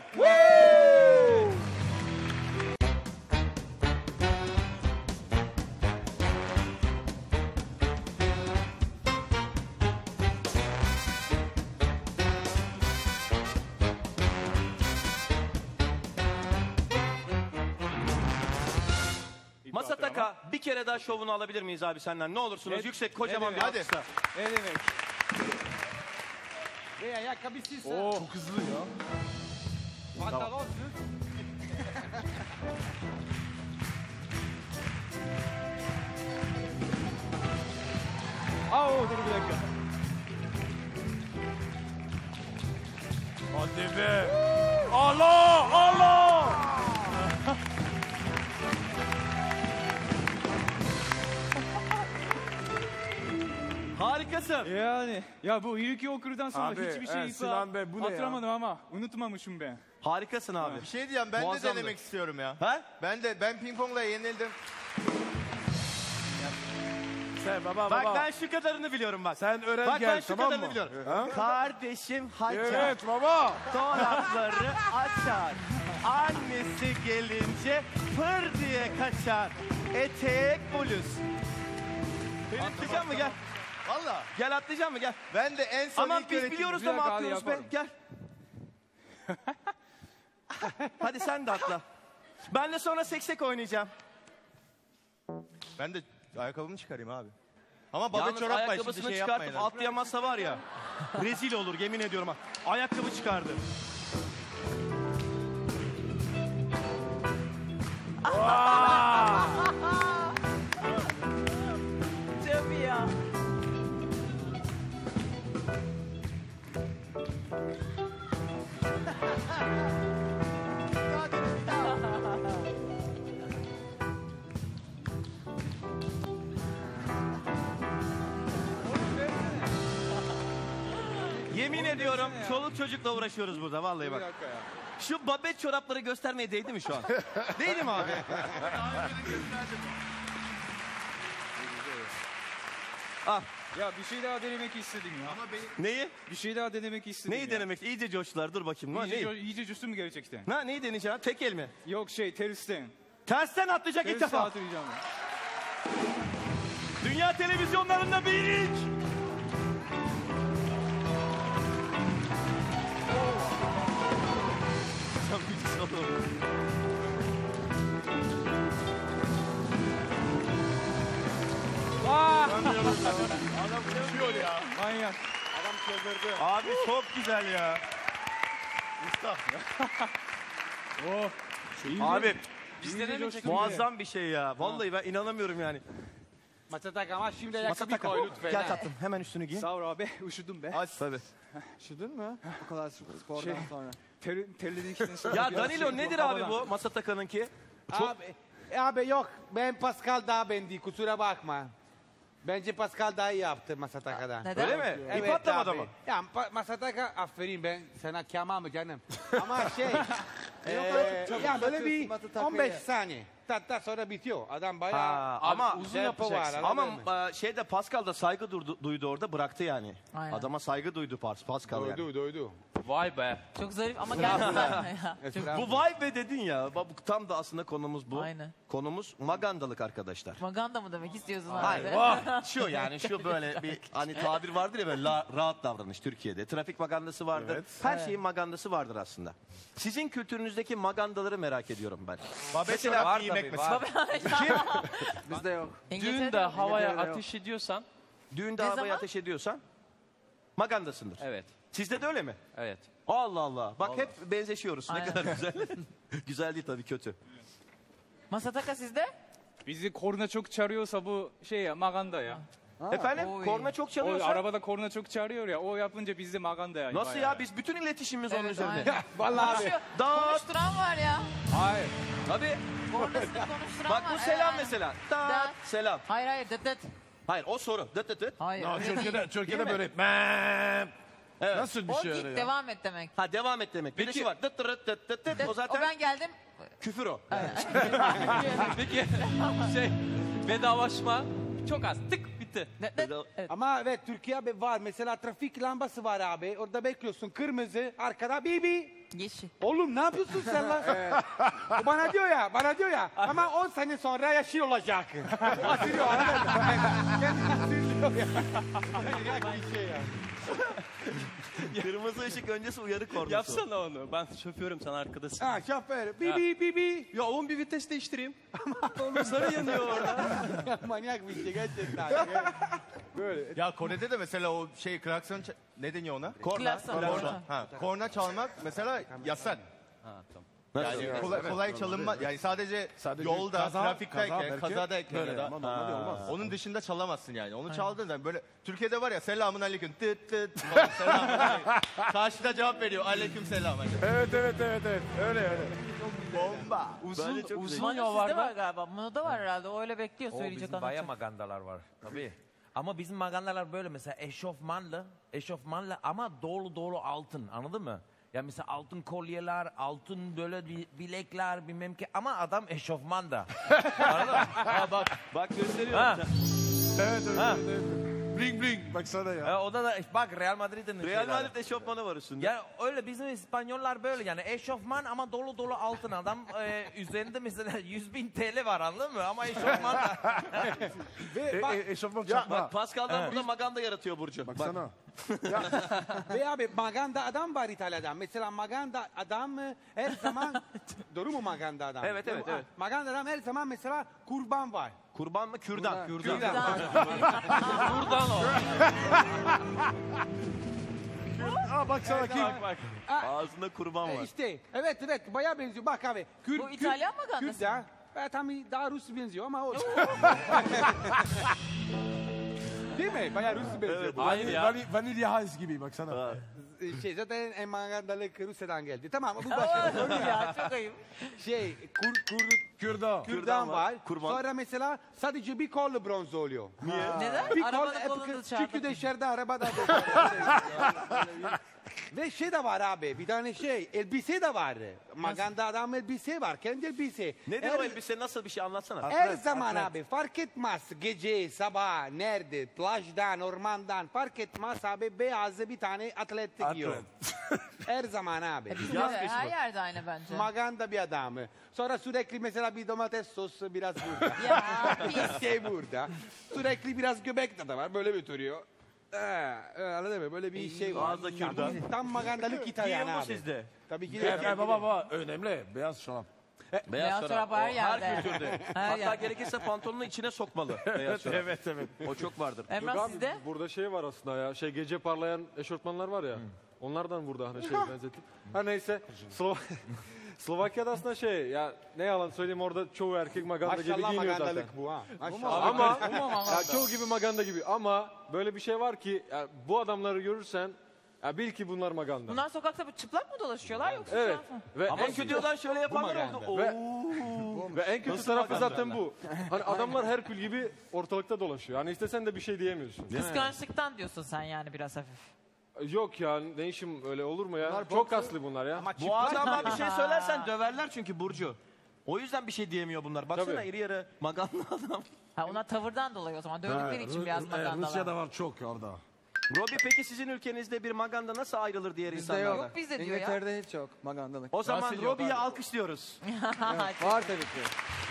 [SPEAKER 8] Masataka bir kere daha şovunu alabilir miyiz abi senden? Ne olursunuz yüksek kocaman bir alkışla.
[SPEAKER 5] Ne demek?
[SPEAKER 10] Ve ayakkabısız.
[SPEAKER 4] Çok hızlı ya.
[SPEAKER 10] Pantolonsuz.
[SPEAKER 5] Dur bir dakika.
[SPEAKER 4] Hadi be. Allah!
[SPEAKER 8] Harikasın.
[SPEAKER 5] Yani ya bu ilk okurdan sonra
[SPEAKER 4] Abi,
[SPEAKER 5] hiçbir şey
[SPEAKER 4] Sinan Bey, bu ne ya?
[SPEAKER 5] hatırlamadım ama unutmamışım ben.
[SPEAKER 8] Harikasın abi.
[SPEAKER 12] Bir şey diyeceğim ben
[SPEAKER 8] Muazzamdı.
[SPEAKER 12] de denemek istiyorum ya.
[SPEAKER 8] Ha?
[SPEAKER 12] Ben ping pongla yenildim.
[SPEAKER 4] Sen baba.
[SPEAKER 8] Bak ben şu kadarını biliyorum bak.
[SPEAKER 4] Sen öğren
[SPEAKER 8] Bak ben
[SPEAKER 4] gel
[SPEAKER 8] şu
[SPEAKER 4] tamam
[SPEAKER 8] kadarını
[SPEAKER 4] mı?
[SPEAKER 8] biliyorum.
[SPEAKER 4] Ha?
[SPEAKER 8] Kardeşim Hacer.
[SPEAKER 4] Evet baba.
[SPEAKER 8] Dolapları açar. Annesi gelince pır diye kaçar. Etek bluz. Beni atlayacak mı gel.
[SPEAKER 12] Valla.
[SPEAKER 8] Gel atlayacak mı gel.
[SPEAKER 12] Ben de en son
[SPEAKER 8] Ama
[SPEAKER 12] ilk
[SPEAKER 8] biz
[SPEAKER 12] öğretim-
[SPEAKER 8] biliyoruz
[SPEAKER 5] Bir
[SPEAKER 8] da mı
[SPEAKER 5] dakika,
[SPEAKER 8] atlıyoruz be.
[SPEAKER 5] yaparım.
[SPEAKER 8] Gel. Hadi sen de atla. Ben de sonra seksek oynayacağım.
[SPEAKER 12] Ben de ayakkabımı çıkarayım abi. Ama babet
[SPEAKER 8] Yalnız
[SPEAKER 12] çorapla şimdi
[SPEAKER 8] ayakkabısını
[SPEAKER 12] şey
[SPEAKER 8] çıkartıp
[SPEAKER 12] yapmayın. abi.
[SPEAKER 8] atlayamazsa var ya. Rezil olur yemin ediyorum ha. Ayakkabı çıkardı.
[SPEAKER 2] Tabii ya.
[SPEAKER 8] Yemin ediyorum çoluk çocukla uğraşıyoruz burada vallahi bak. Şu babet çorapları göstermeye değdi mi şu an? Değdi mi abi? Ah.
[SPEAKER 5] Ya bir şey daha denemek istedim ya.
[SPEAKER 8] Neyi?
[SPEAKER 5] Bir şey daha denemek istedim
[SPEAKER 8] Neyi
[SPEAKER 5] ya.
[SPEAKER 8] denemek? İyice coştular dur bakayım.
[SPEAKER 5] İyice,
[SPEAKER 8] Neyi?
[SPEAKER 5] iyice coştun mu gerçekten?
[SPEAKER 8] Ha, neyi deneyeceğim? Tek el mi?
[SPEAKER 5] Yok tersten.
[SPEAKER 8] Tersten atlayacak ilk
[SPEAKER 5] Tersten
[SPEAKER 8] defa.
[SPEAKER 5] atlayacağım.
[SPEAKER 8] Dünya televizyonlarında bir ilk.
[SPEAKER 4] Adam uçuyor ya.
[SPEAKER 5] Manyak.
[SPEAKER 4] Adam çıldırdı.
[SPEAKER 8] Abi çok güzel ya. Abi muazzam bir şey ya. Vallahi ben inanamıyorum yani.
[SPEAKER 10] Masataka ama şimdi ayakkabı
[SPEAKER 8] Masataka.
[SPEAKER 10] koy lütfen.
[SPEAKER 8] Gel tatlım hemen üstünü giy.
[SPEAKER 5] Sağ ol abi. Üşüdüm be.
[SPEAKER 8] Aç tabii.
[SPEAKER 6] Üşüdün mü? O kadar spordan
[SPEAKER 5] Şey,
[SPEAKER 6] sonra.
[SPEAKER 5] Terledikten sonra.
[SPEAKER 8] Ya
[SPEAKER 5] biraz
[SPEAKER 8] Danilo
[SPEAKER 5] şey,
[SPEAKER 8] nedir
[SPEAKER 5] havadan.
[SPEAKER 8] abi bu Masataka'nınki?
[SPEAKER 10] Abi yok ben Pascal daha beğendi kusura bakma. Bence Pascal daha iyi yaptı Masataka'dan.
[SPEAKER 2] Neden?
[SPEAKER 8] Öyle mi?
[SPEAKER 10] Evet
[SPEAKER 8] İp atlamadı
[SPEAKER 10] abi.
[SPEAKER 8] mı?
[SPEAKER 10] Ya Masataka aferin ben sana kıyamam canım. Ama şey
[SPEAKER 6] Çabuk
[SPEAKER 10] ya böyle bir
[SPEAKER 6] atıyorsun Masataka'yı.
[SPEAKER 10] 15 saniye. Hatta sonra bitiyor. Adam bayağı
[SPEAKER 8] Ha, ama
[SPEAKER 10] uzun yapı var.
[SPEAKER 8] Ama
[SPEAKER 10] anladın mı?
[SPEAKER 8] şeyde Pascal da saygı duydu orada bıraktı yani.
[SPEAKER 2] Aynen.
[SPEAKER 8] Adama saygı duydu Pascal yani.
[SPEAKER 10] Doydu.
[SPEAKER 11] Vay be.
[SPEAKER 2] Çok zarif ama gerçekten. Ya.
[SPEAKER 8] Bu vay be dedin ya. Bak, bu tam da aslında konumuz bu.
[SPEAKER 2] Aynen.
[SPEAKER 8] Konumuz magandalık arkadaşlar.
[SPEAKER 2] Maganda mı demek istiyorsun?
[SPEAKER 8] Hayır.
[SPEAKER 2] herhalde?
[SPEAKER 8] Şu yani şu böyle bir hani tabir vardır ya böyle rahat davranış Türkiye'de. Trafik magandası vardır.
[SPEAKER 4] Evet.
[SPEAKER 8] Her şeyin magandası vardır aslında. Sizin kültürünüzdeki magandaları merak ediyorum ben.
[SPEAKER 12] Mesela
[SPEAKER 3] var
[SPEAKER 12] giymek
[SPEAKER 3] tabii, var.
[SPEAKER 12] mesela.
[SPEAKER 6] Bizde yok.
[SPEAKER 2] İngiltere'de
[SPEAKER 11] Düğünde
[SPEAKER 2] yok.
[SPEAKER 11] havaya
[SPEAKER 6] İngiltere'de yok.
[SPEAKER 11] ateş ediyorsan,
[SPEAKER 8] Düğünde
[SPEAKER 2] Ne
[SPEAKER 8] havaya
[SPEAKER 2] zaman?
[SPEAKER 8] ateş ediyorsan magandasındır.
[SPEAKER 11] evet,
[SPEAKER 8] Sizde de öyle mi?
[SPEAKER 11] evet.
[SPEAKER 8] Allah Allah. Bak hep benzeşiyoruz. Ne
[SPEAKER 2] Aynen.
[SPEAKER 8] kadar güzel. Güzel değil tabii, kötü.
[SPEAKER 2] Masataka sizde?
[SPEAKER 5] Bizi korna çok çağırıyorsa bu şey ya, maganda ya.
[SPEAKER 8] Efendim
[SPEAKER 2] Oy.
[SPEAKER 8] korna çok
[SPEAKER 5] O
[SPEAKER 8] çalıyorsa.
[SPEAKER 5] arabada korna çok çağırıyor ya, o yapınca bizde maganda ya.
[SPEAKER 8] Nasıl
[SPEAKER 5] bayağı.
[SPEAKER 8] ya? Biz bütün iletişimimiz onun
[SPEAKER 2] Evet,
[SPEAKER 8] üzerinde.
[SPEAKER 2] aynen.
[SPEAKER 5] Vallahi abi.
[SPEAKER 2] Konuşuyor.
[SPEAKER 8] Dağıt.
[SPEAKER 2] Konuşturan var ya.
[SPEAKER 5] Hayır.
[SPEAKER 8] Tabii.
[SPEAKER 2] Kornasını konuşturan
[SPEAKER 8] Bak
[SPEAKER 2] var.
[SPEAKER 8] bu selam
[SPEAKER 2] Evet.
[SPEAKER 8] mesela.
[SPEAKER 2] Da.
[SPEAKER 8] Da. Selam.
[SPEAKER 2] Hayır hayır dıt dıt.
[SPEAKER 8] Hayır o soru. Dıt dıt dıt.
[SPEAKER 2] Hayır.
[SPEAKER 4] No,
[SPEAKER 2] öyle değil.
[SPEAKER 4] Türkiye'de
[SPEAKER 8] Değil
[SPEAKER 4] böyle mem.
[SPEAKER 8] Evet.
[SPEAKER 4] Nasıl bir
[SPEAKER 2] O
[SPEAKER 4] şey
[SPEAKER 2] git
[SPEAKER 4] öyle ya?
[SPEAKER 2] devam et demek.
[SPEAKER 8] Ha devam et demek. Bir de şu var. Dıt dıt dıt dıt dıt.
[SPEAKER 2] Dıt,
[SPEAKER 8] O zaten
[SPEAKER 2] o ben geldim.
[SPEAKER 8] küfür o.
[SPEAKER 11] Peki şey vedalaşma çok az. Tık bitti.
[SPEAKER 2] Dıt dıt. Evet.
[SPEAKER 10] Ama evet Türkiye abi var. Mesela trafik lambası var abi. Orada bekliyorsun. Kırmızı. Arkada bibi.
[SPEAKER 2] Yeşil.
[SPEAKER 10] Oğlum ne yapıyorsun sen lan? O bana diyor ya. Ama 10 sene sonra yeşil olacak. Asılıyor anladın mı? Kendini asılıyor ya. Manyak bir şey ya.
[SPEAKER 8] Kırmızı ışık öncesi uyarı kornası.
[SPEAKER 11] Yapsana onu. Ben şoförüm, sen arkadasın.
[SPEAKER 10] Ha şoför. Bibi.
[SPEAKER 11] Ya oğlum bir vites değiştireyim. Sarı yanıyor orada.
[SPEAKER 10] Manyak bir şey gerçekten.
[SPEAKER 12] Ya Kore'de de mesela o şey klakson ne deniyor ona?
[SPEAKER 2] Klakson.
[SPEAKER 12] Ha, korna çalmak mesela yasak.
[SPEAKER 11] Ha tamam.
[SPEAKER 12] Yani kolay çalınma. Yani sadece yolda,
[SPEAKER 4] kaza
[SPEAKER 12] trafikteyken,
[SPEAKER 4] belki
[SPEAKER 12] kazadayken
[SPEAKER 4] böyle
[SPEAKER 12] ya da
[SPEAKER 4] ama normalde olmaz.
[SPEAKER 12] onun dışında çalamazsın yani. Onu çaldığın zaman böyle Türkiye'de var ya selamun aleyküm tıt tıt selamun aleyküm. Karşıda cevap veriyor aleyküm selam.
[SPEAKER 4] Evet. Öyle.
[SPEAKER 12] Bomba.
[SPEAKER 11] Uzun
[SPEAKER 2] Sizde var
[SPEAKER 11] yollarda
[SPEAKER 2] galiba. Mono'da var herhalde. O öyle bekliyor söyleyecek
[SPEAKER 3] Bizim bayağı
[SPEAKER 2] anlatacak.
[SPEAKER 3] magandalar var. Tabii. Ama bizim magandalar böyle mesela eşofmanlı ama dolu altın, anladın mı? Ya mesela altın kolyeler, altın böyle bilekler bilmem ki ama adam eşofmanda. Anladın mı? Ha,
[SPEAKER 8] Bak gösteriyorum.
[SPEAKER 3] Ha.
[SPEAKER 4] Evet.
[SPEAKER 3] Ha.
[SPEAKER 4] Bling. Baksana ya.
[SPEAKER 3] O da bak Real Madrid'in
[SPEAKER 8] Real
[SPEAKER 3] şeyleri.
[SPEAKER 8] Madrid eşofmanı var üstünde.
[SPEAKER 3] Ya öyle bizim İspanyollar böyle yani eşofman ama dolu altın adam üzerinde mesela 100.000 TL var, anladın mı? Ama eşofman da.
[SPEAKER 10] Ve bak,
[SPEAKER 4] Eşofman çakma.
[SPEAKER 8] Bak Pascal'dan burada maganda yaratıyor Burcu.
[SPEAKER 4] Baksana.
[SPEAKER 10] ve abi maganda adam var İtalya'da. Mesela maganda adam her zaman doğru mu maganda adam?
[SPEAKER 8] Evet.
[SPEAKER 10] Maganda adam her zaman mesela kurban var.
[SPEAKER 8] Kurban mı? Kürdan.
[SPEAKER 2] Güzel.
[SPEAKER 11] buradan o.
[SPEAKER 4] Baksana kim?
[SPEAKER 11] Bak.
[SPEAKER 8] Ağzında kurban var.
[SPEAKER 10] İşte evet bayağı benziyor. Bak abi.
[SPEAKER 2] Bu İtalyan magandası
[SPEAKER 10] Kürt ya. Tam daha Rus benziyor ama o. Değil mi? Bayağı Rus benziyor. bu.
[SPEAKER 11] Hayır ya.
[SPEAKER 4] Vanilya Ice gibi baksana.
[SPEAKER 10] Zaten en magandalık Rusya'dan geldi. Tamam bu başka.
[SPEAKER 2] Dur ya çok ayıp.
[SPEAKER 10] Kürdan var.
[SPEAKER 8] Kurban.
[SPEAKER 10] Sonra mesela sadece bir kol bronz oluyor.
[SPEAKER 2] Neden?
[SPEAKER 10] Bir kol
[SPEAKER 2] Arabanın kolunu
[SPEAKER 10] çünkü dışarıda arabada. Ve şey de var abi, bir tane elbise de var. Maganda adam elbise var, kendi elbise.
[SPEAKER 8] Nedir o elbise? Nasıl bir şey anlatsana.
[SPEAKER 10] Her zaman abi, fark etmez. Gece, sabah, nerede, plajdan, ormandan, fark etmez abi. Beyaz bir tane atlet giyiyor. Her zaman abi.
[SPEAKER 2] Her yerde aynı bence.
[SPEAKER 10] Maganda bir adam. Sonra sürekli mesela bir domates sosu biraz burada.
[SPEAKER 2] Ya
[SPEAKER 10] Bir burada. Sürekli biraz göbek de var, böyle götürüyor. Anladın mı? Böyle bir şey var.
[SPEAKER 8] Ağızda kürdan.
[SPEAKER 10] Tam magandalık İtalyan
[SPEAKER 8] Giyiyor mu
[SPEAKER 10] abi.
[SPEAKER 8] sizde?
[SPEAKER 10] Tabii ki
[SPEAKER 4] Baba önemli. Beyaz şarap.
[SPEAKER 2] Beyaz çorap her
[SPEAKER 8] O
[SPEAKER 2] yerde.
[SPEAKER 8] her kültürde.
[SPEAKER 2] Her
[SPEAKER 8] Hatta
[SPEAKER 2] yerde.
[SPEAKER 8] gerekirse pantolonun içine sokmalı. Beyaz çorap.
[SPEAKER 4] Evet.
[SPEAKER 8] O çok vardır.
[SPEAKER 2] Emrah
[SPEAKER 1] Yok abi,
[SPEAKER 2] sizde?
[SPEAKER 1] burada şey var aslında ya. Gece parlayan eşofmanlar var ya. Onlardan burada hani benzetip. Ha neyse. Slovakya'da aslında ya ne yalan söyleyeyim orada çoğu erkek maganda gibi
[SPEAKER 10] Maşallah
[SPEAKER 1] giyiniyor zaten.
[SPEAKER 10] magandalık bu ha. Maşallah.
[SPEAKER 1] Ama ya çoğu gibi maganda gibi ama böyle bir şey var ki ya, bu adamları görürsen ya bil ki bunlar maganda.
[SPEAKER 2] Bunlar sokakta çıplak mı dolaşıyorlar yoksa?
[SPEAKER 1] Evet. Ve
[SPEAKER 8] Ama
[SPEAKER 1] en
[SPEAKER 8] stüdyodan şöyle yapanlar
[SPEAKER 10] maganda.
[SPEAKER 8] oldu.
[SPEAKER 1] Ve en kötü tarafı zaten bu. Hani adamlar Herkül gibi ortalıkta dolaşıyor. Hani istesen de bir şey diyemiyorsun.
[SPEAKER 2] Kıskançlıktan diyorsun sen yani biraz hafif.
[SPEAKER 1] Yok ya ne işim öyle olur mu ya? Çok kaslı bunlar ya.
[SPEAKER 8] Bu adama bir şey söylersen döverler çünkü Burcu. O yüzden bir şey diyemiyor bunlar. Baksana
[SPEAKER 1] Tabii.
[SPEAKER 8] iri yarı maganda adam.
[SPEAKER 2] Ha onlar tavırdan dolayı o zaman. Dövdükleri için biraz magandalar.
[SPEAKER 4] Rusya'da var çok orada.
[SPEAKER 8] Robi peki sizin ülkenizde bir maganda nasıl ayrılır diğer
[SPEAKER 9] Bizde
[SPEAKER 8] insanlardan?
[SPEAKER 9] yok. İngiltere'de hiç yok magandalık.
[SPEAKER 8] O zaman Robi'yi alkışlıyoruz.
[SPEAKER 9] Var tabii ki.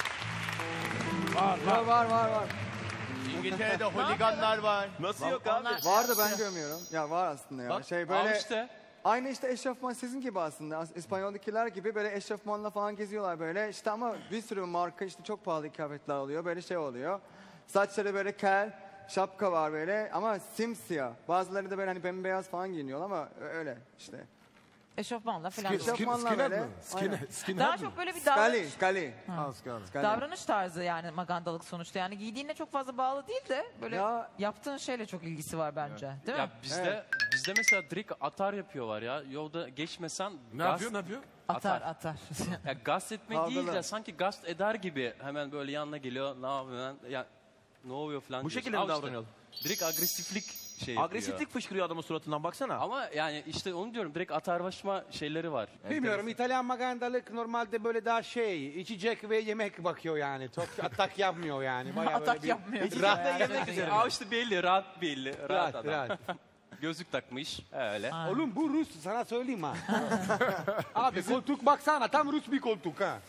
[SPEAKER 9] Var.
[SPEAKER 12] İngiltere'de holiganlar var.
[SPEAKER 8] Nasıl yok abi?
[SPEAKER 9] Var da ben görmüyorum. Ya var aslında ya.
[SPEAKER 11] Bak,
[SPEAKER 9] Şey
[SPEAKER 11] al
[SPEAKER 9] böyle
[SPEAKER 11] işte.
[SPEAKER 9] aynı işte eşofman sizin gibi aslında. İspanyoldakiler gibi böyle eşofmanla falan geziyorlar böyle. İşte ama bir sürü marka işte çok pahalı kıyafetler oluyor. Böyle şey oluyor. Saçları böyle kel, şapka var böyle ama simsiyah. Bazıları da böyle hani bembeyaz falan giyiniyor ama öyle işte.
[SPEAKER 2] Eşofmanla falan.
[SPEAKER 9] Eşofmanla böyle.
[SPEAKER 2] Daha çok böyle bir
[SPEAKER 9] Skali.
[SPEAKER 2] davranış tarzı yani magandalık sonuçta. Yani giydiğine çok fazla bağlı değil de böyle yaptığın şeyle çok ilgisi var bence. Değil mi?
[SPEAKER 11] Ya bizde mesela direkt atar yapıyorlar ya. Yolda geçmesen
[SPEAKER 4] Ne yapıyor?
[SPEAKER 2] Atar.
[SPEAKER 11] Ya gaz etme değil
[SPEAKER 9] Kavgalar.
[SPEAKER 11] de sanki gaz eder gibi hemen böyle yanına geliyor. Ne yapıyor? Ya ne oluyor falan.
[SPEAKER 8] Bu
[SPEAKER 11] diyorsun.
[SPEAKER 8] şekilde mi
[SPEAKER 11] Al işte.
[SPEAKER 8] davranıyorlar?
[SPEAKER 11] Direkt agresiflik şey yapıyor.
[SPEAKER 8] Agresiflik fışkırıyor adamın suratından baksana.
[SPEAKER 11] Ama yani işte onu diyorum direkt atarlaşma şeyleri var.
[SPEAKER 10] Bilmiyorum İtalyan magandalık normalde böyle daha şey içecek ve yemek bakıyor yani. Çok atak yapmıyor yani. Bayağı
[SPEAKER 2] Atak
[SPEAKER 10] böyle bir
[SPEAKER 2] yapmıyor.
[SPEAKER 10] rahat
[SPEAKER 11] Rahat yemek üzere. Aa işte belli, rahat belli. Rahat adam.
[SPEAKER 10] rahat.
[SPEAKER 11] Gözlük takmış öyle.
[SPEAKER 10] Oğlum bu Rus sana söyleyeyim ha. Abi koltuk baksana tam Rus bir koltuk ha.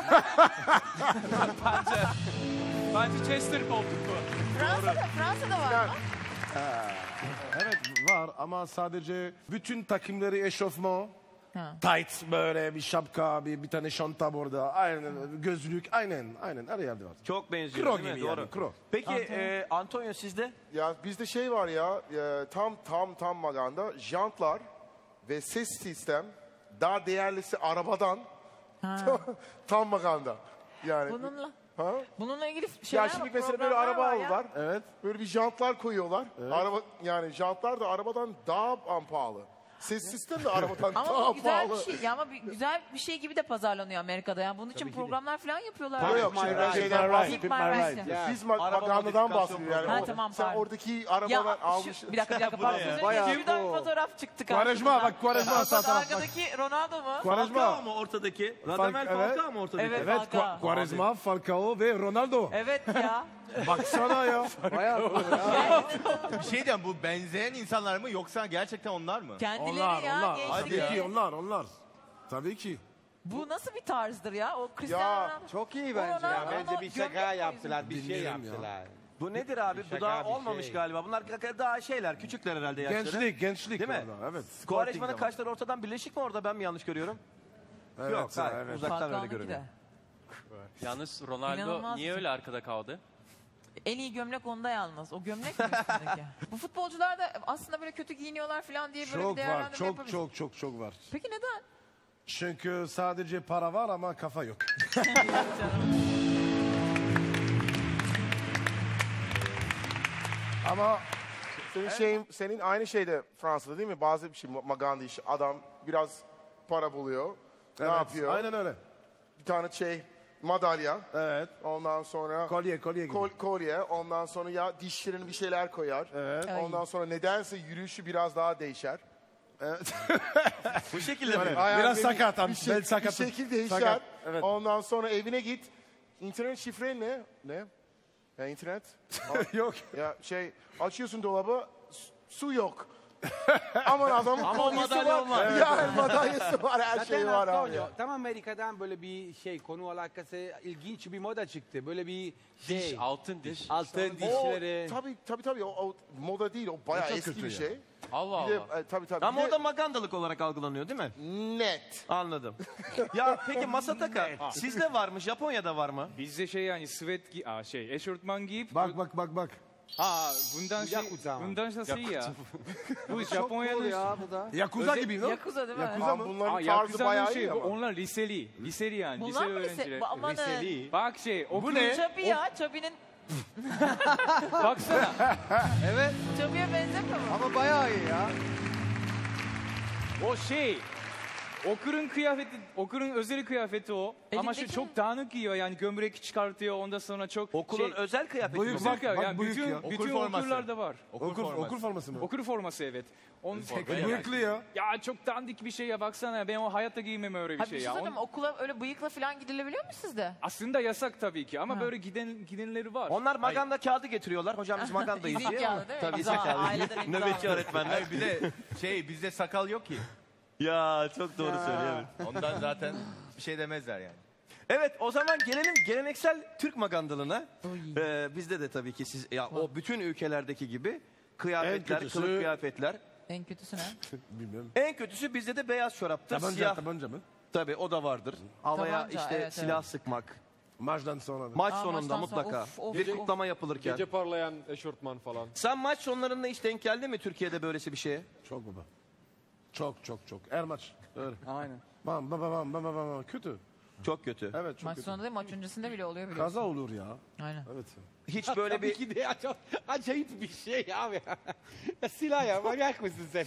[SPEAKER 11] Bence Chester koltuk bu.
[SPEAKER 2] Fransa'da var mı?
[SPEAKER 4] Evet var ama sadece bütün takımları eşofman. Tight böyle bir şapka, bir tane şanta burada. Aynen gözlük, aynen her yerde var.
[SPEAKER 8] Çok benziyor
[SPEAKER 4] Kro
[SPEAKER 8] değil mi?
[SPEAKER 4] gibi
[SPEAKER 8] Doğru.
[SPEAKER 4] yani, kro.
[SPEAKER 8] Peki Antonio sizde?
[SPEAKER 7] Ya bizde şey var ya tam maganda jantlar ve ses sistem daha değerlisi arabadan tam maganda. Yani
[SPEAKER 2] Bununla ilgili şeyler
[SPEAKER 7] ya şimdi mesela böyle araba aldılar.
[SPEAKER 4] Evet.
[SPEAKER 7] Böyle bir jantlar koyuyorlar. Araba yani jantlar da arabadan daha pahalı. Ses sistem de arabadan
[SPEAKER 2] Ama
[SPEAKER 7] daha
[SPEAKER 2] bu güzel
[SPEAKER 7] pahalı.
[SPEAKER 2] bir şey. Ya ama güzel bir şey gibi de pazarlanıyor Amerika'da. Yani bunun için programlar falan yapıyorlar.
[SPEAKER 7] Yok yok
[SPEAKER 10] My
[SPEAKER 7] şimdi
[SPEAKER 10] Ride.
[SPEAKER 7] şeyden bahsediyorum.
[SPEAKER 2] Keep my
[SPEAKER 7] Biz magandadan bahsediyoruz yani.
[SPEAKER 2] Ha,
[SPEAKER 7] O-
[SPEAKER 2] tamam,
[SPEAKER 7] sen
[SPEAKER 2] pardon.
[SPEAKER 7] oradaki arabadan almış.
[SPEAKER 2] Bir dakika pardon.
[SPEAKER 9] Bayağı
[SPEAKER 2] Şuradan bir
[SPEAKER 9] cool.
[SPEAKER 2] fotoğraf çıktı.
[SPEAKER 4] Quaresma bak Quaresma sağ taraf bak.
[SPEAKER 2] Arkadaki Ronaldo mu?
[SPEAKER 8] Falcao mu ortadaki? Radamel
[SPEAKER 4] evet.
[SPEAKER 8] Falcao mu ortadaki?
[SPEAKER 2] Evet.
[SPEAKER 4] Evet
[SPEAKER 2] Falcao.
[SPEAKER 4] Quaresma, Falcao ve Ronaldo.
[SPEAKER 2] Evet ya.
[SPEAKER 4] Baksana ya.
[SPEAKER 9] Bayağı cool ya.
[SPEAKER 12] Bir şey diyeceğim bu benzeyen insanlar mı yoksa gerçekten onlar mı?
[SPEAKER 2] Kendileri
[SPEAKER 4] Onlar,
[SPEAKER 2] ya
[SPEAKER 4] onlar.
[SPEAKER 2] gençlik.
[SPEAKER 4] Tabii ki onlar. Tabii ki.
[SPEAKER 2] Bu nasıl bir tarzdır ya? O Cristiano
[SPEAKER 7] Ya,
[SPEAKER 2] Ronaldo.
[SPEAKER 9] Çok iyi bence
[SPEAKER 10] Ya
[SPEAKER 9] ya.
[SPEAKER 10] bence bir şaka
[SPEAKER 2] gömlek
[SPEAKER 10] yaptılar, bir şey
[SPEAKER 4] Bilmiyorum ya.
[SPEAKER 10] yaptılar.
[SPEAKER 8] Bu nedir abi? Bu
[SPEAKER 10] Şaka
[SPEAKER 8] daha
[SPEAKER 10] bir
[SPEAKER 8] olmamış
[SPEAKER 10] şey.
[SPEAKER 8] galiba. Bunlar daha şeyler, küçükler herhalde yaşları.
[SPEAKER 4] Gençlik
[SPEAKER 8] Değil mi?
[SPEAKER 4] orada, evet.
[SPEAKER 8] Quaresma'nın kaşları ortadan birleşik mi orada? Ben mi yanlış görüyorum?
[SPEAKER 4] Evet,
[SPEAKER 8] Yok, hayır.
[SPEAKER 4] evet.
[SPEAKER 8] Uzaktan öyle
[SPEAKER 2] Falcao'nunki
[SPEAKER 8] görünüyor.
[SPEAKER 2] de.
[SPEAKER 11] Yalnız Ronaldo
[SPEAKER 2] İnanılmaz
[SPEAKER 11] niye
[SPEAKER 2] bir-
[SPEAKER 11] öyle arkada kaldı?
[SPEAKER 2] En iyi gömlek onda yalnız. O gömlek mi üstündeki? Bu futbolcular da aslında böyle kötü giyiniyorlar falan diye böyle bir
[SPEAKER 4] Çok var,
[SPEAKER 2] değerlendirme yapabiliriz.
[SPEAKER 4] çok var.
[SPEAKER 2] Peki neden?
[SPEAKER 4] Çünkü sadece para var ama kafa yok. Ama
[SPEAKER 7] Senin aynı şeyde Fransa'da değil mi? Bazı bir şey maganda işi. Adam biraz para buluyor. Ne
[SPEAKER 4] evet,
[SPEAKER 7] yapıyor?
[SPEAKER 4] aynen öyle.
[SPEAKER 7] Bir tane madalya.
[SPEAKER 4] Evet.
[SPEAKER 7] Ondan sonra
[SPEAKER 4] Kolye gibi.
[SPEAKER 7] kolye. Ondan sonra ya dişlerine bir şeyler koyar.
[SPEAKER 4] Evet.
[SPEAKER 7] Ondan sonra nedense yürüyüşü biraz daha değişer.
[SPEAKER 8] Bu şekilde mi?
[SPEAKER 4] Biraz sakat abi, bel
[SPEAKER 7] Bir
[SPEAKER 4] sakatı.
[SPEAKER 7] şekil değişer.
[SPEAKER 4] Sakat, evet.
[SPEAKER 7] Ondan sonra evine git. İnternet şifren ne? Ne? Ya internet?
[SPEAKER 4] Yok.
[SPEAKER 7] Ya açıyorsun dolabı su yok. Aman adamın
[SPEAKER 8] Ama
[SPEAKER 7] kolyesi
[SPEAKER 8] madalya var.
[SPEAKER 7] var. Ya madalyası var, her şey var abi.
[SPEAKER 10] Antonio, tam Amerika'dan böyle bir konu alakası ilginç bir moda çıktı. Böyle bir
[SPEAKER 11] Diş, altın diş.
[SPEAKER 10] altın dişleri.
[SPEAKER 7] Tabii. O moda değil. O bayağı
[SPEAKER 4] çok
[SPEAKER 7] eski
[SPEAKER 4] kötü
[SPEAKER 7] bir
[SPEAKER 4] ya.
[SPEAKER 7] şey.
[SPEAKER 11] Allah
[SPEAKER 7] Bir de,
[SPEAKER 11] Allah.
[SPEAKER 7] tabii.
[SPEAKER 8] Ama
[SPEAKER 7] Bir de
[SPEAKER 8] o da magandalık olarak algılanıyor değil mi?
[SPEAKER 7] net.
[SPEAKER 8] Anladım. Ya peki Masataka sizde var mı? Japonya'da var mı?
[SPEAKER 5] Bizde yani eşortman giyip
[SPEAKER 4] Bak.
[SPEAKER 5] bundan
[SPEAKER 10] Yakuza mı?
[SPEAKER 5] bundan şey ya. Bu
[SPEAKER 9] Çok cool
[SPEAKER 5] Japonya'nın
[SPEAKER 9] ya bu da.
[SPEAKER 4] Yakuza gibi no?
[SPEAKER 2] Yakuza değil mi?
[SPEAKER 4] Yakuza mı?
[SPEAKER 7] Bunların tarzı
[SPEAKER 5] Yakuza'nın
[SPEAKER 7] bayağı iyi
[SPEAKER 5] bu
[SPEAKER 7] ama.
[SPEAKER 5] onlar liseli yani
[SPEAKER 2] Bunlar
[SPEAKER 5] lise
[SPEAKER 2] mı
[SPEAKER 5] öğrencileri.
[SPEAKER 2] lise? Amanın.
[SPEAKER 5] Bak
[SPEAKER 4] Bu ne?
[SPEAKER 2] Çabi ya. Çabi'nin
[SPEAKER 5] baksana.
[SPEAKER 9] Evet
[SPEAKER 2] Çabi'ye benzemiyor mu?
[SPEAKER 9] ama bayağı iyi ya.
[SPEAKER 5] O Okur'un kıyafeti, Okur'un özel kıyafeti o. Ama şu çok dağınık giyiyor yani gömlek çıkartıyor ondan sonra çok...
[SPEAKER 8] Okulun özel kıyafeti mi?
[SPEAKER 5] Özel kıyafet. Yani
[SPEAKER 4] büyük ya.
[SPEAKER 5] bütün okurlarda var.
[SPEAKER 4] Okul forması mı?
[SPEAKER 5] Okur forması evet. Onun
[SPEAKER 4] Bıyıklı ya.
[SPEAKER 5] Ya çok dandik bir şey ya baksana ben o hayatta giymem öyle bir
[SPEAKER 2] Ha,
[SPEAKER 5] şey
[SPEAKER 2] bir
[SPEAKER 5] ya.
[SPEAKER 2] söyleyeyim mi? Okula öyle bıyıkla falan gidilebiliyor mu sizde?
[SPEAKER 5] Aslında yasak tabii ki ama böyle gidenleri var.
[SPEAKER 8] Onlar maganda kağıdı getiriyorlar. Hocam biz magandayız
[SPEAKER 2] İzin
[SPEAKER 8] diye.
[SPEAKER 2] kağıdı değil mi?
[SPEAKER 8] Tabii
[SPEAKER 2] İmza,
[SPEAKER 8] izin kağıdı.
[SPEAKER 2] aileden imza
[SPEAKER 8] Nöbetçi
[SPEAKER 2] alıyor.
[SPEAKER 8] öğretmenler.
[SPEAKER 12] Hayır, bir de bizde sakal yok ki.
[SPEAKER 8] Ya çok doğru söylüyor.
[SPEAKER 12] Ondan zaten bir şey demezler yani.
[SPEAKER 8] Evet o zaman gelelim geleneksel Türk magandalığına. Bizde de tabii ki siz ya o bütün ülkelerdeki gibi kıyafetler,
[SPEAKER 4] kötüsü-
[SPEAKER 8] kılık kıyafetler.
[SPEAKER 2] En kötüsü ne?
[SPEAKER 4] Bilmiyorum.
[SPEAKER 8] En kötüsü bizde de beyaz çoraptır, siyah.
[SPEAKER 4] Tabanca mı?
[SPEAKER 8] Tabii o da vardır. Havaya
[SPEAKER 2] Tabanca,
[SPEAKER 8] işte
[SPEAKER 2] evet,
[SPEAKER 8] silah
[SPEAKER 2] evet.
[SPEAKER 8] sıkmak.
[SPEAKER 4] Maçtan sonra.
[SPEAKER 8] Maç
[SPEAKER 2] Aa,
[SPEAKER 8] sonunda
[SPEAKER 2] maçtan sonra,
[SPEAKER 8] mutlaka.
[SPEAKER 2] of,
[SPEAKER 8] bir
[SPEAKER 2] of.
[SPEAKER 8] kutlama yapılırken.
[SPEAKER 1] Gece parlayan eşortman falan.
[SPEAKER 8] Sen maç sonlarında hiç denk geldi mi Türkiye'de böylesi bir şeye?
[SPEAKER 4] Çok baba. Çok. Her maç. Öyle.
[SPEAKER 6] Aynen.
[SPEAKER 4] Bam. Kötü.
[SPEAKER 8] Çok kötü.
[SPEAKER 4] Evet çok
[SPEAKER 2] Maç
[SPEAKER 4] kötü.
[SPEAKER 2] sonunda değil, maç öncesinde bile oluyor biliyorsun.
[SPEAKER 4] Kaza olur ya.
[SPEAKER 2] Aynen.
[SPEAKER 4] Evet.
[SPEAKER 8] Hiç böyle
[SPEAKER 10] Tabii
[SPEAKER 8] bir
[SPEAKER 10] ki de ya, çok acayip bir şey abi. Ya silah ya manyak mısın sen?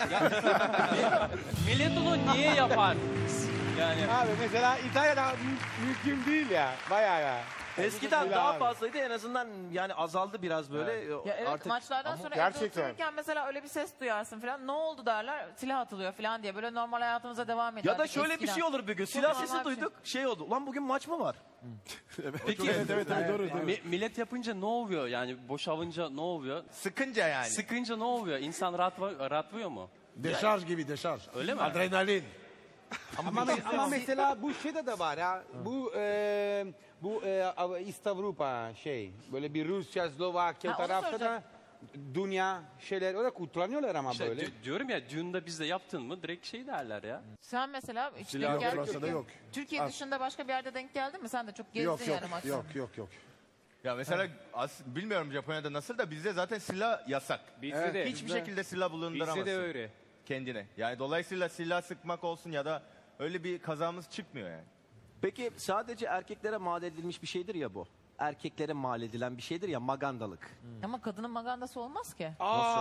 [SPEAKER 11] Millet onu niye yapar? Yani
[SPEAKER 10] Abi mesela İtalya'da mümkün değil ya. Bayağı ya.
[SPEAKER 8] eskiden
[SPEAKER 10] Silah
[SPEAKER 8] daha
[SPEAKER 10] abi.
[SPEAKER 8] fazlaydı en azından yani azaldı biraz böyle.
[SPEAKER 2] Ya evet
[SPEAKER 8] Artık
[SPEAKER 2] maçlardan sonra evde
[SPEAKER 7] gerçekten.
[SPEAKER 2] otururken mesela öyle bir ses duyarsın falan. Ne oldu derler, silah atılıyor falan diye. Böyle normal hayatımıza devam eder.
[SPEAKER 8] ya da şöyle bir şey olur bir gün. Silah sesi duyduk. Şey oldu. Ulan bugün maç mı var?
[SPEAKER 11] peki
[SPEAKER 4] Evet doğru.
[SPEAKER 11] millet yapınca ne oluyor? Yani boşalınca ne oluyor?
[SPEAKER 12] Sıkınca yani.
[SPEAKER 11] Sıkınca ne oluyor? İnsan rahatlıyor mu?
[SPEAKER 4] Deşarj gibi deşarj.
[SPEAKER 11] Öyle mi?
[SPEAKER 4] Adrenalin.
[SPEAKER 10] Ama mesela bu şeyde de var ya. Bu East Avrupa şey. Böyle bir Rusya, Slovakya
[SPEAKER 2] Ha, onu
[SPEAKER 10] tarafta da
[SPEAKER 2] soracağım.
[SPEAKER 10] dünya şeyler öyle kullanıyorlar ama
[SPEAKER 11] İşte
[SPEAKER 10] böyle.
[SPEAKER 11] diyorum ya düğünde bizde yaptın mı direkt şey derler ya.
[SPEAKER 2] Sen mesela hiç
[SPEAKER 4] Silah
[SPEAKER 2] denk
[SPEAKER 4] yok,
[SPEAKER 2] geldin
[SPEAKER 4] Fransa'da
[SPEAKER 2] mi?
[SPEAKER 4] yok.
[SPEAKER 2] Türkiye
[SPEAKER 4] Az.
[SPEAKER 2] dışında başka bir yerde denk geldin mi? Sen de çok gezdin yani maç sonra.
[SPEAKER 4] Yok.
[SPEAKER 12] Ya mesela bilmiyorum Japonya'da nasıl da bizde zaten silah yasak.
[SPEAKER 5] Bizde de.
[SPEAKER 12] Hiçbir şekilde silah bulunduramazsın.
[SPEAKER 5] Bizde de öyle.
[SPEAKER 12] Kendine. Yani dolayısıyla silah sıkmak olsun ya da öyle bir kazamız çıkmıyor yani.
[SPEAKER 8] Peki sadece erkeklere mal edilmiş bir şeydir ya bu. Erkeklere mal edilen bir şeydir ya magandalık.
[SPEAKER 2] Ama kadının magandası olmaz ki.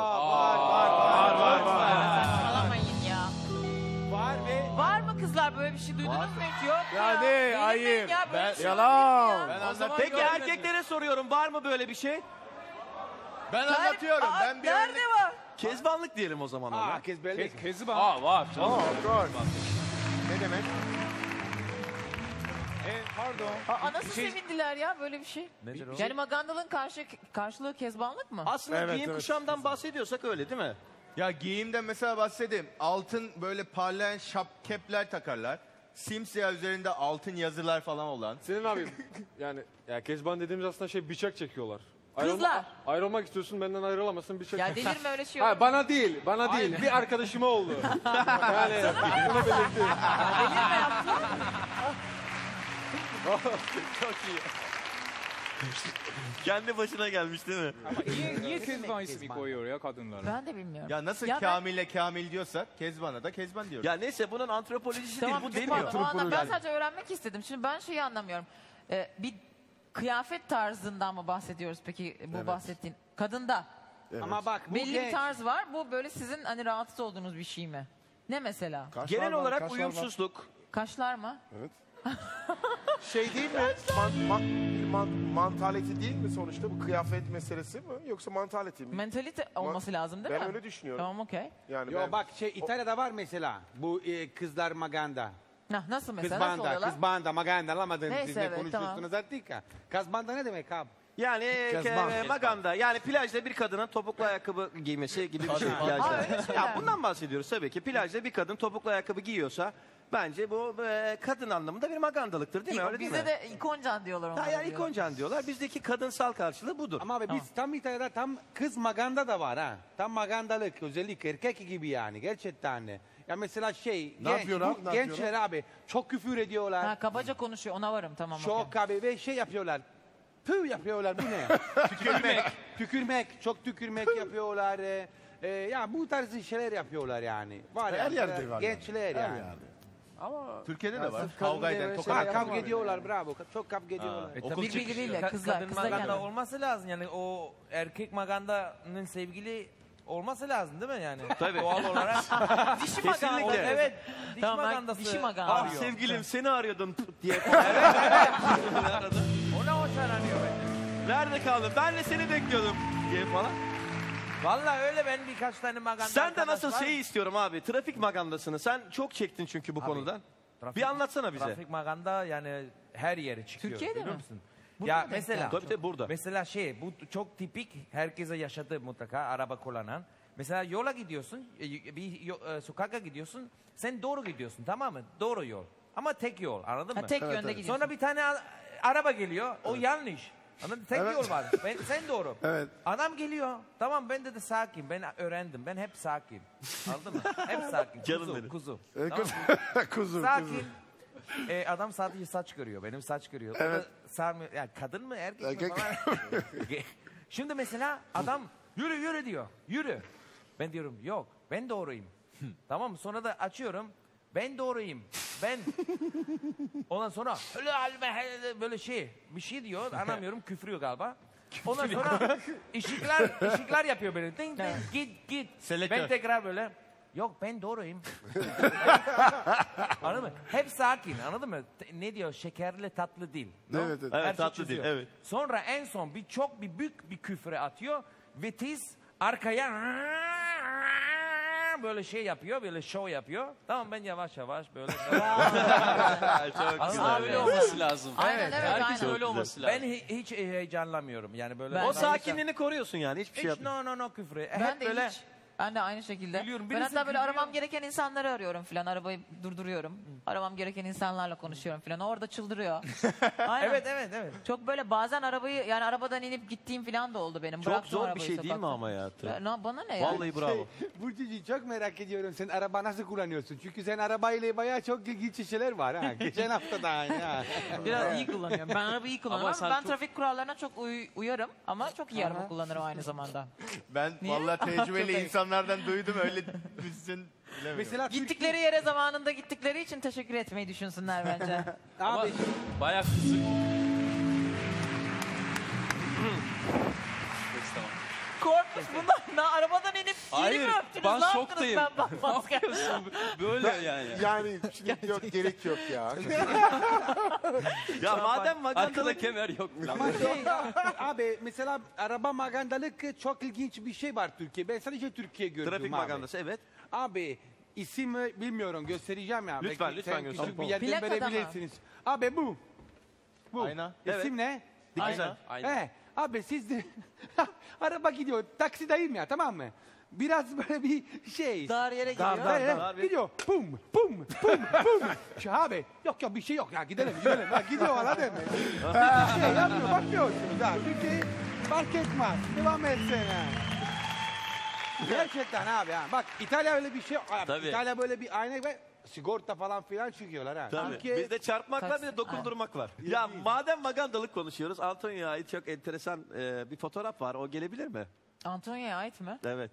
[SPEAKER 10] Var.
[SPEAKER 2] Saçmalamayın ya.
[SPEAKER 10] Var ve
[SPEAKER 2] Var mı kızlar böyle bir şey duydunuz mu hiç? Yok
[SPEAKER 4] Ya
[SPEAKER 2] ya.
[SPEAKER 4] ne,
[SPEAKER 2] Benimle
[SPEAKER 4] ayıp.
[SPEAKER 2] ya, böyle bir şey
[SPEAKER 4] Yalan.
[SPEAKER 2] olabilir mi ya?
[SPEAKER 12] Ben anlatıyorum.
[SPEAKER 8] Peki erkeklere soruyorum var mı böyle bir şey?
[SPEAKER 12] Ben anlatıyorum.
[SPEAKER 2] Aa,
[SPEAKER 12] Ben bir
[SPEAKER 2] nerede var?
[SPEAKER 8] Kezbanlık diyelim o zaman ona.
[SPEAKER 10] kez belli.
[SPEAKER 5] Kezban.
[SPEAKER 11] Var canım.
[SPEAKER 12] Ne demek?
[SPEAKER 5] Pardon.
[SPEAKER 2] Aa, nasıl sevindiler ya böyle bir şey?
[SPEAKER 8] Nedir o?
[SPEAKER 2] Yani magandalığın karşılığı kezbanlık mı?
[SPEAKER 8] Aslında
[SPEAKER 4] Evet,
[SPEAKER 8] giyim
[SPEAKER 4] evet.
[SPEAKER 8] kuşamdan bahsediyorsak öyle değil mi?
[SPEAKER 12] Ya giyimden mesela bahsedeyim. Altın böyle parlayan kepler takarlar. Simsiyah üzerinde altın yazılar falan olan.
[SPEAKER 1] Senin abi yani ya kezban dediğimiz aslında şey bıçak çekiyorlar.
[SPEAKER 2] Kızlar.
[SPEAKER 1] Ayrılmak istiyorsun benden ayrılamazsın bıçak.
[SPEAKER 2] Ya delirme öyle şey
[SPEAKER 1] Ha,
[SPEAKER 2] olur mu?
[SPEAKER 1] bana değil bir arkadaşıma oldu. Yani bunu belirttim.
[SPEAKER 2] Delirme yaptın.
[SPEAKER 8] Çok iyi. Kendi başına gelmiş değil mi?
[SPEAKER 5] Ama niye Kezban ismi koyuyor ya kadınlara?
[SPEAKER 2] Ben de bilmiyorum.
[SPEAKER 12] Ya nasıl
[SPEAKER 2] Ya ben-
[SPEAKER 12] Kamil'e Kamil diyorsak Kezban'a da Kezban diyoruz.
[SPEAKER 8] Ya neyse bunun antropolojisi
[SPEAKER 2] Tamam,
[SPEAKER 8] değil bu
[SPEAKER 2] çok
[SPEAKER 8] demiyor.
[SPEAKER 2] pardon. O anlamda ben sadece öğrenmek istedim. Şimdi ben şeyi anlamıyorum. Bir kıyafet tarzından mı bahsediyoruz peki bu bahsettiğin? Kadında.
[SPEAKER 10] Ama bak bu
[SPEAKER 2] Belli bir tarz var. Bu böyle sizin hani rahatsız olduğunuz bir şey mi? Ne mesela?
[SPEAKER 8] Genel olarak uyumsuzluk.
[SPEAKER 2] Kaşlar mı?
[SPEAKER 7] Şey değil mi? Mantalite değil mi sonuçta bu kıyafet meselesi mi? Yoksa mantalite mi?
[SPEAKER 2] Mentalite olması lazım değil
[SPEAKER 7] Ben
[SPEAKER 2] mi?
[SPEAKER 7] öyle düşünüyorum.
[SPEAKER 2] Tamam okey.
[SPEAKER 7] Yani
[SPEAKER 10] Yo
[SPEAKER 7] ben-
[SPEAKER 10] bak şey İtalya'da var mesela bu kızlar maganda.
[SPEAKER 2] Nasıl mesela?
[SPEAKER 10] Kız
[SPEAKER 2] Nasıl
[SPEAKER 10] banda,
[SPEAKER 2] oluyorlar?
[SPEAKER 10] kız banda, maganda anlamadın
[SPEAKER 2] Neyse,
[SPEAKER 10] siz ne
[SPEAKER 2] evet,
[SPEAKER 10] konuşuyorsunuz artık ya. Kız banda ne demek abi?
[SPEAKER 8] Yani maganda yani plajda bir kadının topuklu ayakkabı giymesi gibi bir şey plajda. Ya bundan bahsediyoruz tabii ki. Plajda bir kadın topuklu ayakkabı giyiyorsa bence bu kadın anlamında bir magandalıktır değil mi? Öyle değil
[SPEAKER 2] Bizde
[SPEAKER 8] mi?
[SPEAKER 2] de ikoncan diyorlar onlara.
[SPEAKER 8] Ha, yani
[SPEAKER 2] diyor.
[SPEAKER 8] ikoncan diyorlar. Bizdeki kadınsal karşılığı budur.
[SPEAKER 10] Ama abi biz tam İtalya'da tam kız maganda da var ha. Tam magandalık özellikle erkek gibi yani gerçekten. Ya mesela şey
[SPEAKER 4] yapıyorlar?
[SPEAKER 10] bu gençler abi çok küfür ediyorlar.
[SPEAKER 2] Ha, kabaca konuşuyor ona varım tamam.
[SPEAKER 10] Çok
[SPEAKER 2] okey.
[SPEAKER 10] abi ve şey yapıyorlar. Püh yapıyorlar bu ne? tükürmek. Çok tükürmek yapıyorlar. Ya bu tarz şeyler yapıyorlar yani. Var
[SPEAKER 4] Her
[SPEAKER 10] yani,
[SPEAKER 4] yerde var.
[SPEAKER 10] gençler
[SPEAKER 4] Her
[SPEAKER 10] yani.
[SPEAKER 4] yerde.
[SPEAKER 12] Ama Türkiye'de de var.
[SPEAKER 6] sırf kadın
[SPEAKER 12] Kavga
[SPEAKER 6] diye
[SPEAKER 12] eden,
[SPEAKER 6] böyle
[SPEAKER 12] tokat
[SPEAKER 6] şeyler
[SPEAKER 10] Ha,
[SPEAKER 6] yapma
[SPEAKER 10] kavga
[SPEAKER 6] abi.
[SPEAKER 10] ediyorlar bravo. Çok kavga ediyorlar.
[SPEAKER 2] Birbirleriyle kızlar.
[SPEAKER 15] Kadın
[SPEAKER 2] Kızlar
[SPEAKER 15] maganda
[SPEAKER 2] yani.
[SPEAKER 15] olması lazım yani o erkek magandanın sevgili
[SPEAKER 3] olması lazım değil mi yani?
[SPEAKER 8] Tabii.
[SPEAKER 3] Doğal olarak.
[SPEAKER 2] Dişi
[SPEAKER 8] Kesinlikle.
[SPEAKER 2] maganda.
[SPEAKER 3] Evet. Diş
[SPEAKER 2] Tamam,
[SPEAKER 3] magandası
[SPEAKER 2] dişi maganda.
[SPEAKER 8] Ah
[SPEAKER 3] arıyor.
[SPEAKER 8] sevgilim seni arıyordum diye.
[SPEAKER 3] Ona hoşlanıyor bence.
[SPEAKER 8] Nerede kaldın? Ben de seni bekliyordum diye falan.
[SPEAKER 3] Vallahi öyle ben birkaç tane maganda
[SPEAKER 8] Sen de
[SPEAKER 3] arkadaş
[SPEAKER 8] nasıl
[SPEAKER 3] var.
[SPEAKER 8] şeyi istiyorum abi. Trafik magandasını. Sen çok çektin çünkü bu
[SPEAKER 3] Abi,
[SPEAKER 8] konudan.
[SPEAKER 3] Trafik-
[SPEAKER 8] Bir anlatsana bize.
[SPEAKER 3] Trafik maganda yani her yere çıkıyor.
[SPEAKER 2] Türkiye'de
[SPEAKER 3] biliyor
[SPEAKER 2] mi?
[SPEAKER 3] musun?
[SPEAKER 2] Burada
[SPEAKER 3] Ya
[SPEAKER 2] mı denk
[SPEAKER 3] mesela
[SPEAKER 8] Tabii tabii burada.
[SPEAKER 3] mesela bu çok tipik herkese yaşadığı mutlaka araba kullanan. Mesela yola gidiyorsun, sokağa gidiyorsun, sen doğru gidiyorsun tamam mı? Doğru yol. Ama tek yol anladın
[SPEAKER 2] Ha,
[SPEAKER 3] mı?
[SPEAKER 2] tek yönde gidiyorsun.
[SPEAKER 3] Sonra bir tane araba geliyor, o yanlış. Anladın mı? Tek yol var. Sen doğru.
[SPEAKER 4] Evet.
[SPEAKER 3] Adam geliyor. Tamam ben de sakin. Ben öğrendim. Ben hep sakin. Anladın mı? Hep sakin.
[SPEAKER 8] Canım
[SPEAKER 3] Kuzu,
[SPEAKER 8] benim.
[SPEAKER 3] kuzu.
[SPEAKER 4] Kuzu.
[SPEAKER 3] Tamam mı?
[SPEAKER 4] Kuzu.
[SPEAKER 3] Sakin. Adam sadece saç görüyor. Benim saç görüyor. O da sarmıyor. Yani kadın mı erkek mi falan. Şimdi mesela adam yürü diyor. Yürü. Ben diyorum yok ben doğruyum. Tamam mı? Sonra da açıyorum. Ben doğruyum. Ben. Ondan sonra böyle bir şey diyor. Anlamıyorum küfürüyor galiba. Ondan sonra ışıklar yapıyor böyle. Ding ding git.
[SPEAKER 12] Selektör.
[SPEAKER 3] Ben tekrar böyle. Yok ben doğruyum. Anladın mı? Hep sakin anladın mı? Ne diyor? Şekerli tatlı dil. No?
[SPEAKER 4] Evet, evet.
[SPEAKER 3] Her
[SPEAKER 8] Evet,
[SPEAKER 3] şey
[SPEAKER 8] tatlı
[SPEAKER 3] çözüyor.
[SPEAKER 8] dil, evet.
[SPEAKER 3] Sonra en son çok büyük bir küfre atıyor. Vites arkaya böyle şey yapıyor, böyle show yapıyor. Tamam ben yavaş böyle.
[SPEAKER 11] Çok
[SPEAKER 3] Aslında
[SPEAKER 11] güzel. Öyle olması lazım.
[SPEAKER 2] Aynen, evet,
[SPEAKER 11] Herkes
[SPEAKER 2] aynen.
[SPEAKER 11] öyle olması lazım.
[SPEAKER 3] Ben hiç heyecanlanmıyorum yani böyle.
[SPEAKER 2] Ben-
[SPEAKER 8] O sakinliğini koruyorsun yani. Hiçbir şey
[SPEAKER 3] hiç
[SPEAKER 8] yapmıyorsun.
[SPEAKER 3] no küfre.
[SPEAKER 2] Ben
[SPEAKER 3] Hep
[SPEAKER 2] de
[SPEAKER 3] böyle
[SPEAKER 2] hiç. Ben de aynı şekilde.
[SPEAKER 3] Biliyorum,
[SPEAKER 2] Ben
[SPEAKER 3] birisi
[SPEAKER 2] hatta böyle
[SPEAKER 3] gülüyor.
[SPEAKER 2] aramam gereken insanları arıyorum filan. Arabayı durduruyorum. Aramam gereken insanlarla konuşuyorum filan. Orada çıldırıyor. Aynen.
[SPEAKER 3] evet.
[SPEAKER 2] Çok böyle bazen arabadan inip gittiğim filan da oldu benim.
[SPEAKER 8] Çok
[SPEAKER 2] Bıraktım
[SPEAKER 8] zor bir
[SPEAKER 2] arabayı
[SPEAKER 8] şey değil mi
[SPEAKER 2] sokakta.
[SPEAKER 8] ama ya?
[SPEAKER 2] Bana ne ya?
[SPEAKER 8] Vallahi bravo.
[SPEAKER 10] Burcucuğum çok merak ediyorum sen araba nasıl kullanıyorsun? Çünkü sen arabayla bayağı çok ilginç şeyler var ha. Geçen hafta da aynı ha.
[SPEAKER 2] Biraz iyi kullanıyorum. Ben arabayı iyi kullanıyorum.
[SPEAKER 11] Ama sen
[SPEAKER 2] Ben
[SPEAKER 11] çok-
[SPEAKER 2] trafik kurallarına çok uyarım ama çok iyi araba kullanırım aynı zamanda.
[SPEAKER 12] Ben vallahi tecrübeli insanlardan duydum öyle bilsin. Bilemiyorum.
[SPEAKER 10] Mesela
[SPEAKER 2] Gittikleri yere zamanında gittikleri için teşekkür etmeyi düşünsünler bence.
[SPEAKER 11] Ama
[SPEAKER 10] abi
[SPEAKER 11] bayağı kısık. Neyse, tamam.
[SPEAKER 2] Korkmuş bunlar. Arabadan inip geri
[SPEAKER 11] Hayır,
[SPEAKER 2] mi öptünüz?
[SPEAKER 11] ben
[SPEAKER 2] Ne yaptınız
[SPEAKER 11] şoktayım.
[SPEAKER 2] ben bakmaz
[SPEAKER 11] Ne yapıyorsun? Böyle yani.
[SPEAKER 7] Yani şimdi yok gerek yok ya.
[SPEAKER 8] Ya madem
[SPEAKER 11] Arkada
[SPEAKER 8] magandalık...
[SPEAKER 11] kemer yok.
[SPEAKER 10] ama abi mesela araba magandalık çok ilginç bir şey var Türkiye. Ben sadece Türkiye gördüm
[SPEAKER 8] Trafik
[SPEAKER 10] abi.
[SPEAKER 8] magandası evet.
[SPEAKER 10] Abi ismi bilmiyorum göstereceğim ya.
[SPEAKER 8] Lütfen,
[SPEAKER 10] Belki
[SPEAKER 8] lütfen
[SPEAKER 10] sen
[SPEAKER 8] göster.
[SPEAKER 10] küçük bir yerden
[SPEAKER 2] Plakada mı?
[SPEAKER 10] verebilirsiniz. Abi bu.
[SPEAKER 12] Ayna.
[SPEAKER 10] İsim ne?
[SPEAKER 11] Aynen. Aynen.
[SPEAKER 10] Abi siz de araba gidiyor taksideyim ya tamam mı? Biraz böyle bir şey.
[SPEAKER 2] Dar yere gidiyor.
[SPEAKER 10] Dar. Gidiyor. Pum pum pum pum. Şu abi yok bir şey yok ya gidelim. Ha, gidiyor anladın mı? Bir şey yapmıyor bakmıyorsunuz ha. Çünkü fark etmez. Devam etsene. Gerçekten abi ha. Bak İtalya öyle bir şey yok. Abi,
[SPEAKER 8] Tabii.
[SPEAKER 10] İtalya böyle bir ayna ve sigorta falan filan çıkıyorlar ha.
[SPEAKER 8] Tabii.
[SPEAKER 10] Sanki-
[SPEAKER 8] Bizde çarpmak var bir de dokundurmak var. Ya madem magandalık konuşuyoruz, Antonio'ya ait çok enteresan bir fotoğraf var. O gelebilir mi?
[SPEAKER 2] Antonio'ya ait mi?
[SPEAKER 8] Evet.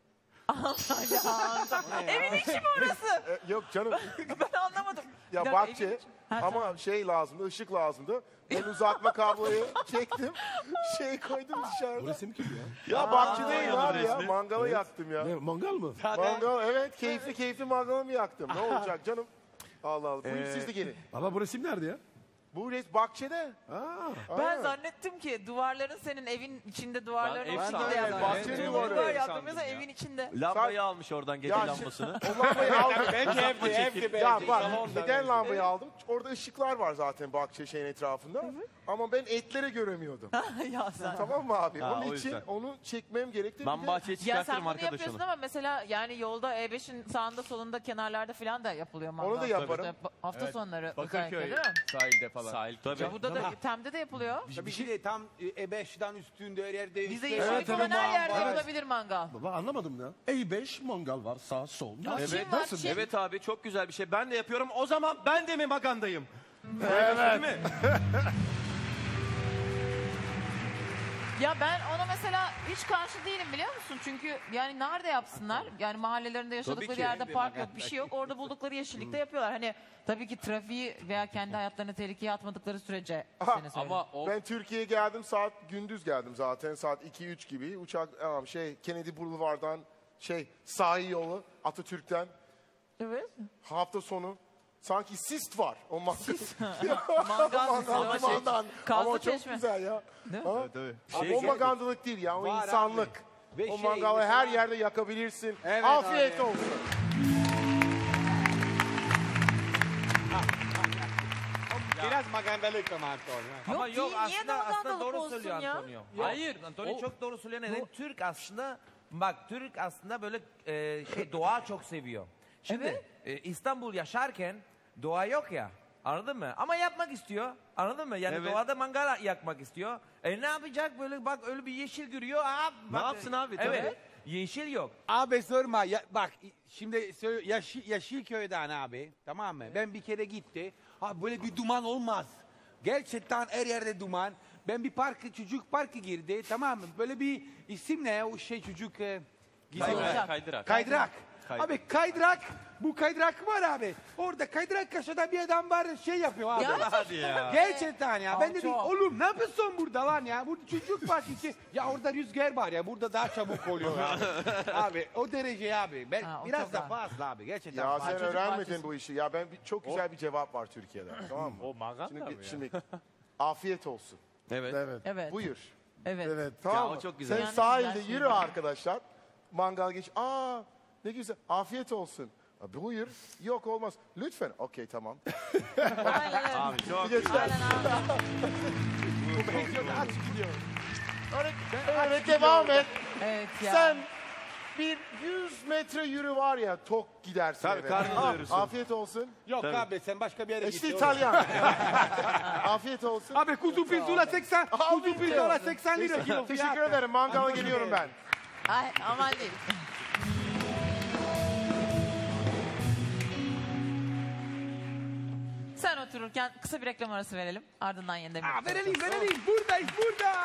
[SPEAKER 2] Evin içi mi orası?
[SPEAKER 7] Yok canım.
[SPEAKER 2] Ben anlamadım. Bir
[SPEAKER 7] Ya
[SPEAKER 2] dakika,
[SPEAKER 7] bahçe
[SPEAKER 2] evin içi. Ha,
[SPEAKER 7] ama
[SPEAKER 2] tamam.
[SPEAKER 7] şey lazımdı, ışık lazımdı. Ben uzatma kabloyu çektim, koydum dışarıda.
[SPEAKER 4] Burası mı ki ya?
[SPEAKER 7] Ya bahçe değil
[SPEAKER 8] onun
[SPEAKER 7] abi ya,
[SPEAKER 8] resmi.
[SPEAKER 7] mangalı yaktım ya.
[SPEAKER 4] Ne, mangal mı?
[SPEAKER 7] Mangal evet, keyifli mangalımı yaktım. Ne olacak canım? Allah Allah, buyurun siz de gelin.
[SPEAKER 4] Baba bu resim nerede ya?
[SPEAKER 7] Bu bahçede.
[SPEAKER 2] Ben zannettim ki duvarların senin evin içinde duvarların
[SPEAKER 11] ev
[SPEAKER 2] o
[SPEAKER 11] sandım.
[SPEAKER 2] şekilde yaptım.
[SPEAKER 7] bahçenin
[SPEAKER 2] Çok
[SPEAKER 7] duvarı.
[SPEAKER 2] duvar
[SPEAKER 11] Ev
[SPEAKER 2] yaptım
[SPEAKER 11] sandım
[SPEAKER 2] mesela
[SPEAKER 11] ya.
[SPEAKER 2] evin içinde.
[SPEAKER 8] Lambayı almış oradan gece
[SPEAKER 7] Ya,
[SPEAKER 8] lambasını.
[SPEAKER 7] O lambayı aldım.
[SPEAKER 10] Bence evde
[SPEAKER 7] Ya bak neden lambayı aldım? Orada ışıklar var zaten bahçe şeyin etrafında. Ama ben etleri göremiyordum.
[SPEAKER 2] Ya sen.
[SPEAKER 7] Tamam mı abi?
[SPEAKER 8] Ha,
[SPEAKER 7] Onun
[SPEAKER 8] o
[SPEAKER 7] için
[SPEAKER 8] yüzden.
[SPEAKER 7] onu çekmem gerekti.
[SPEAKER 8] Ben
[SPEAKER 7] Bir de-
[SPEAKER 8] bahçeye
[SPEAKER 2] Ya sen
[SPEAKER 8] çıkartırım
[SPEAKER 2] bunu
[SPEAKER 8] arkadaş
[SPEAKER 2] yapıyorsun
[SPEAKER 8] onu.
[SPEAKER 2] ama mesela yani yolda E5'in sağında solunda kenarlarda falan da yapılıyor mangal.
[SPEAKER 7] Onu da yaparım.
[SPEAKER 2] İşte hafta sonları özellikle
[SPEAKER 12] Bakırköy
[SPEAKER 2] değil mi?
[SPEAKER 12] sahilde falan.
[SPEAKER 11] Sahil.
[SPEAKER 8] Tabii.
[SPEAKER 2] Ya burada da Tem'de de yapılıyor.
[SPEAKER 10] Bir şey de tam E5'den üstünde her yerde.
[SPEAKER 2] Bize
[SPEAKER 10] işte-
[SPEAKER 2] yeşillik olan her yerde
[SPEAKER 4] Evet.
[SPEAKER 2] yapılabilir mangal.
[SPEAKER 4] Baba anlamadım ya. E5 mangal var sağ sol.
[SPEAKER 2] Evet.
[SPEAKER 8] Evet.
[SPEAKER 2] Çin var, Çin.
[SPEAKER 8] Evet abi çok güzel bir şey. Ben de yapıyorum. O zaman ben de mi magandayım? Evet. Değil mi?
[SPEAKER 2] Ya ben ona mesela mesela hiç karşı değilim biliyor musun? Çünkü yani nerede yapsınlar? Yani mahallelerinde yaşadıkları
[SPEAKER 8] ki.
[SPEAKER 2] yerde park yok, bir şey yok. Orada buldukları yeşillikte yapıyorlar. Hani tabii ki trafiği veya kendi hayatlarını tehlikeye atmadıkları sürece seni
[SPEAKER 11] Ama o
[SPEAKER 7] Ben Türkiye'ye geldim gündüz geldim zaten saat 2-3 gibi uçak Kennedy Boulevard'dan sahil yolu Atatürk'ten
[SPEAKER 2] Evet.
[SPEAKER 7] hafta sonu sanki sist var o
[SPEAKER 2] Mangal.
[SPEAKER 7] ama o çok güzel ya. Ha? Ama o magandılık değil ya o
[SPEAKER 10] Var
[SPEAKER 7] insanlık.
[SPEAKER 10] abi. Ve
[SPEAKER 7] O
[SPEAKER 10] şey,
[SPEAKER 7] mangalı
[SPEAKER 10] mesela-
[SPEAKER 7] her yerde yakabilirsin.
[SPEAKER 9] Evet
[SPEAKER 7] Afiyet
[SPEAKER 9] abi.
[SPEAKER 7] olsun.
[SPEAKER 10] Biraz magandalık ama Antonio.
[SPEAKER 3] Ama
[SPEAKER 2] Yok
[SPEAKER 3] yok
[SPEAKER 2] değil, niye
[SPEAKER 3] aslında
[SPEAKER 2] magandalık
[SPEAKER 3] doğru
[SPEAKER 2] olsun
[SPEAKER 3] söylüyor
[SPEAKER 2] ya?
[SPEAKER 3] Antonio. Hayır Antonio çok doğru söylüyor. Neden? Türk aslında bak Türk aslında böyle doğa çok seviyor. Şimdi İstanbul yaşarken doğa yok ya. Anladın mı? Ama yapmak istiyor. Anladın mı? Yani doğada mangal yakmak istiyor. Ne yapacak böyle bak öyle bir yeşil görüyor.
[SPEAKER 8] Ne yapsın abi? Tabii.
[SPEAKER 3] Evet. Yeşil yok.
[SPEAKER 10] Abi sorma. Bak şimdi Yeşilköy'den abi. Tamam mı? Ben bir kere gitti. Abi böyle bir duman olmaz. Gerçekten her yerde duman. Ben bir çocuk parkı girdi. Tamam mı? Böyle bir isim ne? O çocuk...
[SPEAKER 11] kaydırak.
[SPEAKER 10] Kaydırak. Abi kaydırak. Bu kaydırak var abi. Orada kaydırak kaşada bir adam var yapıyor abi.
[SPEAKER 8] Hadi ya.
[SPEAKER 10] Gerçekten ya. Ben dedim
[SPEAKER 2] Çok.
[SPEAKER 10] oğlum ne yapıyorsun burada lan ya? Bu çocuk var ki. Ya orada rüzgar var ya. Burada daha çabuk oluyor abi. Abi o derece abi. Ben
[SPEAKER 2] Ha, o
[SPEAKER 10] biraz
[SPEAKER 2] çok
[SPEAKER 10] da
[SPEAKER 2] var.
[SPEAKER 10] fazla abi. Gerçekten
[SPEAKER 7] Ya
[SPEAKER 10] fazla.
[SPEAKER 7] sen
[SPEAKER 2] çocuk
[SPEAKER 7] öğrenmedin
[SPEAKER 2] bahçesi.
[SPEAKER 7] bu işi. Ya ben çok güzel bir cevap var Türkiye'de. Tamam mı?
[SPEAKER 1] O maganda mı ya?
[SPEAKER 7] Şimdi afiyet olsun.
[SPEAKER 8] Evet.
[SPEAKER 4] Evet.
[SPEAKER 2] Evet.
[SPEAKER 7] Buyur.
[SPEAKER 2] Evet.
[SPEAKER 4] Evet.
[SPEAKER 7] Tamam
[SPEAKER 8] o
[SPEAKER 7] mı?
[SPEAKER 8] çok güzel.
[SPEAKER 7] Sen
[SPEAKER 2] Yani
[SPEAKER 7] sahilde
[SPEAKER 2] güzel
[SPEAKER 7] yürü
[SPEAKER 2] şey.
[SPEAKER 7] arkadaşlar. Mangal geç. Ne güzel. Afiyet olsun. Buyur. Yok olmaz. Lütfen. Okey tamam.
[SPEAKER 2] Aynen öyle.
[SPEAKER 8] Abi çok
[SPEAKER 2] Aynen abi.
[SPEAKER 7] Evet devam et.
[SPEAKER 2] Evet ya.
[SPEAKER 7] Sen bir 100 metre yürü var ya tok gidersin.
[SPEAKER 8] Tabii,
[SPEAKER 7] eve.
[SPEAKER 8] karnını doyurursun.
[SPEAKER 7] Afiyet olsun.
[SPEAKER 10] Yok abi sen başka bir yere git.
[SPEAKER 7] İşte İtalyan. Afiyet olsun.
[SPEAKER 10] Abi kuzu pirzola 80. Kuzu pirzola 80 lira kilo.
[SPEAKER 7] Teşekkür ederim. Mangala geliyorum ben.
[SPEAKER 2] Ay, aman değil. Sen otururken kısa bir reklam arası verelim. Ardından yeniden birlikte
[SPEAKER 10] Verelim
[SPEAKER 2] olacağız.
[SPEAKER 10] verelim. Buradayız burada.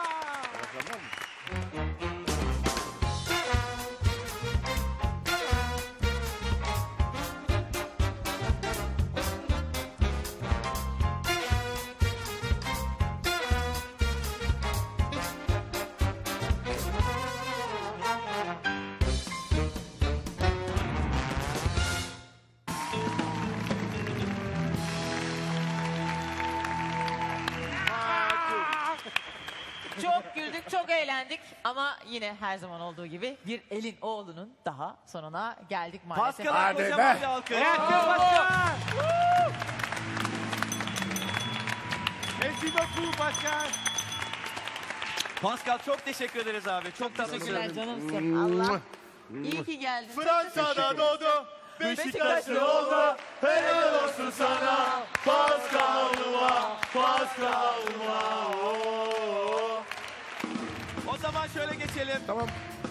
[SPEAKER 2] Çok güldük, çok eğlendik ama yine her zaman olduğu gibi bir elin oğlunun daha sonuna geldik maalesef.
[SPEAKER 8] Paskal'a
[SPEAKER 4] Hadi
[SPEAKER 8] kocaman
[SPEAKER 4] be.
[SPEAKER 8] bir alkış.
[SPEAKER 10] Merci beaucoup Pascal.
[SPEAKER 8] Pascal çok teşekkür ederiz abi. Çok tatlısın.
[SPEAKER 2] Teşekkürler canımsın. Allah. İyi ki geldin.
[SPEAKER 7] Fransa'da doğdu.
[SPEAKER 2] Beşiktaşlı
[SPEAKER 7] oldu. Helal olsun sana. Pascal Numa. Pascal Numa.
[SPEAKER 8] O zaman şöyle geçelim.
[SPEAKER 4] Tamam.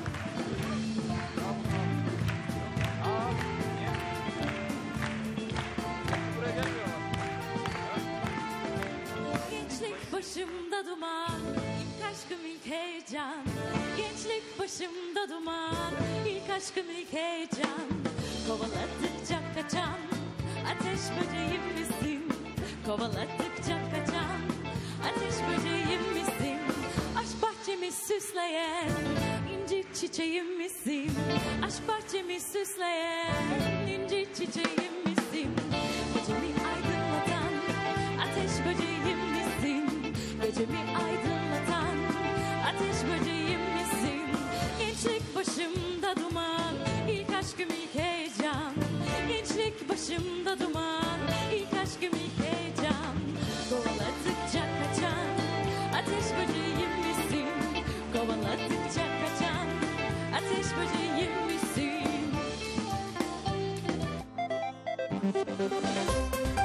[SPEAKER 15] Gençlik başımda duman, ilk aşkım ilk heyecan. Gençlik başımda duman, ilk aşkım ilk heyecan. Kovaladıkça kaçan, ateş böceğim misin? Kovaladıkça kaçan, ateş böceğim misin? Aşk bahçemi süsleyen, inci çiçeğim misin? Aşk bahçemi süsleyen, inci çiçeğim misin? Gecemi aydınlatan, ateş böceğim misin? Gecemi aydınlatan, ateş böceğim misin? Gençlik başımda duman, ilk aşkım ilk heyecan. Gençlik başımda duman, ilk aşkım ilk heyecan. Kovaladıkça kaçan, ateş böceğim misin? Kovaladıkça kaçan, ateş böceğim misin?